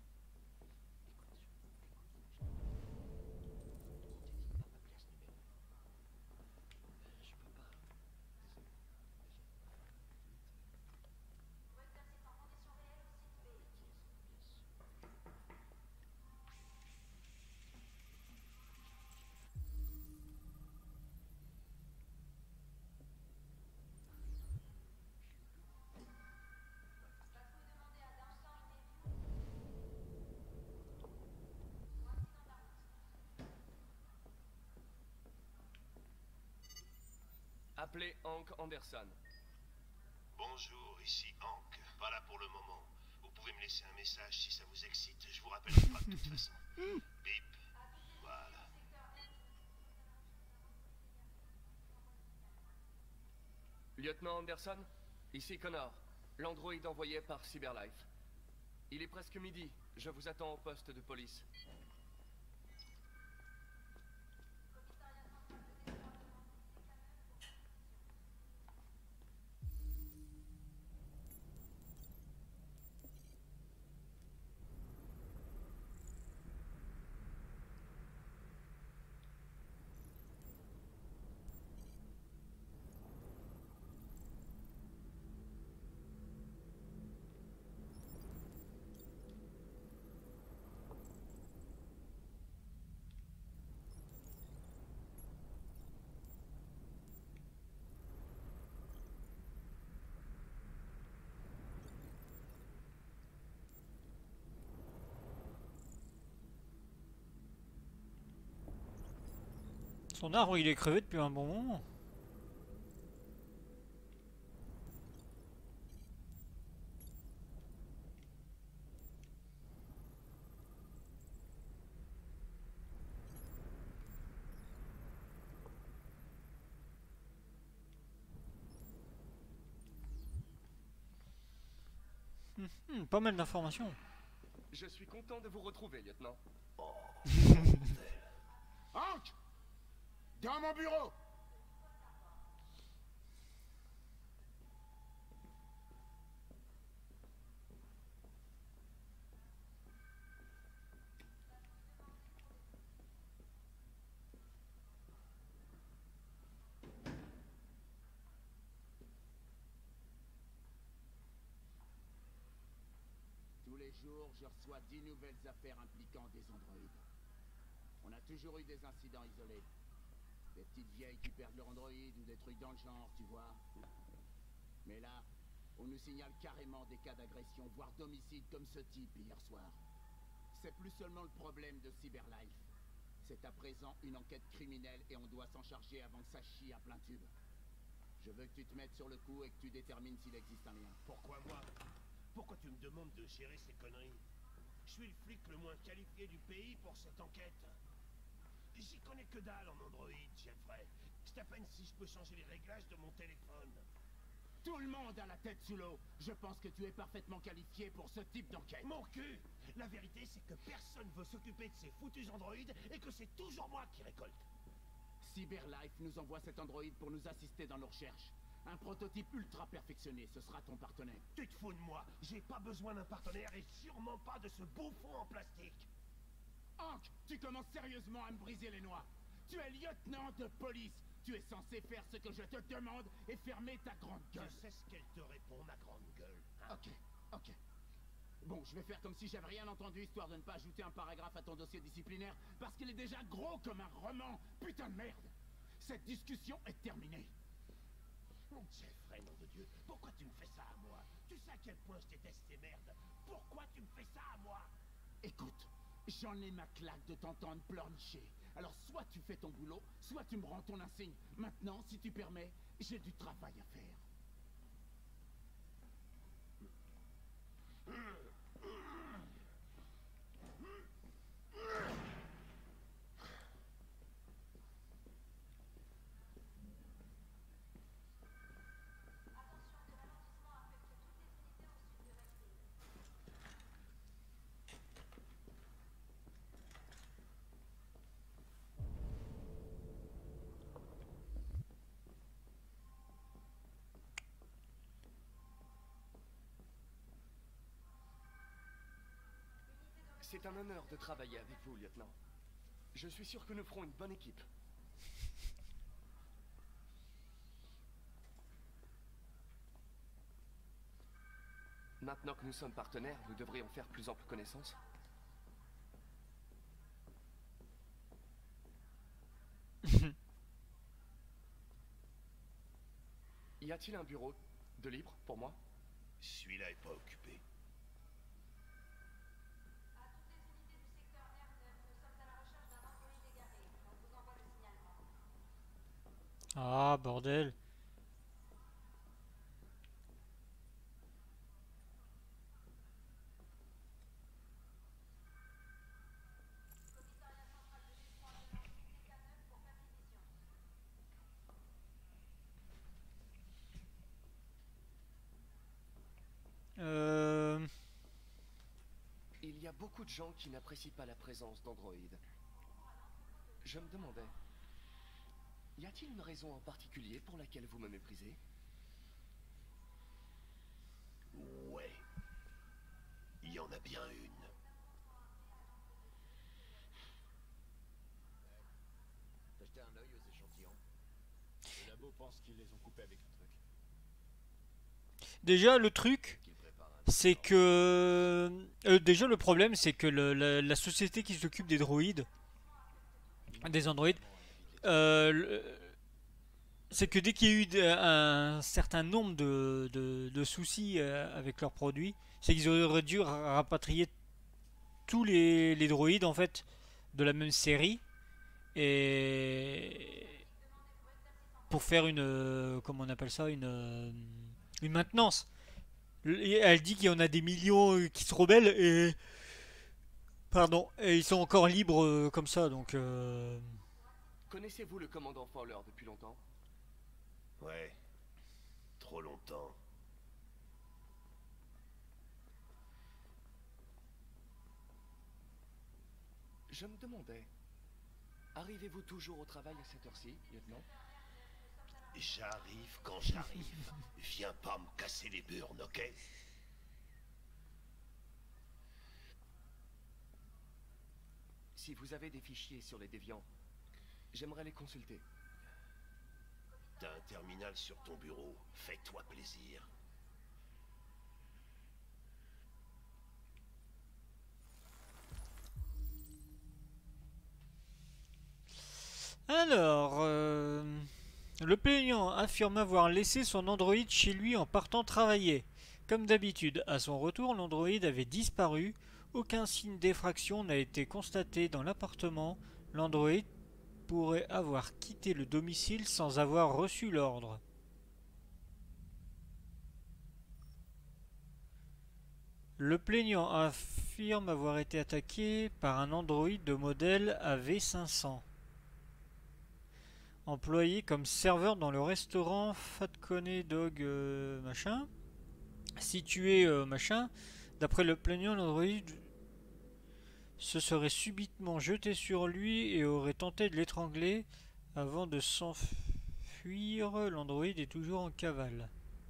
Appelez Hank Anderson. Bonjour, ici Hank. Pas là pour le moment. Vous pouvez me laisser un message si ça vous excite. Je vous rappellerai pas de toute façon. Bip. Voilà. Lieutenant Anderson, ici Connor, l'androïde envoyé par Cyberlife. Il est presque midi. Je vous attends au poste de police. Son arbre il est crevé depuis un bon moment. Hum, hum, pas mal d'informations. Je suis content de vous retrouver, lieutenant. Hank! Dans mon bureau! Tous les jours, je reçois dix nouvelles affaires impliquant des androïdes. On a toujours eu des incidents isolés. Des petites vieilles qui perdent leur androïde ou des trucs dans le genre, tu vois. Mais là, on nous signale carrément des cas d'agression, voire d'homicide comme ce type hier soir. C'est plus seulement le problème de Cyberlife. C'est à présent une enquête criminelle et on doit s'en charger avant que ça chie à plein tube. Je veux que tu te mettes sur le coup et que tu détermines s'il existe un lien. Pourquoi moi? Pourquoi tu me demandes de gérer ces conneries? Je suis le flic le moins qualifié du pays pour cette enquête. J'y connais que dalle en Android, Jeffrey. C'est à peine si je peux changer les réglages de mon téléphone. Tout le monde a la tête sous l'eau. Je pense que tu es parfaitement qualifié pour ce type d'enquête. Mon cul! La vérité, c'est que personne veut s'occuper de ces foutus androïdes et que c'est toujours moi qui récolte. Cyberlife nous envoie cet androïde pour nous assister dans nos recherches. Un prototype ultra perfectionné, ce sera ton partenaire. Tu te fous de moi? J'ai pas besoin d'un partenaire et sûrement pas de ce bouffon en plastique. Hank, tu commences sérieusement à me briser les noix. Tu es lieutenant de police. Tu es censé faire ce que je te demande et fermer ta grande gueule. Je sais ce qu'elle te répond, ma grande gueule. Hein? Ok, ok. Bon, je vais faire comme si j'avais rien entendu, histoire de ne pas ajouter un paragraphe à ton dossier disciplinaire, parce qu'il est déjà gros comme un roman. Putain de merde. Cette discussion est terminée. Jeffrey, nom de Dieu, pourquoi tu me fais ça à moi? Tu sais à quel point je déteste ces merdes. Pourquoi tu me fais ça à moi? Écoute, j'en ai ma claque de t'entendre pleurnicher. Alors soit tu fais ton boulot, soit tu me rends ton insigne. Maintenant, si tu permets, j'ai du travail à faire. C'est un honneur de travailler avec vous, lieutenant. Je suis sûr que nous ferons une bonne équipe. Maintenant que nous sommes partenaires, nous devrions faire plus ample connaissance. Y a-t-il un bureau de libre pour moi? Celui-là est pas occupé. Ah, bordel. Euh... Il y a beaucoup de gens qui n'apprécient pas la présence d'androïdes. Je me demandais... Y a-t-il une raison en particulier pour laquelle vous me méprisez? Ouais. Il y en a bien une. T'as jeté un œil aux échantillons? Le labo pense qu'ils les ont coupés avec un truc. Déjà, le truc, c'est que... Euh, déjà, le problème, c'est que le, la, la société qui s'occupe des droïdes, des androïdes, euh, c'est que dès qu'il y a eu de, un certain nombre de, de, de soucis euh, avec leurs produits, c'est qu'ils auraient dû rapatrier tous les, les droïdes, en fait, de la même série, et... pour faire une... Euh, comment on appelle ça, une... Euh, une maintenance. Elle dit qu'il y en a des millions qui se rebellent et... Pardon, et ils sont encore libres euh, comme ça, donc... Euh... Connaissez-vous le commandant Fowler depuis longtemps? Ouais. Trop longtemps. Je me demandais... Arrivez-vous toujours au travail à cette heure-ci, lieutenant? J'arrive quand j'arrive. Viens pas me casser les burnes, ok? Si vous avez des fichiers sur les déviants, j'aimerais les consulter. T'as un terminal sur ton bureau. Fais-toi plaisir. Alors... Euh... Le plaignant affirme avoir laissé son androïde chez lui en partant travailler. Comme d'habitude, à son retour, l'androïde avait disparu. Aucun signe d'effraction n'a été constaté dans l'appartement. l'androïde pourrait avoir quitté le domicile sans avoir reçu l'ordre. Le plaignant affirme avoir été attaqué par un androïde de modèle A V cinq cents, employé comme serveur dans le restaurant Fatcone Dog euh, machin, situé euh, machin. D'après le plaignant, l'androïde se serait subitement jeté sur lui et aurait tenté de l'étrangler avant de s'enfuir. L'androïde est toujours en cavale.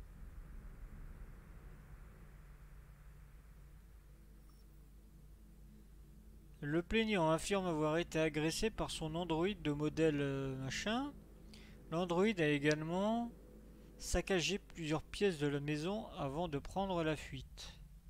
Le plaignant affirme avoir été agressé par son androïde de modèle euh, machin. L'androïde a également saccagé plusieurs pièces de la maison avant de prendre la fuite.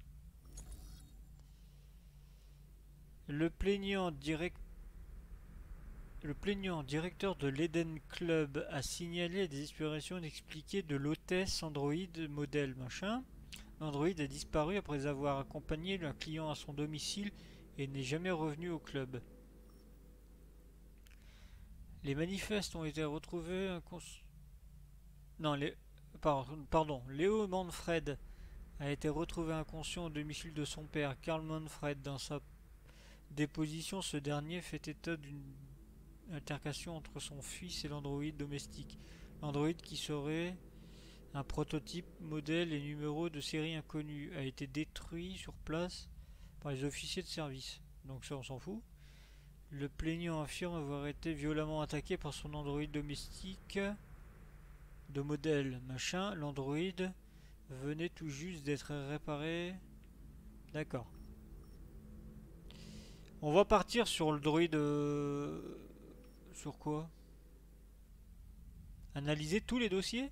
Le plaignant, direct... Le plaignant directeur de l'Eden Club a signalé la disparition inexpliquée de l'hôtesse androïde modèle machin. L'androïde a disparu après avoir accompagné un client à son domicile et n'est jamais revenu au club. Les manifestes ont été retrouvés incons... Non, les... Pardon, Léo Manfred a été retrouvé inconscient au domicile de son père, Karl Manfred. Dans sa déposition, ce dernier fait état d'une altercation entre son fils et l'androïde domestique. L'androïde, qui serait un prototype, modèle et numéro de série inconnu, a été détruit sur place par les officiers de service. Donc ça, on s'en fout. Le plaignant affirme avoir été violemment attaqué par son androïde domestique de modèle machin. L'androïde venait tout juste d'être réparé. D'accord. On va partir sur le droïde... Euh... Sur quoi? Analyser tous les dossiers?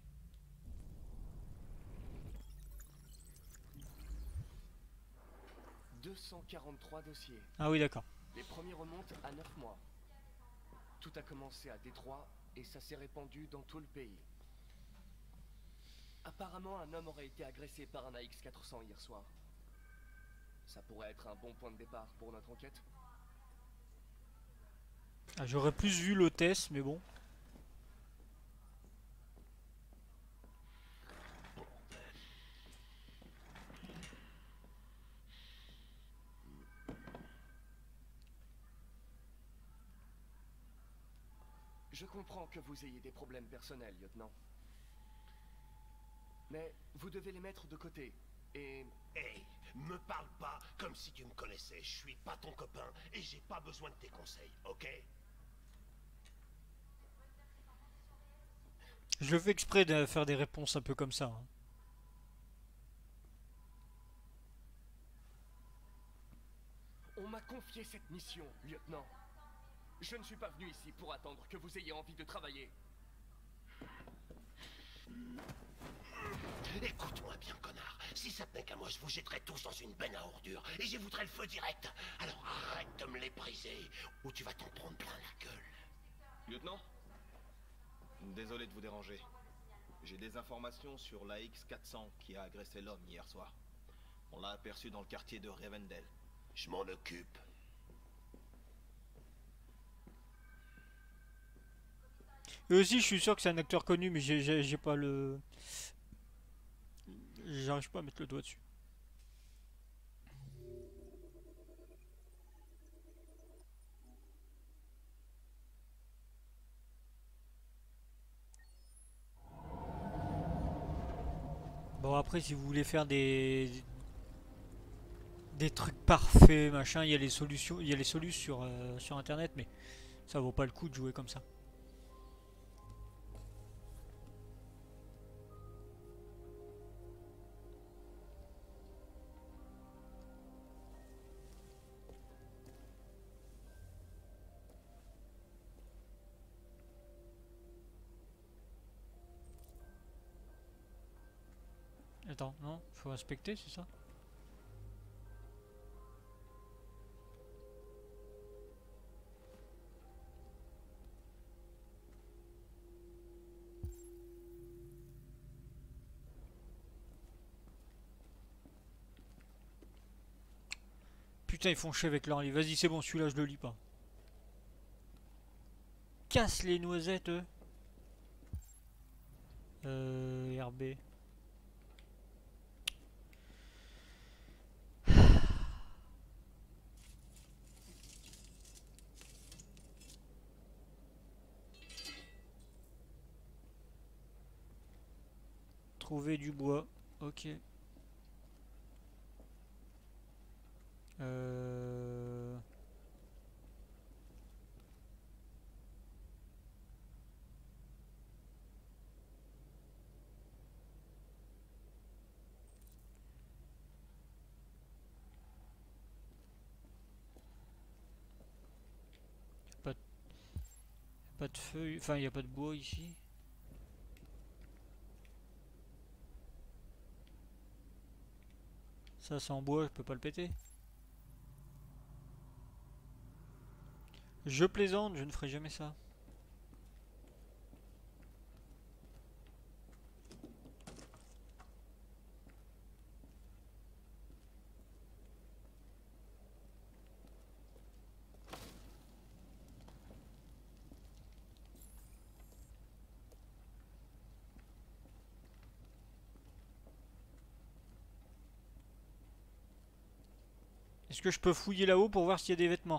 deux cent quarante-trois dossiers. Ah oui, d'accord. Les premiers remontent à neuf mois. Tout a commencé à Détroit et ça s'est répandu dans tout le pays. Apparemment, un homme aurait été agressé par un A X quatre cents hier soir. Ça pourrait être un bon point de départ pour notre enquête. Ah, j'aurais plus vu l'hôtesse, mais bon. Je comprends que vous ayez des problèmes personnels, lieutenant. Mais vous devez les mettre de côté. Et... Hey, me parle pas comme si tu me connaissais. Je suis pas ton copain et j'ai pas besoin de tes conseils, ok? Je fais exprès de faire des réponses un peu comme ça. Hein. On m'a confié cette mission, lieutenant. Je ne suis pas venu ici pour attendre que vous ayez envie de travailler. Écoute-moi bien, connard. Si ça tenait qu'à moi, je vous jetterais tous dans une benne à ordures et j'y voudrais le feu direct. Alors arrête de me l'ébriser ou tu vas t'en prendre plein la gueule. Lieutenant, désolé de vous déranger. J'ai des informations sur l'A X quatre cents qui a agressé l'homme hier soir. On l'a aperçu dans le quartier de Rivendell. Je m'en occupe. Et aussi, je suis sûr que c'est un acteur connu, mais j'ai pas le... J'arrive pas à mettre le doigt dessus. Bon, après, si vous voulez faire des... des trucs parfaits, machin, il y a les solutions, il y a les solutions sur, euh, sur internet, mais ça vaut pas le coup de jouer comme ça. Attends, non, faut inspecter, c'est ça? Putain, ils font chier avec leur livre. Vas-y, c'est bon, celui-là, je le lis pas. cassent les noisettes, eux. Euh, R B. Trouver du bois. Ok. Euh... Pas de... pas de feuilles, enfin il n'y a pas de bois ici. Ça c'est en bois, je peux pas le péter. Je plaisante, je ne ferai jamais ça. Est-ce que je peux fouiller là-haut pour voir s'il y a des vêtements?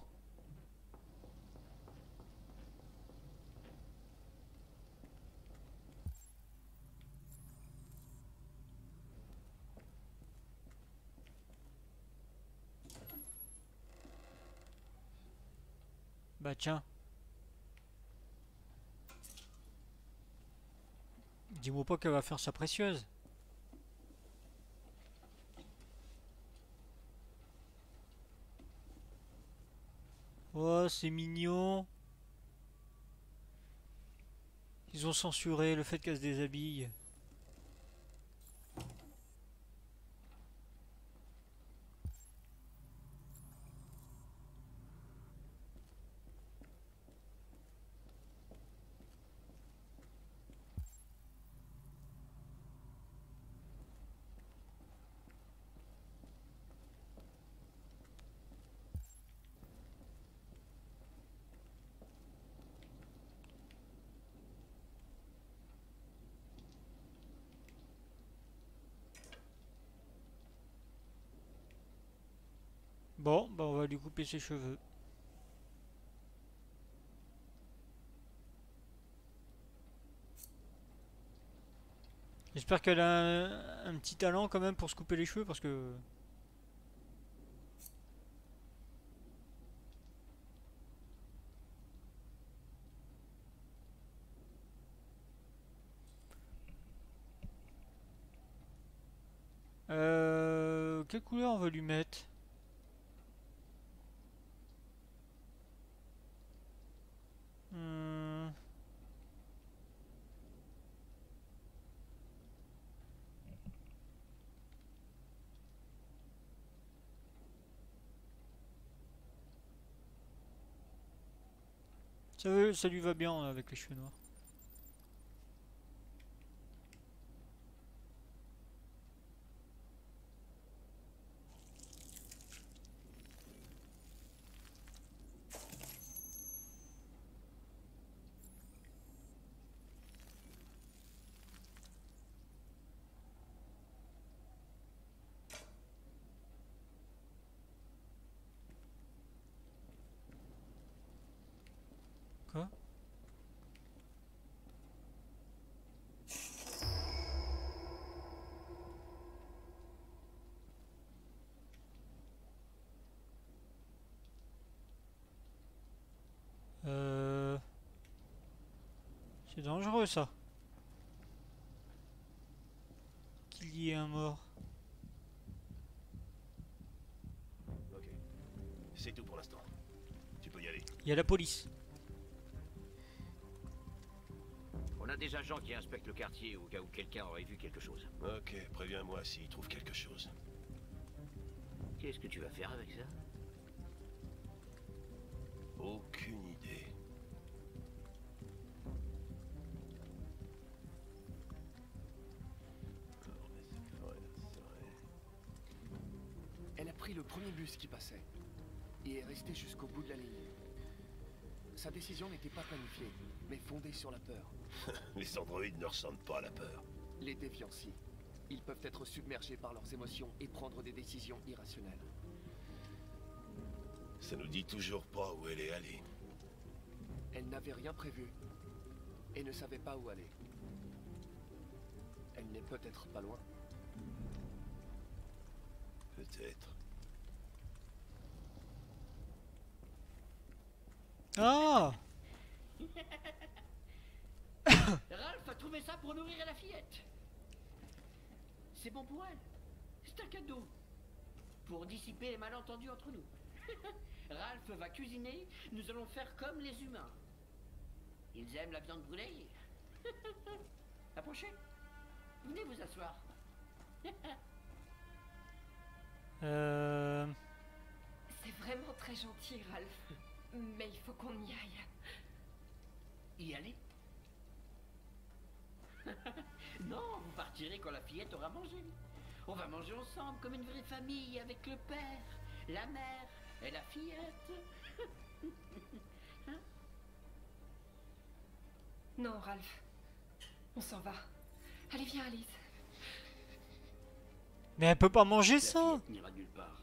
Bah tiens. Dis-moi pas qu'elle va faire sa précieuse. Oh, c'est mignon. Ils ont censuré le fait qu'elle se déshabille. Bon, bah on va lui couper ses cheveux. J'espère qu'elle a un, un petit talent quand même pour se couper les cheveux parce que... Euh... Quelle couleur on va lui mettre? Hmm. Ça, veut- ça lui va bien avec les cheveux noirs. Quoi? Euh... C'est dangereux ça. Qu'il y ait un mort. Ok. C'est tout pour l'instant. Tu peux y aller. Il y a la police. On a des agents qui inspectent le quartier au cas où quelqu'un aurait vu quelque chose. Ok, préviens-moi s'ils trouvent quelque chose. Qu'est-ce que tu vas faire avec ça? Aucune idée. Elle a pris le premier bus qui passait et est restée jusqu'au bout de la ligne. Sa décision n'était pas planifiée, mais fondée sur la peur. Les androïdes ne ressentent pas la peur. Les déviants, si. Ils peuvent être submergés par leurs émotions et prendre des décisions irrationnelles. Ça nous dit toujours pas où elle est allée. Elle n'avait rien prévu et ne savait pas où aller. Elle n'est peut-être pas loin. Peut-être. Ah! Ralph a trouvé ça pour nourrir la fillette. C'est bon pour elle. C'est un cadeau. Pour dissiper les malentendus entre nous. Ralph va cuisiner, nous allons faire comme les humains. Ils aiment la viande brûlée. Approchez. Venez vous asseoir. Euh... C'est vraiment très gentil, Ralph. Mais il faut qu'on y aille. Y aller? Non, vous partirez quand la fillette aura mangé. On va manger ensemble comme une vraie famille avec le père, la mère et la fillette. Hein? Non, Ralph. On s'en va. Allez, viens, Alice. Mais elle peut pas manger ça. La fillette n'ira nulle part.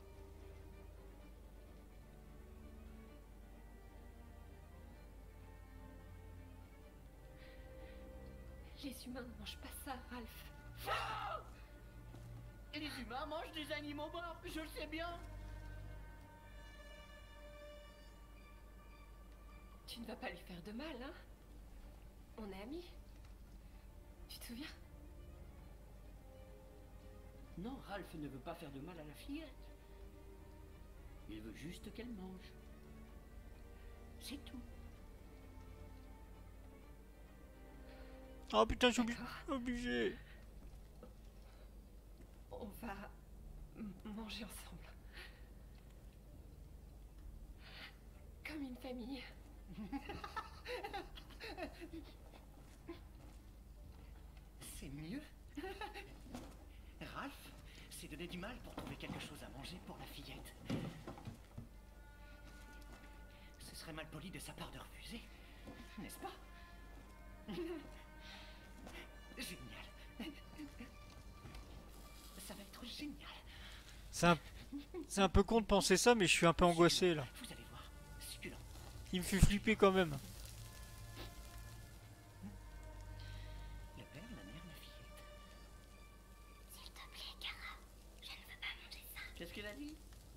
Les humains ne mangent pas ça, Ralph. Ah! Les humains mangent des animaux morts, je le sais bien. Tu ne vas pas lui faire de mal, hein? On est amis. Tu te souviens? Non, Ralph ne veut pas faire de mal à la fillette. Il veut juste qu'elle mange. C'est tout. Oh putain, je suis obligé. obligé. On va manger ensemble. Comme une famille. C'est mieux. Ralph s'est donné du mal pour trouver quelque chose à manger pour la fillette. Ce serait mal poli de sa part de refuser, n'est-ce pas? Génial. Ça va être génial. C'est un... c'est un peu con de penser ça, mais je suis un peu angoissé là. Vous allez voir, succulent. Il me fait flipper quand même. Le père, la mère, la fillette. S'il te plaît, Kara, je ne veux pas manger ça. Qu'est-ce qu'elle a dit?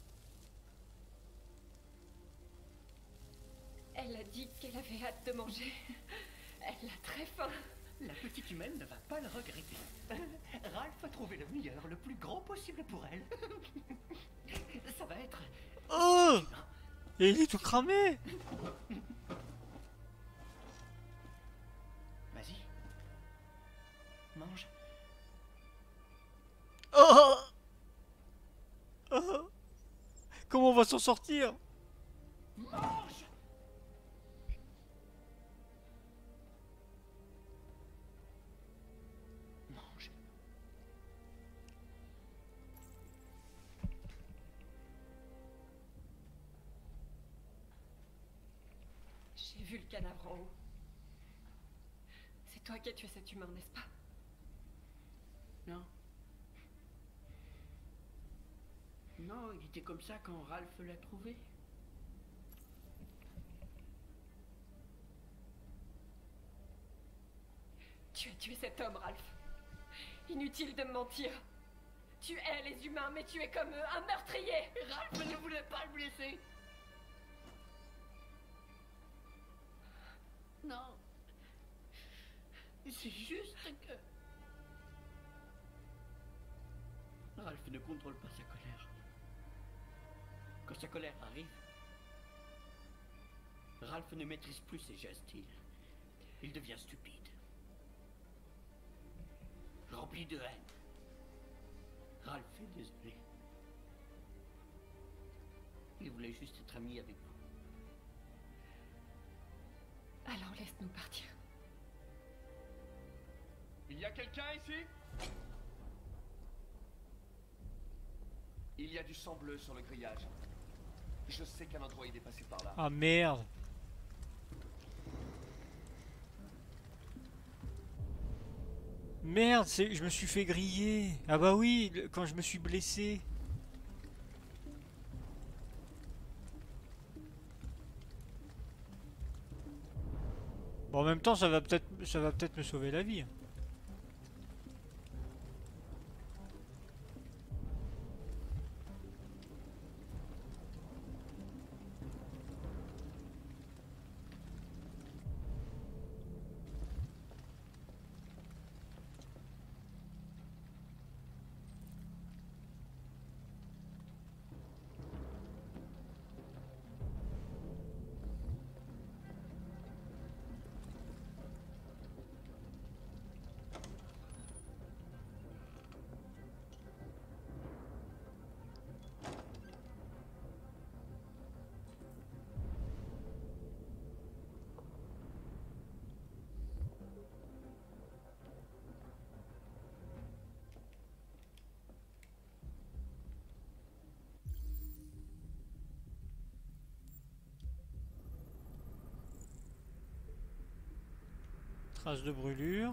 Elle a dit qu'elle avait hâte de manger. Elle a très faim. La petite humaine ne va pas le regretter. Ralph a trouvé le meilleur, le plus grand possible pour elle. Ça va être... Oh! Et il est tout cramé! Vas-y. Mange. Oh! Oh! Comment on va s'en sortir? Mange! J'ai vu le cadavre en haut. C'est toi qui as tué cet humain, n'est-ce pas? Non. Non, il était comme ça quand Ralph l'a trouvé. Tu as tué cet homme, Ralph. Inutile de me mentir. Tu hais les humains, mais tu es comme eux, un meurtrier. Ralph ne voulait pas le blesser. Non. C'est juste que... Ralph ne contrôle pas sa colère. Quand sa colère arrive, Ralph ne maîtrise plus ses gestes. Il, il devient stupide. Rempli de haine. Ralph est désolé. Il voulait juste être ami avec vous. Alors laisse-nous partir. Il y a quelqu'un ici? Il y a du sang bleu sur le grillage. Je sais qu'un androïde est passé par là. Ah merde. Merde, c'est, je me suis fait griller. Ah bah oui, le- quand je me suis blessé. Bon, en même temps, ça va peut-être, ça va peut-être me sauver la vie. Trace de brûlure.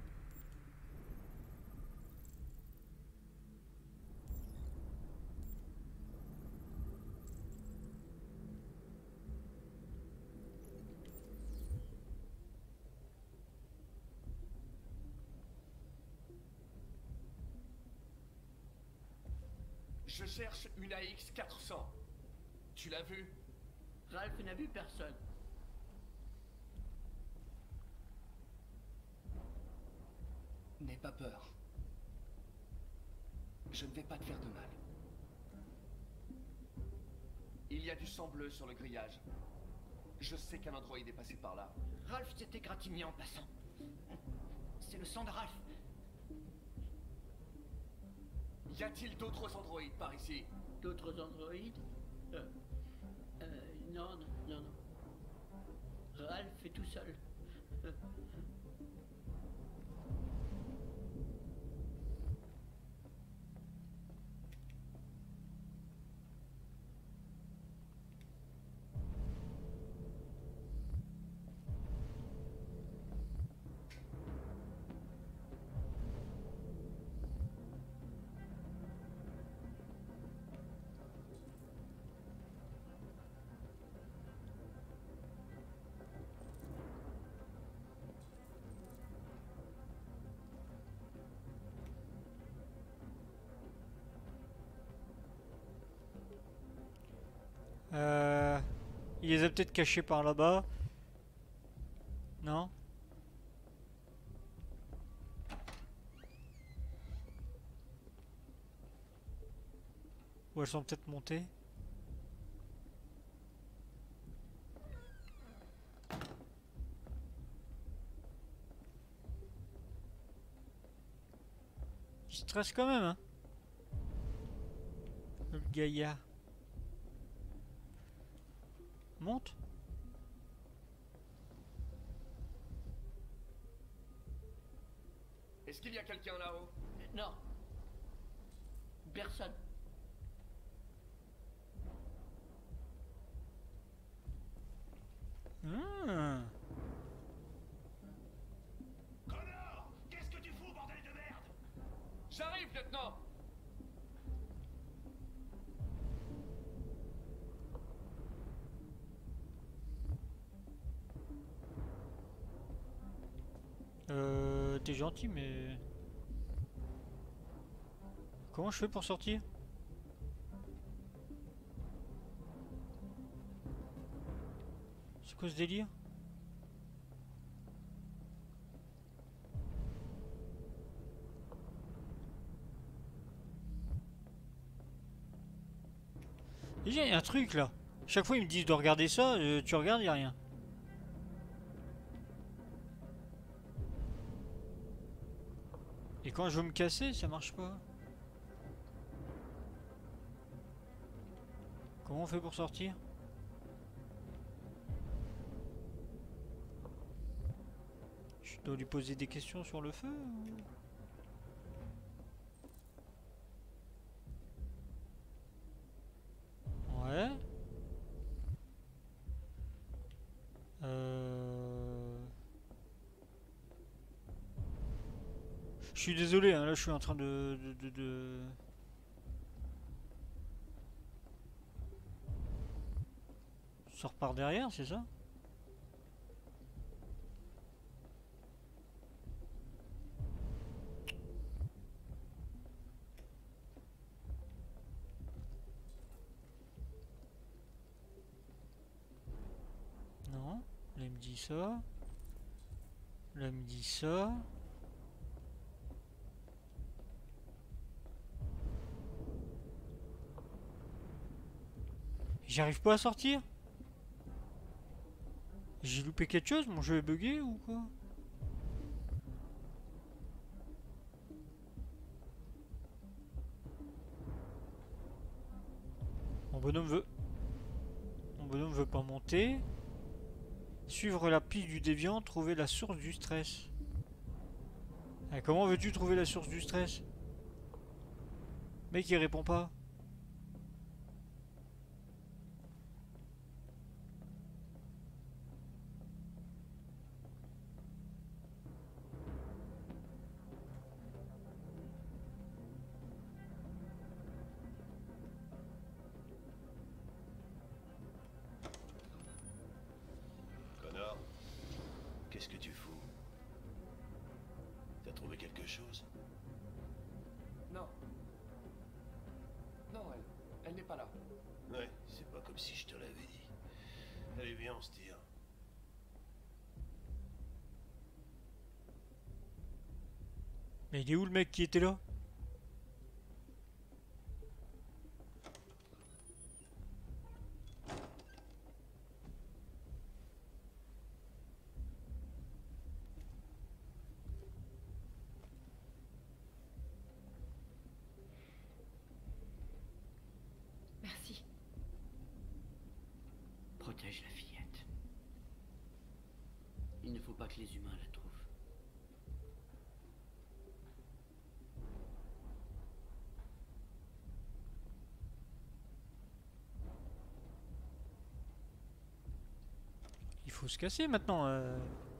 Je cherche une A X quatre cents. Tu l'as vue? Ralph n'a vu personne. N'aie pas peur. Je ne vais pas te faire de mal. Il y a du sang bleu sur le grillage. Je sais qu'un androïde est passé par là. Ralph s'est égratigné en passant. C'est le sang de Ralph. Y a-t-il d'autres androïdes par ici? D'autres androïdes euh, euh, Non, non, non, non. Ralph est tout seul. Euh, Euh, il les a peut-être cachés par là-bas. Non? Ou elles sont peut-être montées. Il stresse quand même, hein? Le gaillard. Monte. Est-ce qu'il y a quelqu'un là-haut? Non. Personne. Hmm. Connor! Qu'est-ce que tu fous, bordel de merde? J'arrive, lieutenant! Euh, t'es gentil, mais... Comment je fais pour sortir? C'est quoi ce délire? Déjà, il y a un truc là. Chaque fois, ils me disent de regarder ça, euh, tu regardes, il n'y a rien. Et quand je veux me casser, ça marche pas. Comment on fait pour sortir? Je dois lui poser des questions sur le feu ou... Ouais. Euh... Je suis désolé, hein, là je suis en train de... de, de, de... Sort par derrière, c'est ça? Non, là il me dit ça. Là il me dit ça. J'arrive pas à sortir. J'ai loupé quelque chose, mon jeu est bugué ou quoi? Mon bonhomme veut... Mon bonhomme veut pas monter. Suivre la piste du déviant, trouver la source du stress. Eh, comment veux-tu trouver la source du stress? Mec, il répond pas. Connor, qu'est-ce que tu fous? T'as trouvé quelque chose? Non. Non, elle. Elle n'est pas là. Ouais, c'est pas comme si je te l'avais dit. Allez, viens, on se tire. Mais il est où le mec qui était là? Merci. Protège la fillette. Il ne faut pas que les humains la trouvent. Il faut se casser maintenant. euh.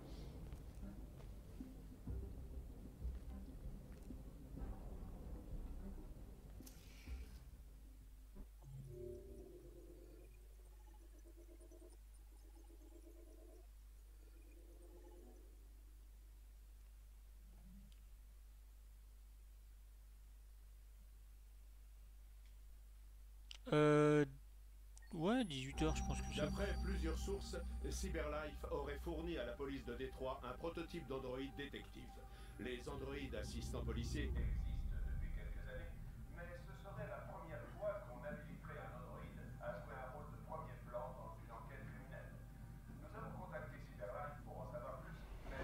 Euh... Ouais, dix-huit heures, je pense que c'est. D'après plusieurs sources, Cyberlife aurait fourni à la police de Détroit un prototype d'androïde détective. Les androïdes assistants policiers existent depuis quelques années, mais ce serait la première fois qu'on habiliterait un androïde à jouer un rôle de premier plan dans une enquête criminelle. Nous avons contacté Cyberlife pour en savoir plus, mais...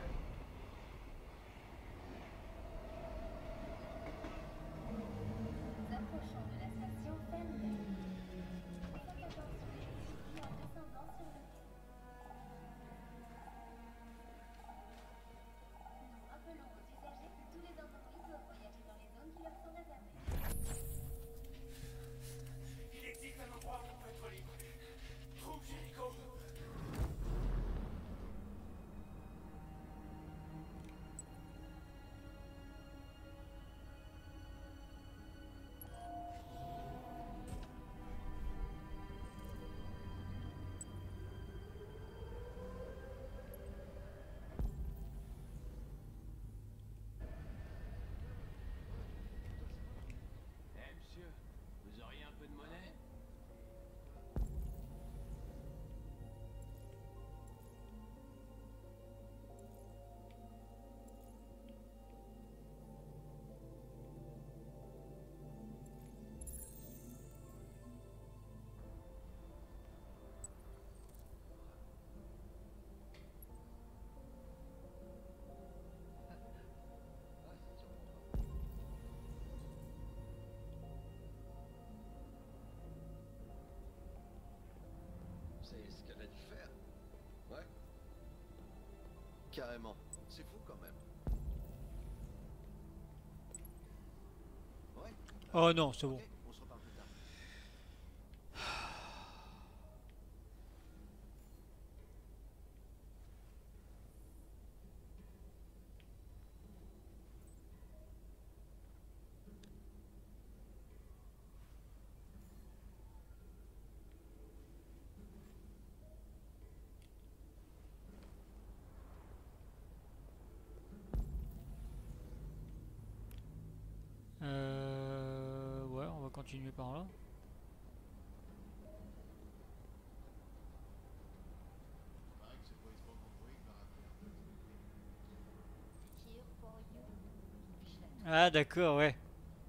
Nous approchons de la station Fernweh. Faites attention les en descendant sur le quai. Nous rappelons aux usagers que tous les androïdes doivent voyager dans les zones qui leur sont réservées. Il existe un endroit où on peut être libre. Trouve Jericho. Eh monsieur, vous auriez un peu de monnaie? C'est ce qu'elle a dû faire. Ouais. Carrément. C'est fou quand même. Ouais. Oh non, c'est bon. Ok, on se reparle plus tard. continuer par là. Ah d'accord, ouais.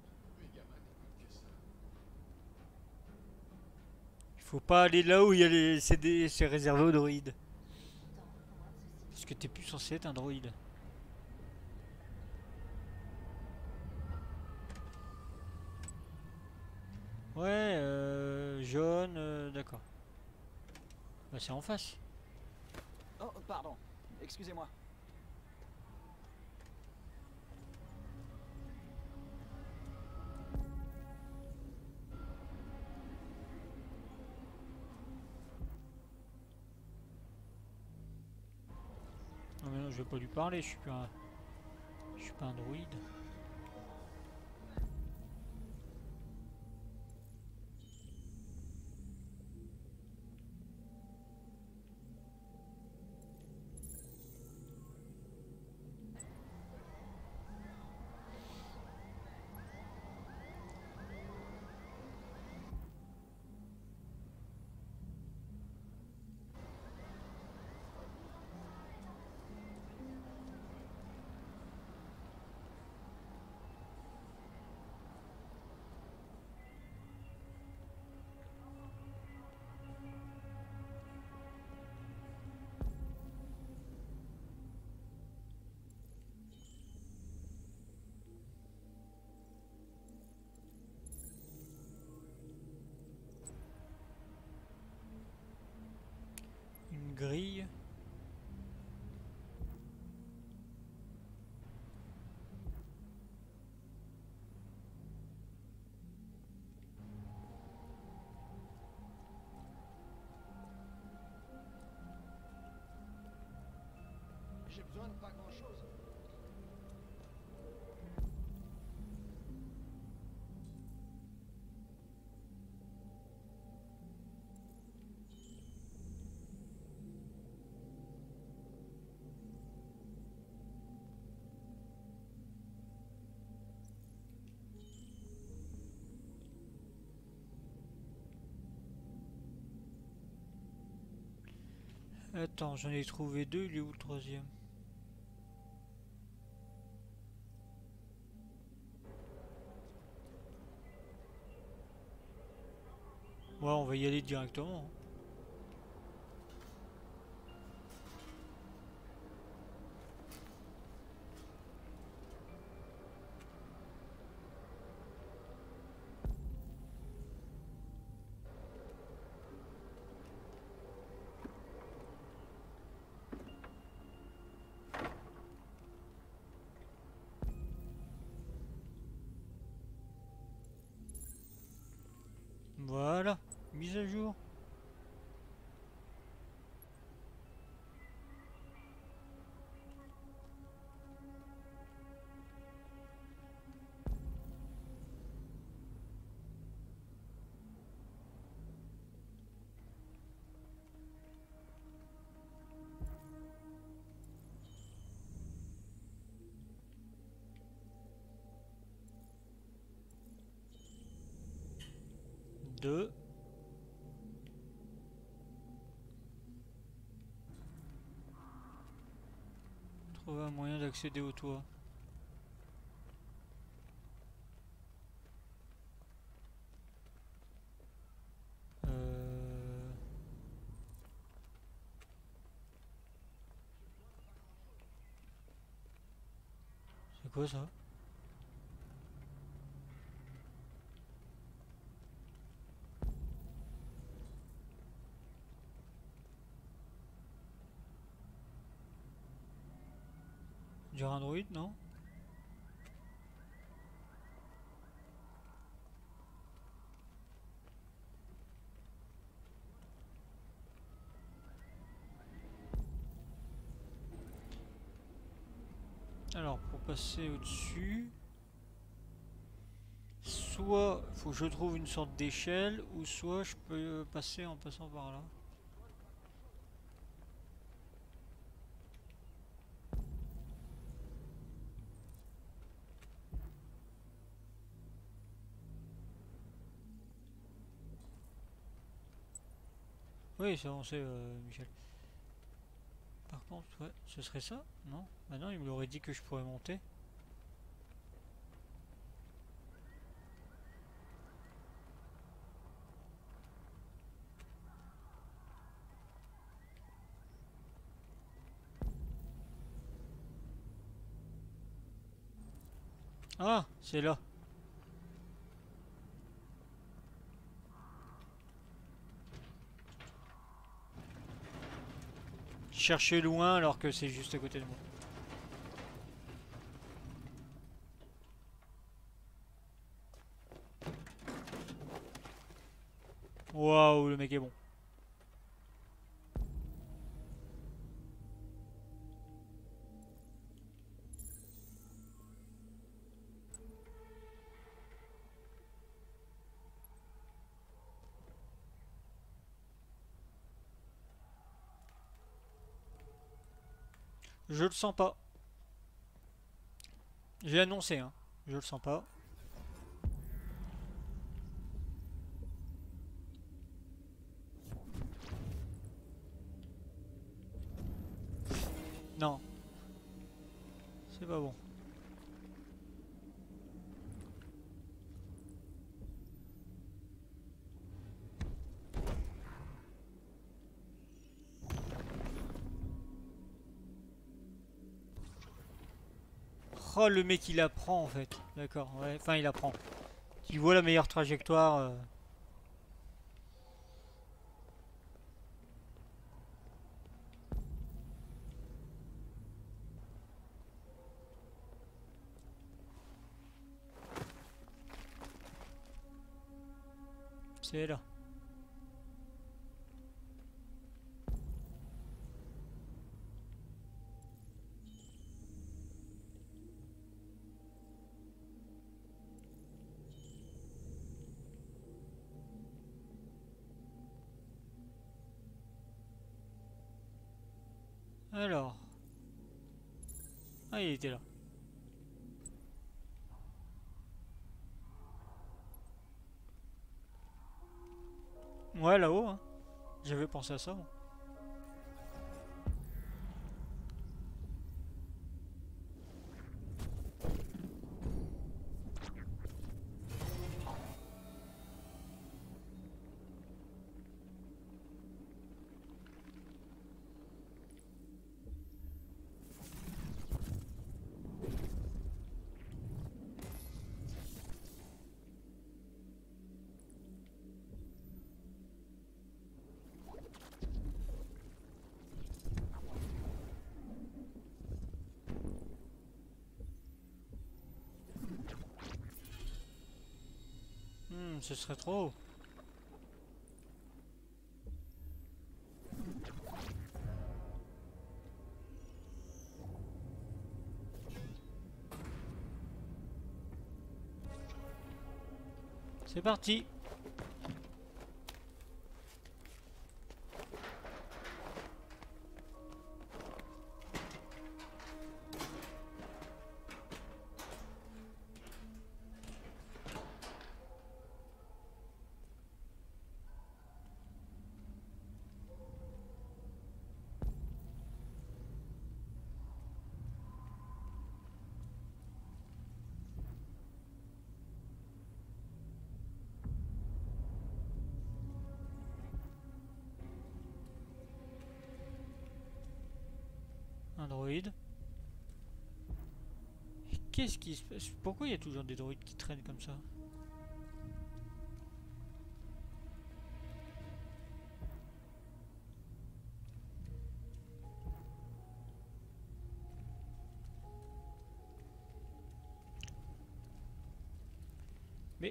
Il faut pas aller là où il y a les C D, c'est réservé aux droïdes. Parce que t'es plus censé être un droïde. Ouais, euh, jaune, euh, d'accord. Bah c'est en face. Oh, pardon. Excusez-moi. Non mais non, je vais pas lui parler, je suis pas un... Je suis pas un droïde. Une grille. J'ai besoin de pas grand-chose. Attends, j'en ai trouvé deux, il est où le troisième? Ouais, on va y aller directement. Voilà, mise à jour. Deux. Trouver un moyen d'accéder au toit. Euh... C'est quoi ça? Dire un droïde, non? Alors, pour passer au-dessus, soit faut que je trouve une sorte d'échelle, ou soit je peux passer en passant par là. Oui, ça on sait, euh, Michel. Par contre, ouais, ce serait ça? Non? Bah non, il me l'aurait dit que je pourrais monter. Ah, c'est là. Chercher loin alors que c'est juste à côté de moi. Waouh, le mec est bon. Je le sens pas. J'ai annoncé, hein. Je le sens pas. Non. C'est pas bon. Oh, le mec il apprend en fait. D'accord, ouais. Enfin, il apprend. Il voit la meilleure trajectoire. euh. C'est là. Alors. Ah, il était là. Ouais, là-haut, hein. J'avais pensé à ça, moi. Hmm, ce serait trop. C'est parti. Android. Qu'est-ce qui se passe? Pourquoi il y a toujours des droïdes qui traînent comme ça? Mais...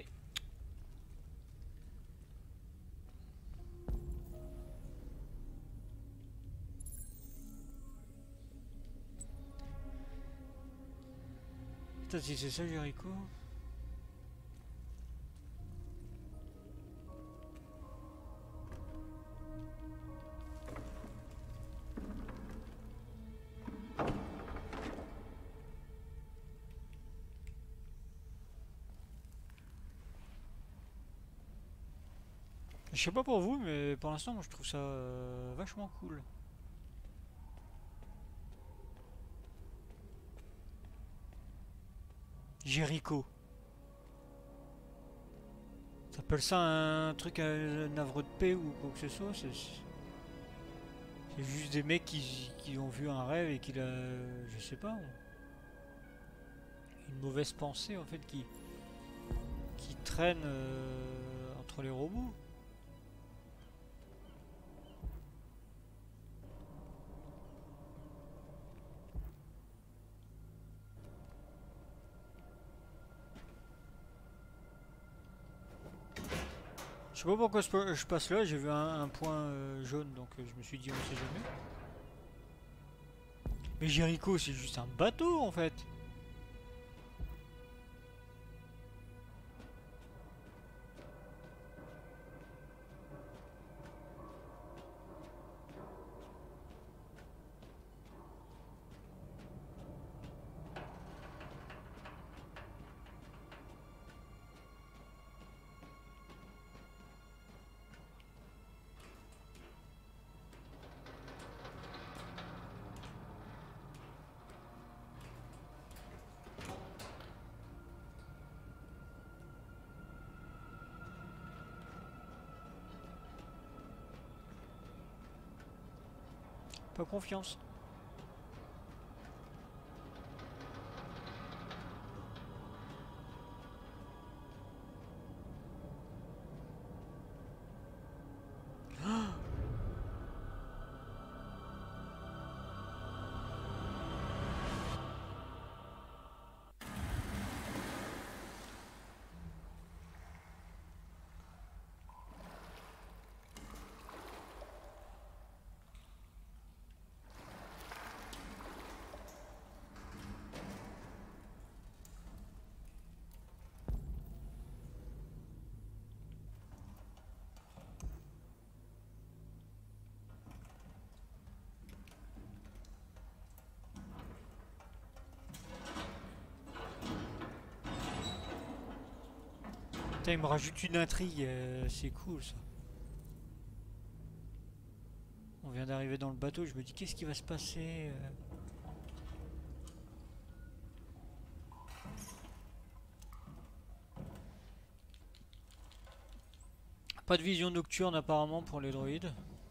Putain, si c'est ça, Jericho. Je sais pas pour vous, mais pour l'instant, moi je trouve ça euh, vachement cool. Jericho. T'appelles ça un truc, un havre de paix ou quoi que ce soit? C'est c'est juste des mecs qui, qui ont vu un rêve et qui l'a... Je sais pas. Une mauvaise pensée en fait qui, qui traîne euh, entre les robots. Je sais pas pourquoi je passe là, j'ai vu un, un point euh, jaune, donc euh, je me suis dit on sait jamais. Mais Jericho c'est juste un bateau en fait. Pas confiance. Putain, il me rajoute une intrigue, euh, c'est cool ça. On vient d'arriver dans le bateau, je me dis qu'est-ce qui va se passer euh... Pas de vision nocturne apparemment pour les droïdes.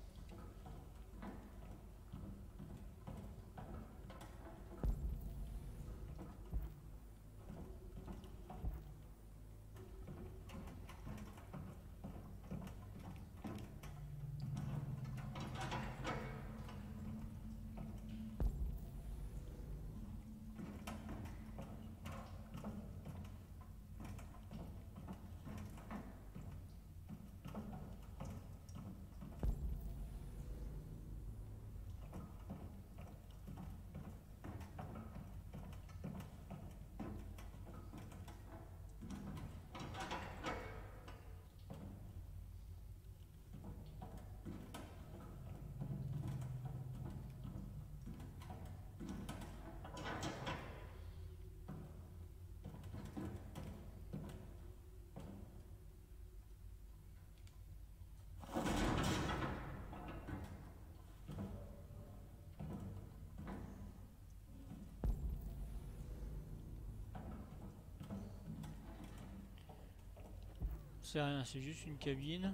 C'est rien, c'est juste une cabine.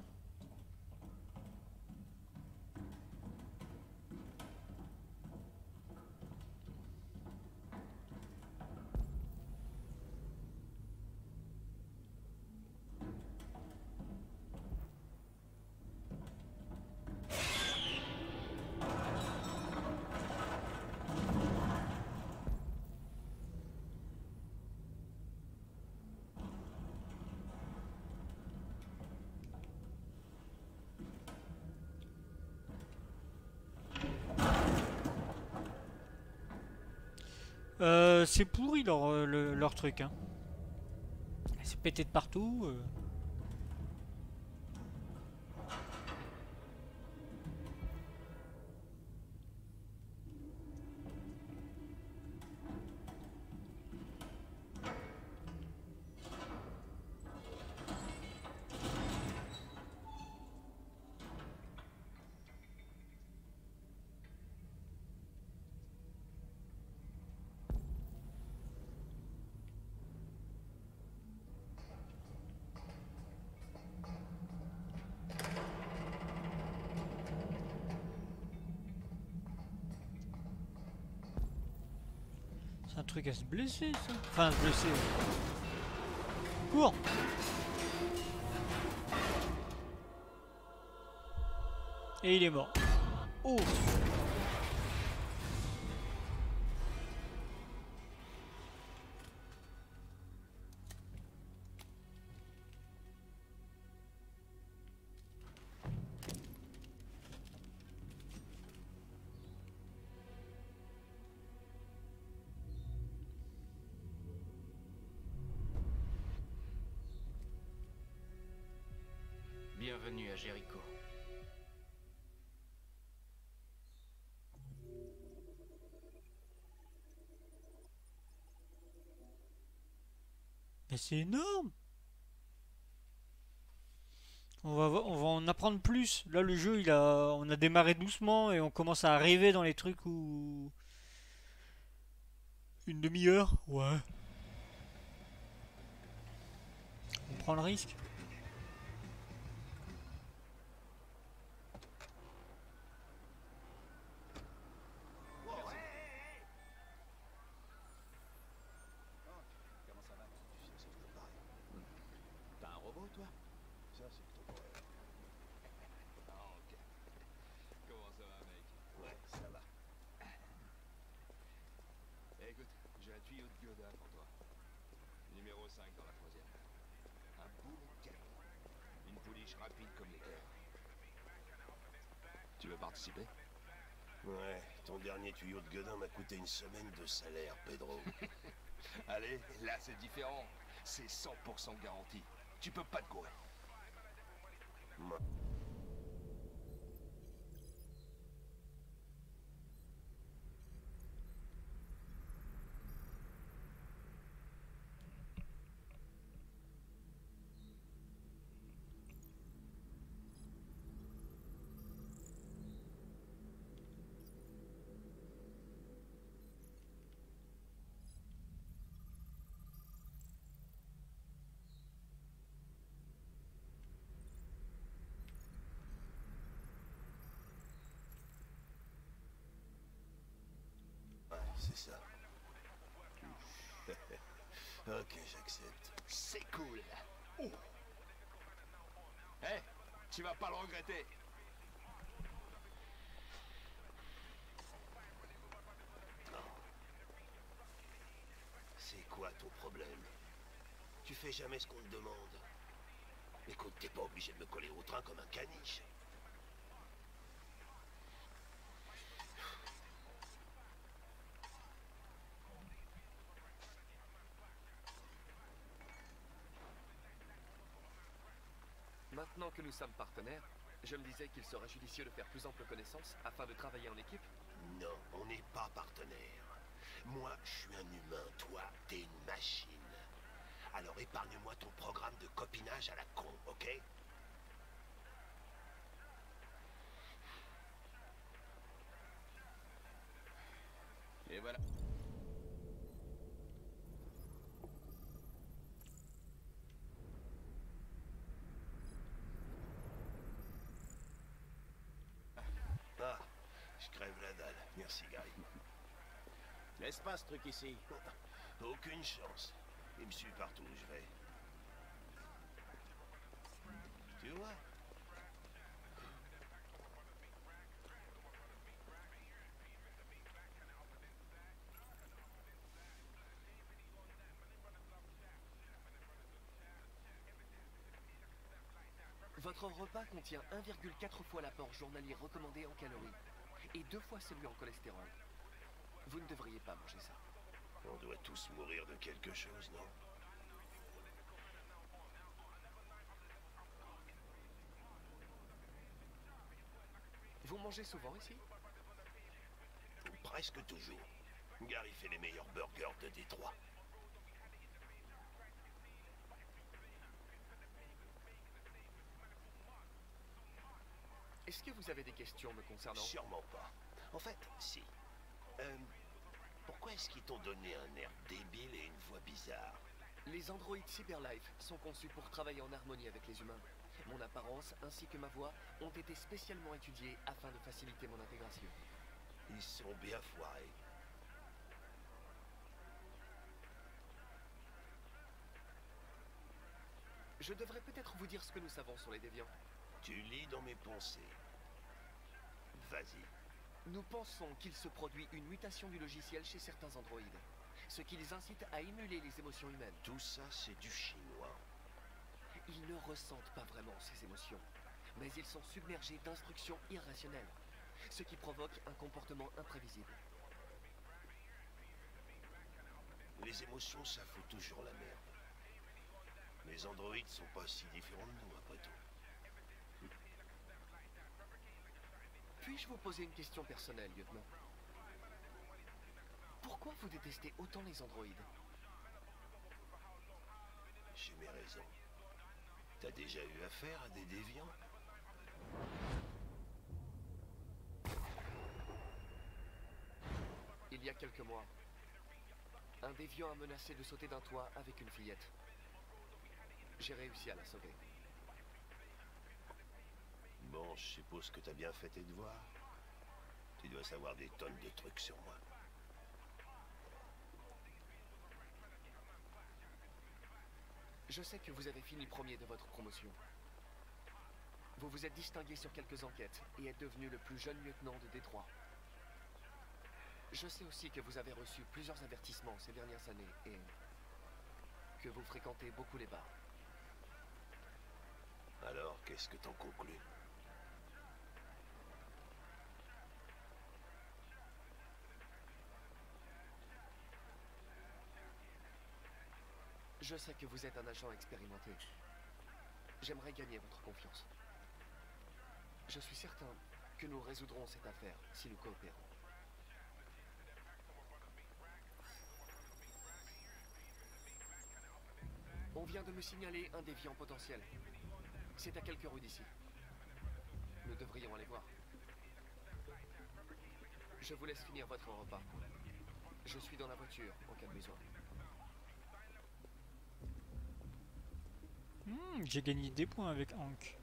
Euh, c'est pourri leur, euh, le- leur truc. Hein. C'est pété de partout. euh. C'est un truc à se blesser, ça. Enfin, se blesser. Cours. Et il est mort. Oh. Bienvenue à Jéricho. Mais c'est énorme. On va, on va en apprendre plus. Là, le jeu, il a, on a démarré doucement et on commence à arriver dans les trucs où... Une demi-heure? Ouais. On prend le risque. Tu veux participer? Ouais, ton dernier tuyau de gueudin m'a coûté une semaine de salaire, Pedro. Allez, là c'est différent. C'est cent pour cent garanti. Tu peux pas te courir. Ouais. C'est ça. Ok, j'accepte. C'est cool. Oh. Hey, tu vas pas le regretter. C'est quoi ton problème? Tu fais jamais ce qu'on te demande. Écoute, t'es pas obligé de me coller au train comme un caniche. Maintenant que nous sommes partenaires, je me disais qu'il serait judicieux de faire plus ample connaissance afin de travailler en équipe. Non, on n'est pas partenaires. Moi, je suis un humain, toi, t'es une machine. Alors épargne-moi ton programme de copinage à la con, ok? Et voilà. Ah, je crève la dalle. Merci, Gary. Laisse pas ce truc ici. Aucune chance. Il me suit partout où je vais. Tu vois? Votre repas contient un virgule quatre fois l'apport journalier recommandé en calories et deux fois celui en cholestérol. Vous ne devriez pas manger ça. On doit tous mourir de quelque chose, non? Vous mangez souvent ici? Presque toujours. Gary fait les meilleurs burgers de Détroit. Est-ce que vous avez des questions me concernant? Sûrement pas. En fait, si. Euh, pourquoi est-ce qu'ils t'ont donné un air débile et une voix bizarre? Les androïdes Cyberlife sont conçus pour travailler en harmonie avec les humains. Mon apparence ainsi que ma voix ont été spécialement étudiées afin de faciliter mon intégration. Ils sont bien foirés. Je devrais peut-être vous dire ce que nous savons sur les déviants. Tu lis dans mes pensées. Vas-y. Nous pensons qu'il se produit une mutation du logiciel chez certains androïdes, ce qui les incite à émuler les émotions humaines. Tout ça, c'est du chinois. Ils ne ressentent pas vraiment ces émotions, mais ils sont submergés d'instructions irrationnelles, ce qui provoque un comportement imprévisible. Les émotions, ça fout toujours la merde. Les androïdes sont pas si différents de nous, après tout. Puis-je vous poser une question personnelle, lieutenant? Pourquoi vous détestez autant les androïdes? J'ai mes raisons. T'as déjà eu affaire à des déviants? Il y a quelques mois, un déviant a menacé de sauter d'un toit avec une fillette. J'ai réussi à la sauver. Bon, je suppose que t'as bien fait tes devoirs. Tu dois savoir des tonnes de trucs sur moi. Je sais que vous avez fini premier de votre promotion. Vous vous êtes distingué sur quelques enquêtes et êtes devenu le plus jeune lieutenant de Détroit. Je sais aussi que vous avez reçu plusieurs avertissements ces dernières années et que vous fréquentez beaucoup les bars. Alors, qu'est-ce que t'en conclus? Je sais que vous êtes un agent expérimenté. J'aimerais gagner votre confiance. Je suis certain que nous résoudrons cette affaire si nous coopérons. On vient de me signaler un déviant potentiel. C'est à quelques rues d'ici. Nous devrions aller voir. Je vous laisse finir votre repas. Je suis dans la voiture en cas de besoin. Hmm, j'ai gagné des points avec Hank.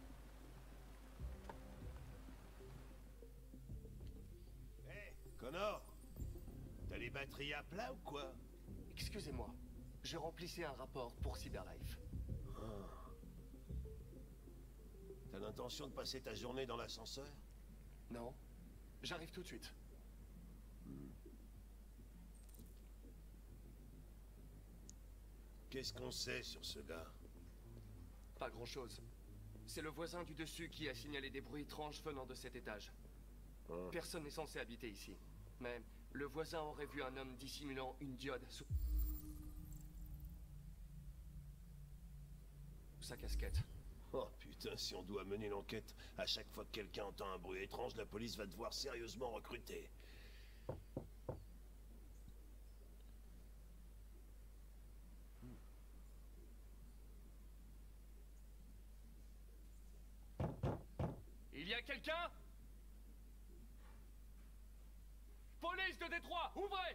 Hé, hey, Connor! T'as les batteries à plat ou quoi? Excusez-moi, je remplissais un rapport pour Cyberlife. Ah. T'as l'intention de passer ta journée dans l'ascenseur? Non, j'arrive tout de suite. Hmm. Qu'est-ce qu'on sait sur ce gars? Pas grand-chose. C'est le voisin du dessus qui a signalé des bruits étranges venant de cet étage. Oh. Personne n'est censé habiter ici. Mais le voisin aurait vu un homme dissimulant une diode sous sa casquette. Oh putain, si on doit mener l'enquête, à chaque fois que quelqu'un entend un bruit étrange, la police va devoir sérieusement recruter. Il y a quelqu'un? Police de Détroit, ouvrez!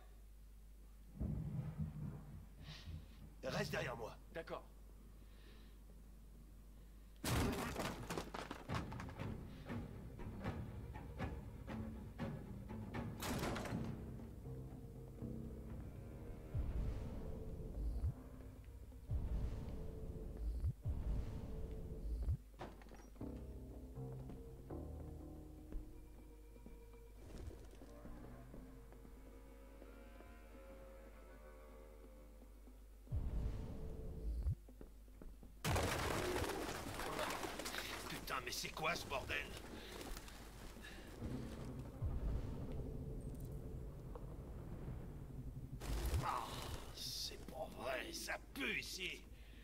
Reste derrière moi. D'accord. Putain, mais c'est quoi ce bordel? Ah, c'est pas vrai, ça pue ici.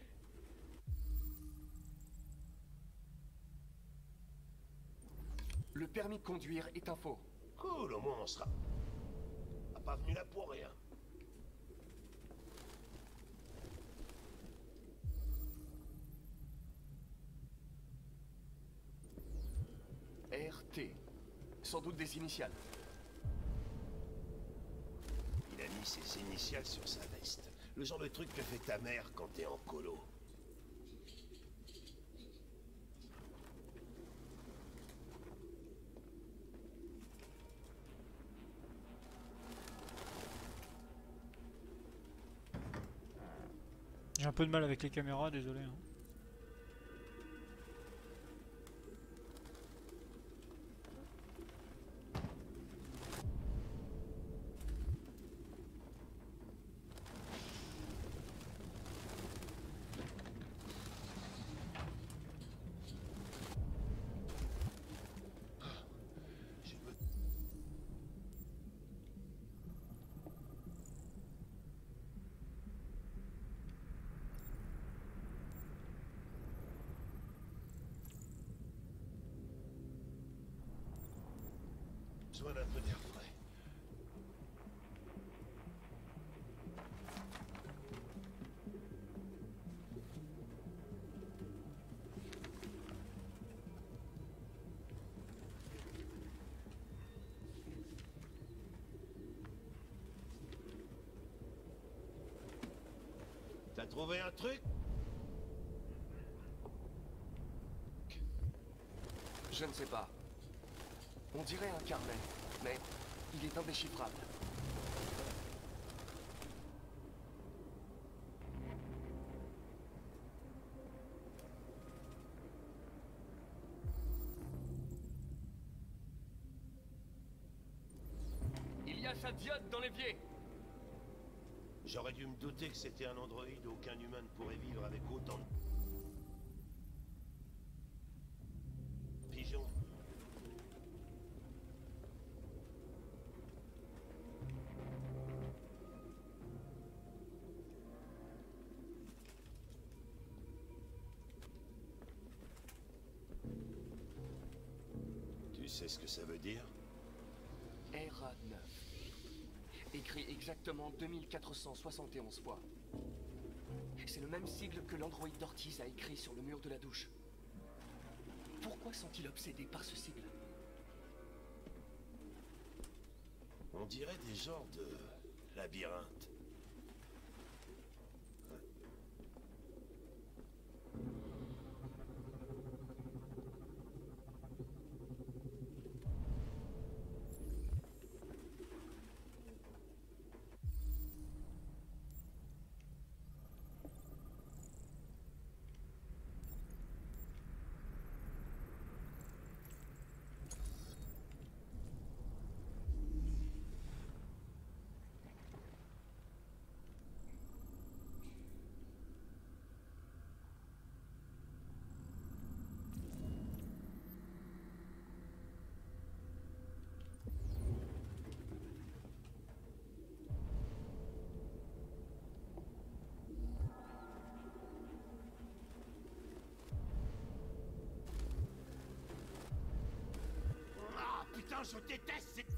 Le permis de conduire est un faux. Cool, au moins on sera pas venu là pour rien. R T. Sans doute des initiales. Il a mis ses initiales sur sa veste. Le genre de truc que fait ta mère quand t'es en colo. J'ai un peu de mal avec les caméras, désolé. Hein. besoin d'un peu d'air frais. T'as trouvé un truc? Je ne sais pas. On dirait un carnet, mais il est indéchiffrable. Il y a sa diode dans l'évier. J'aurais dû me douter que c'était un androïde, aucun humain ne pourrait vivre avec autant de... pigeons. Tu sais ce que ça veut dire? R A neuf. Écrit exactement deux mille quatre cent soixante et onze fois. C'est le même sigle que l'androïde d'Ortiz a écrit sur le mur de la douche. Pourquoi sont-ils obsédés par ce sigle? On dirait des genres de labyrinthes. Putain, je déteste ces...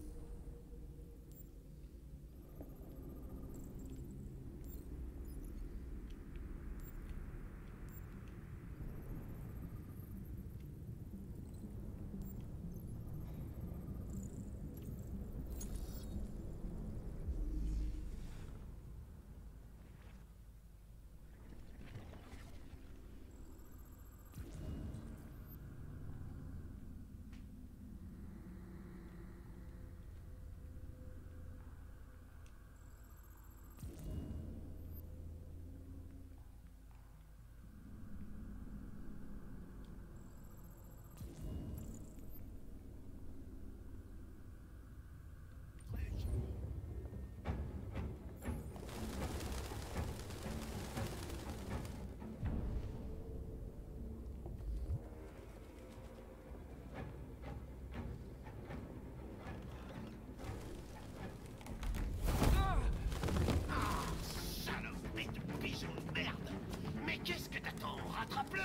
Rattrape-le!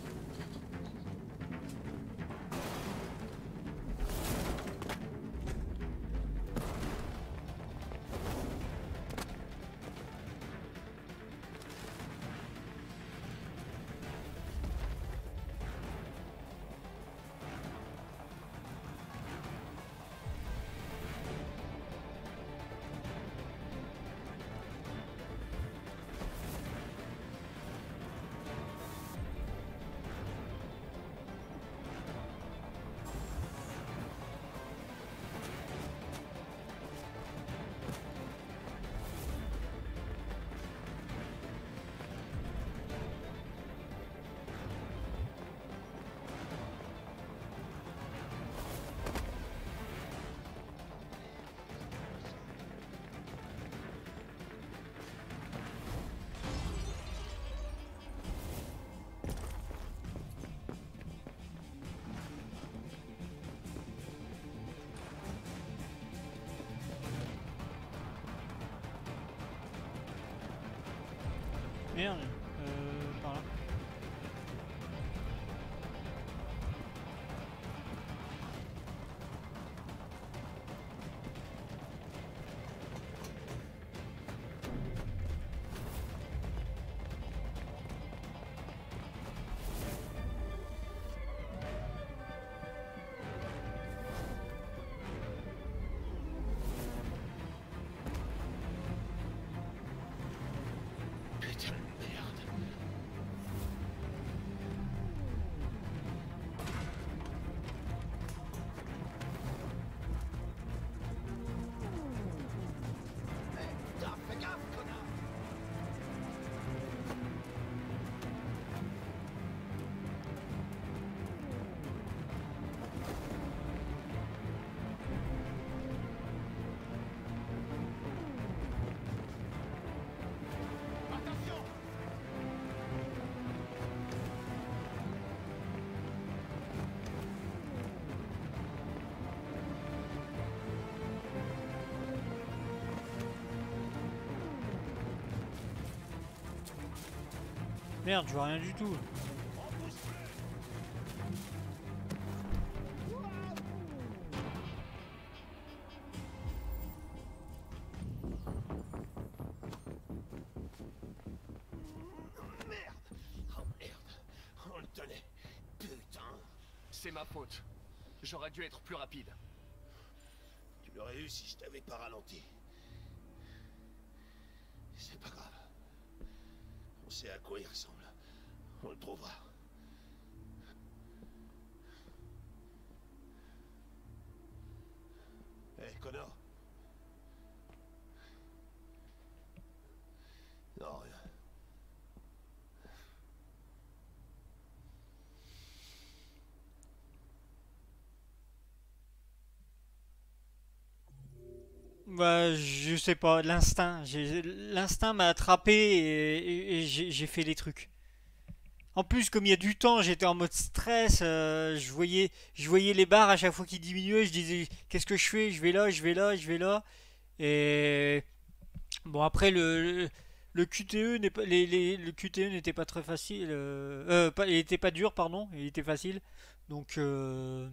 Merde, euh, par là. Merde, je vois rien du tout. Merde. Oh merde. On le tenait. Putain. C'est ma faute. J'aurais dû être plus rapide. Tu l'aurais eu si je t'avais pas ralenti. C'est pas grave. On sait à quoi il ressemble. On le trouvera. Hé, hey, Connor. Non, rien. Bah, je sais pas, l'instinct. j'ai- L'instinct m'a attrapé et, et- et j'ai j'ai fait les trucs. En plus, comme il y a du temps, j'étais en mode stress. euh, je voyais, je voyais les barres à chaque fois qu'ils diminuaient. Je disais, qu'est-ce que je fais? Je vais là, je vais là, je vais là. Et bon, après le le, le Q T E n'est pas, les, les- le Q T E n'était pas très facile. Euh, euh, pas, il était pas dur, pardon. Il était facile. Donc euh,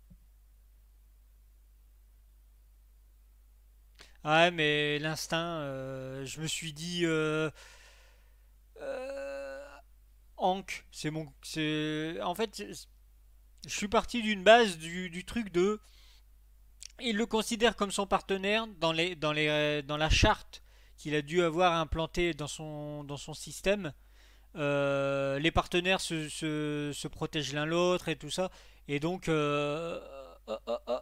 ouais, mais l'instinct, euh, je me suis dit, euh, euh, Hank, c'est mon, c'est, en fait, c'est- je suis parti d'une base du, du truc de, il le considère comme son partenaire dans les, dans les, dans la charte qu'il a dû avoir implantée dans son, dans son système. Euh, les partenaires se, se, se protègent l'un l'autre et tout ça, et donc, euh, oh, oh, oh,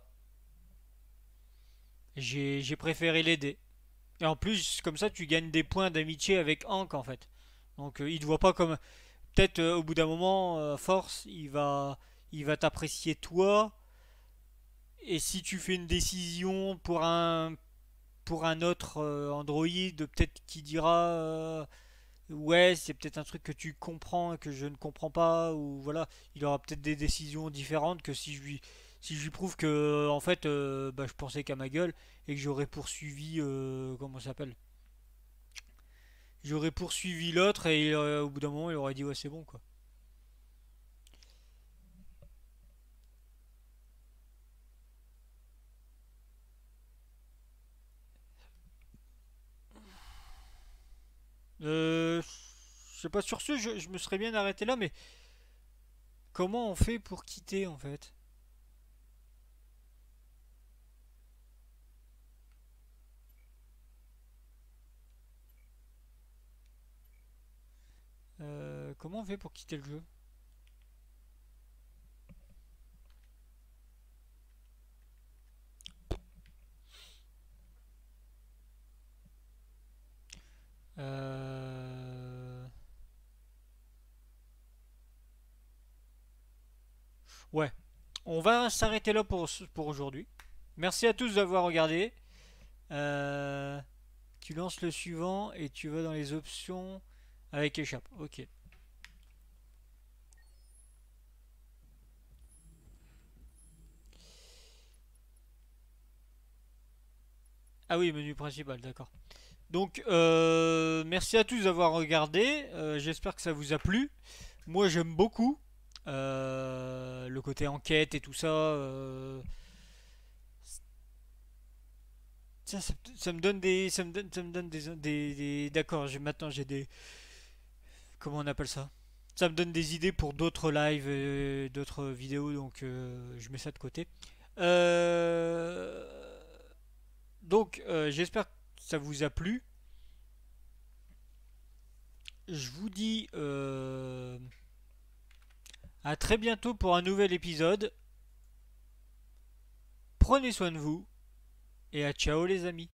j'ai, j'ai préféré l'aider. Et en plus, comme ça, tu gagnes des points d'amitié avec Hank en fait. Donc, euh, il te voit pas comme. Peut-être euh, au bout d'un moment, euh, force, il va, il va t'apprécier toi. Et si tu fais une décision pour un, pour un autre euh, Android, peut-être qu'il dira, euh, ouais, c'est peut-être un truc que tu comprends et que je ne comprends pas, ou voilà, il aura peut-être des décisions différentes que si je lui, si je lui prouve que en fait, euh, bah, je pensais qu'à ma gueule et que j'aurais poursuivi, euh, comment ça s'appelle? J'aurais poursuivi l'autre et euh, au bout d'un moment, il aurait dit ouais, c'est bon quoi. Euh, je sais pas, sur ce, je, je me serais bien arrêté là, mais comment on fait pour quitter en fait? Euh, comment on fait pour quitter le jeu? Euh... Ouais, on va s'arrêter là pour, pour aujourd'hui. Merci à tous d'avoir regardé. Euh, Tu lances le suivant et tu vas dans les options avec échappe. Ok. Ah oui, menu principal, d'accord. Donc, euh, merci à tous d'avoir regardé. Euh, J'espère que ça vous a plu. Moi, j'aime beaucoup euh, le côté enquête et tout ça. euh, ça, ça, ça me donne des, ça me donne, ça me donne des, des, des- d'accord. J'ai maintenant j'ai des, comment on appelle ça? Ça me donne des idées pour d'autres lives, et d'autres vidéos. Donc, euh, je mets ça de côté. Euh, donc, euh, j'espère que ça vous a plu. Je vous dis euh, à très bientôt pour un nouvel épisode. Prenez soin de vous et à ciao les amis.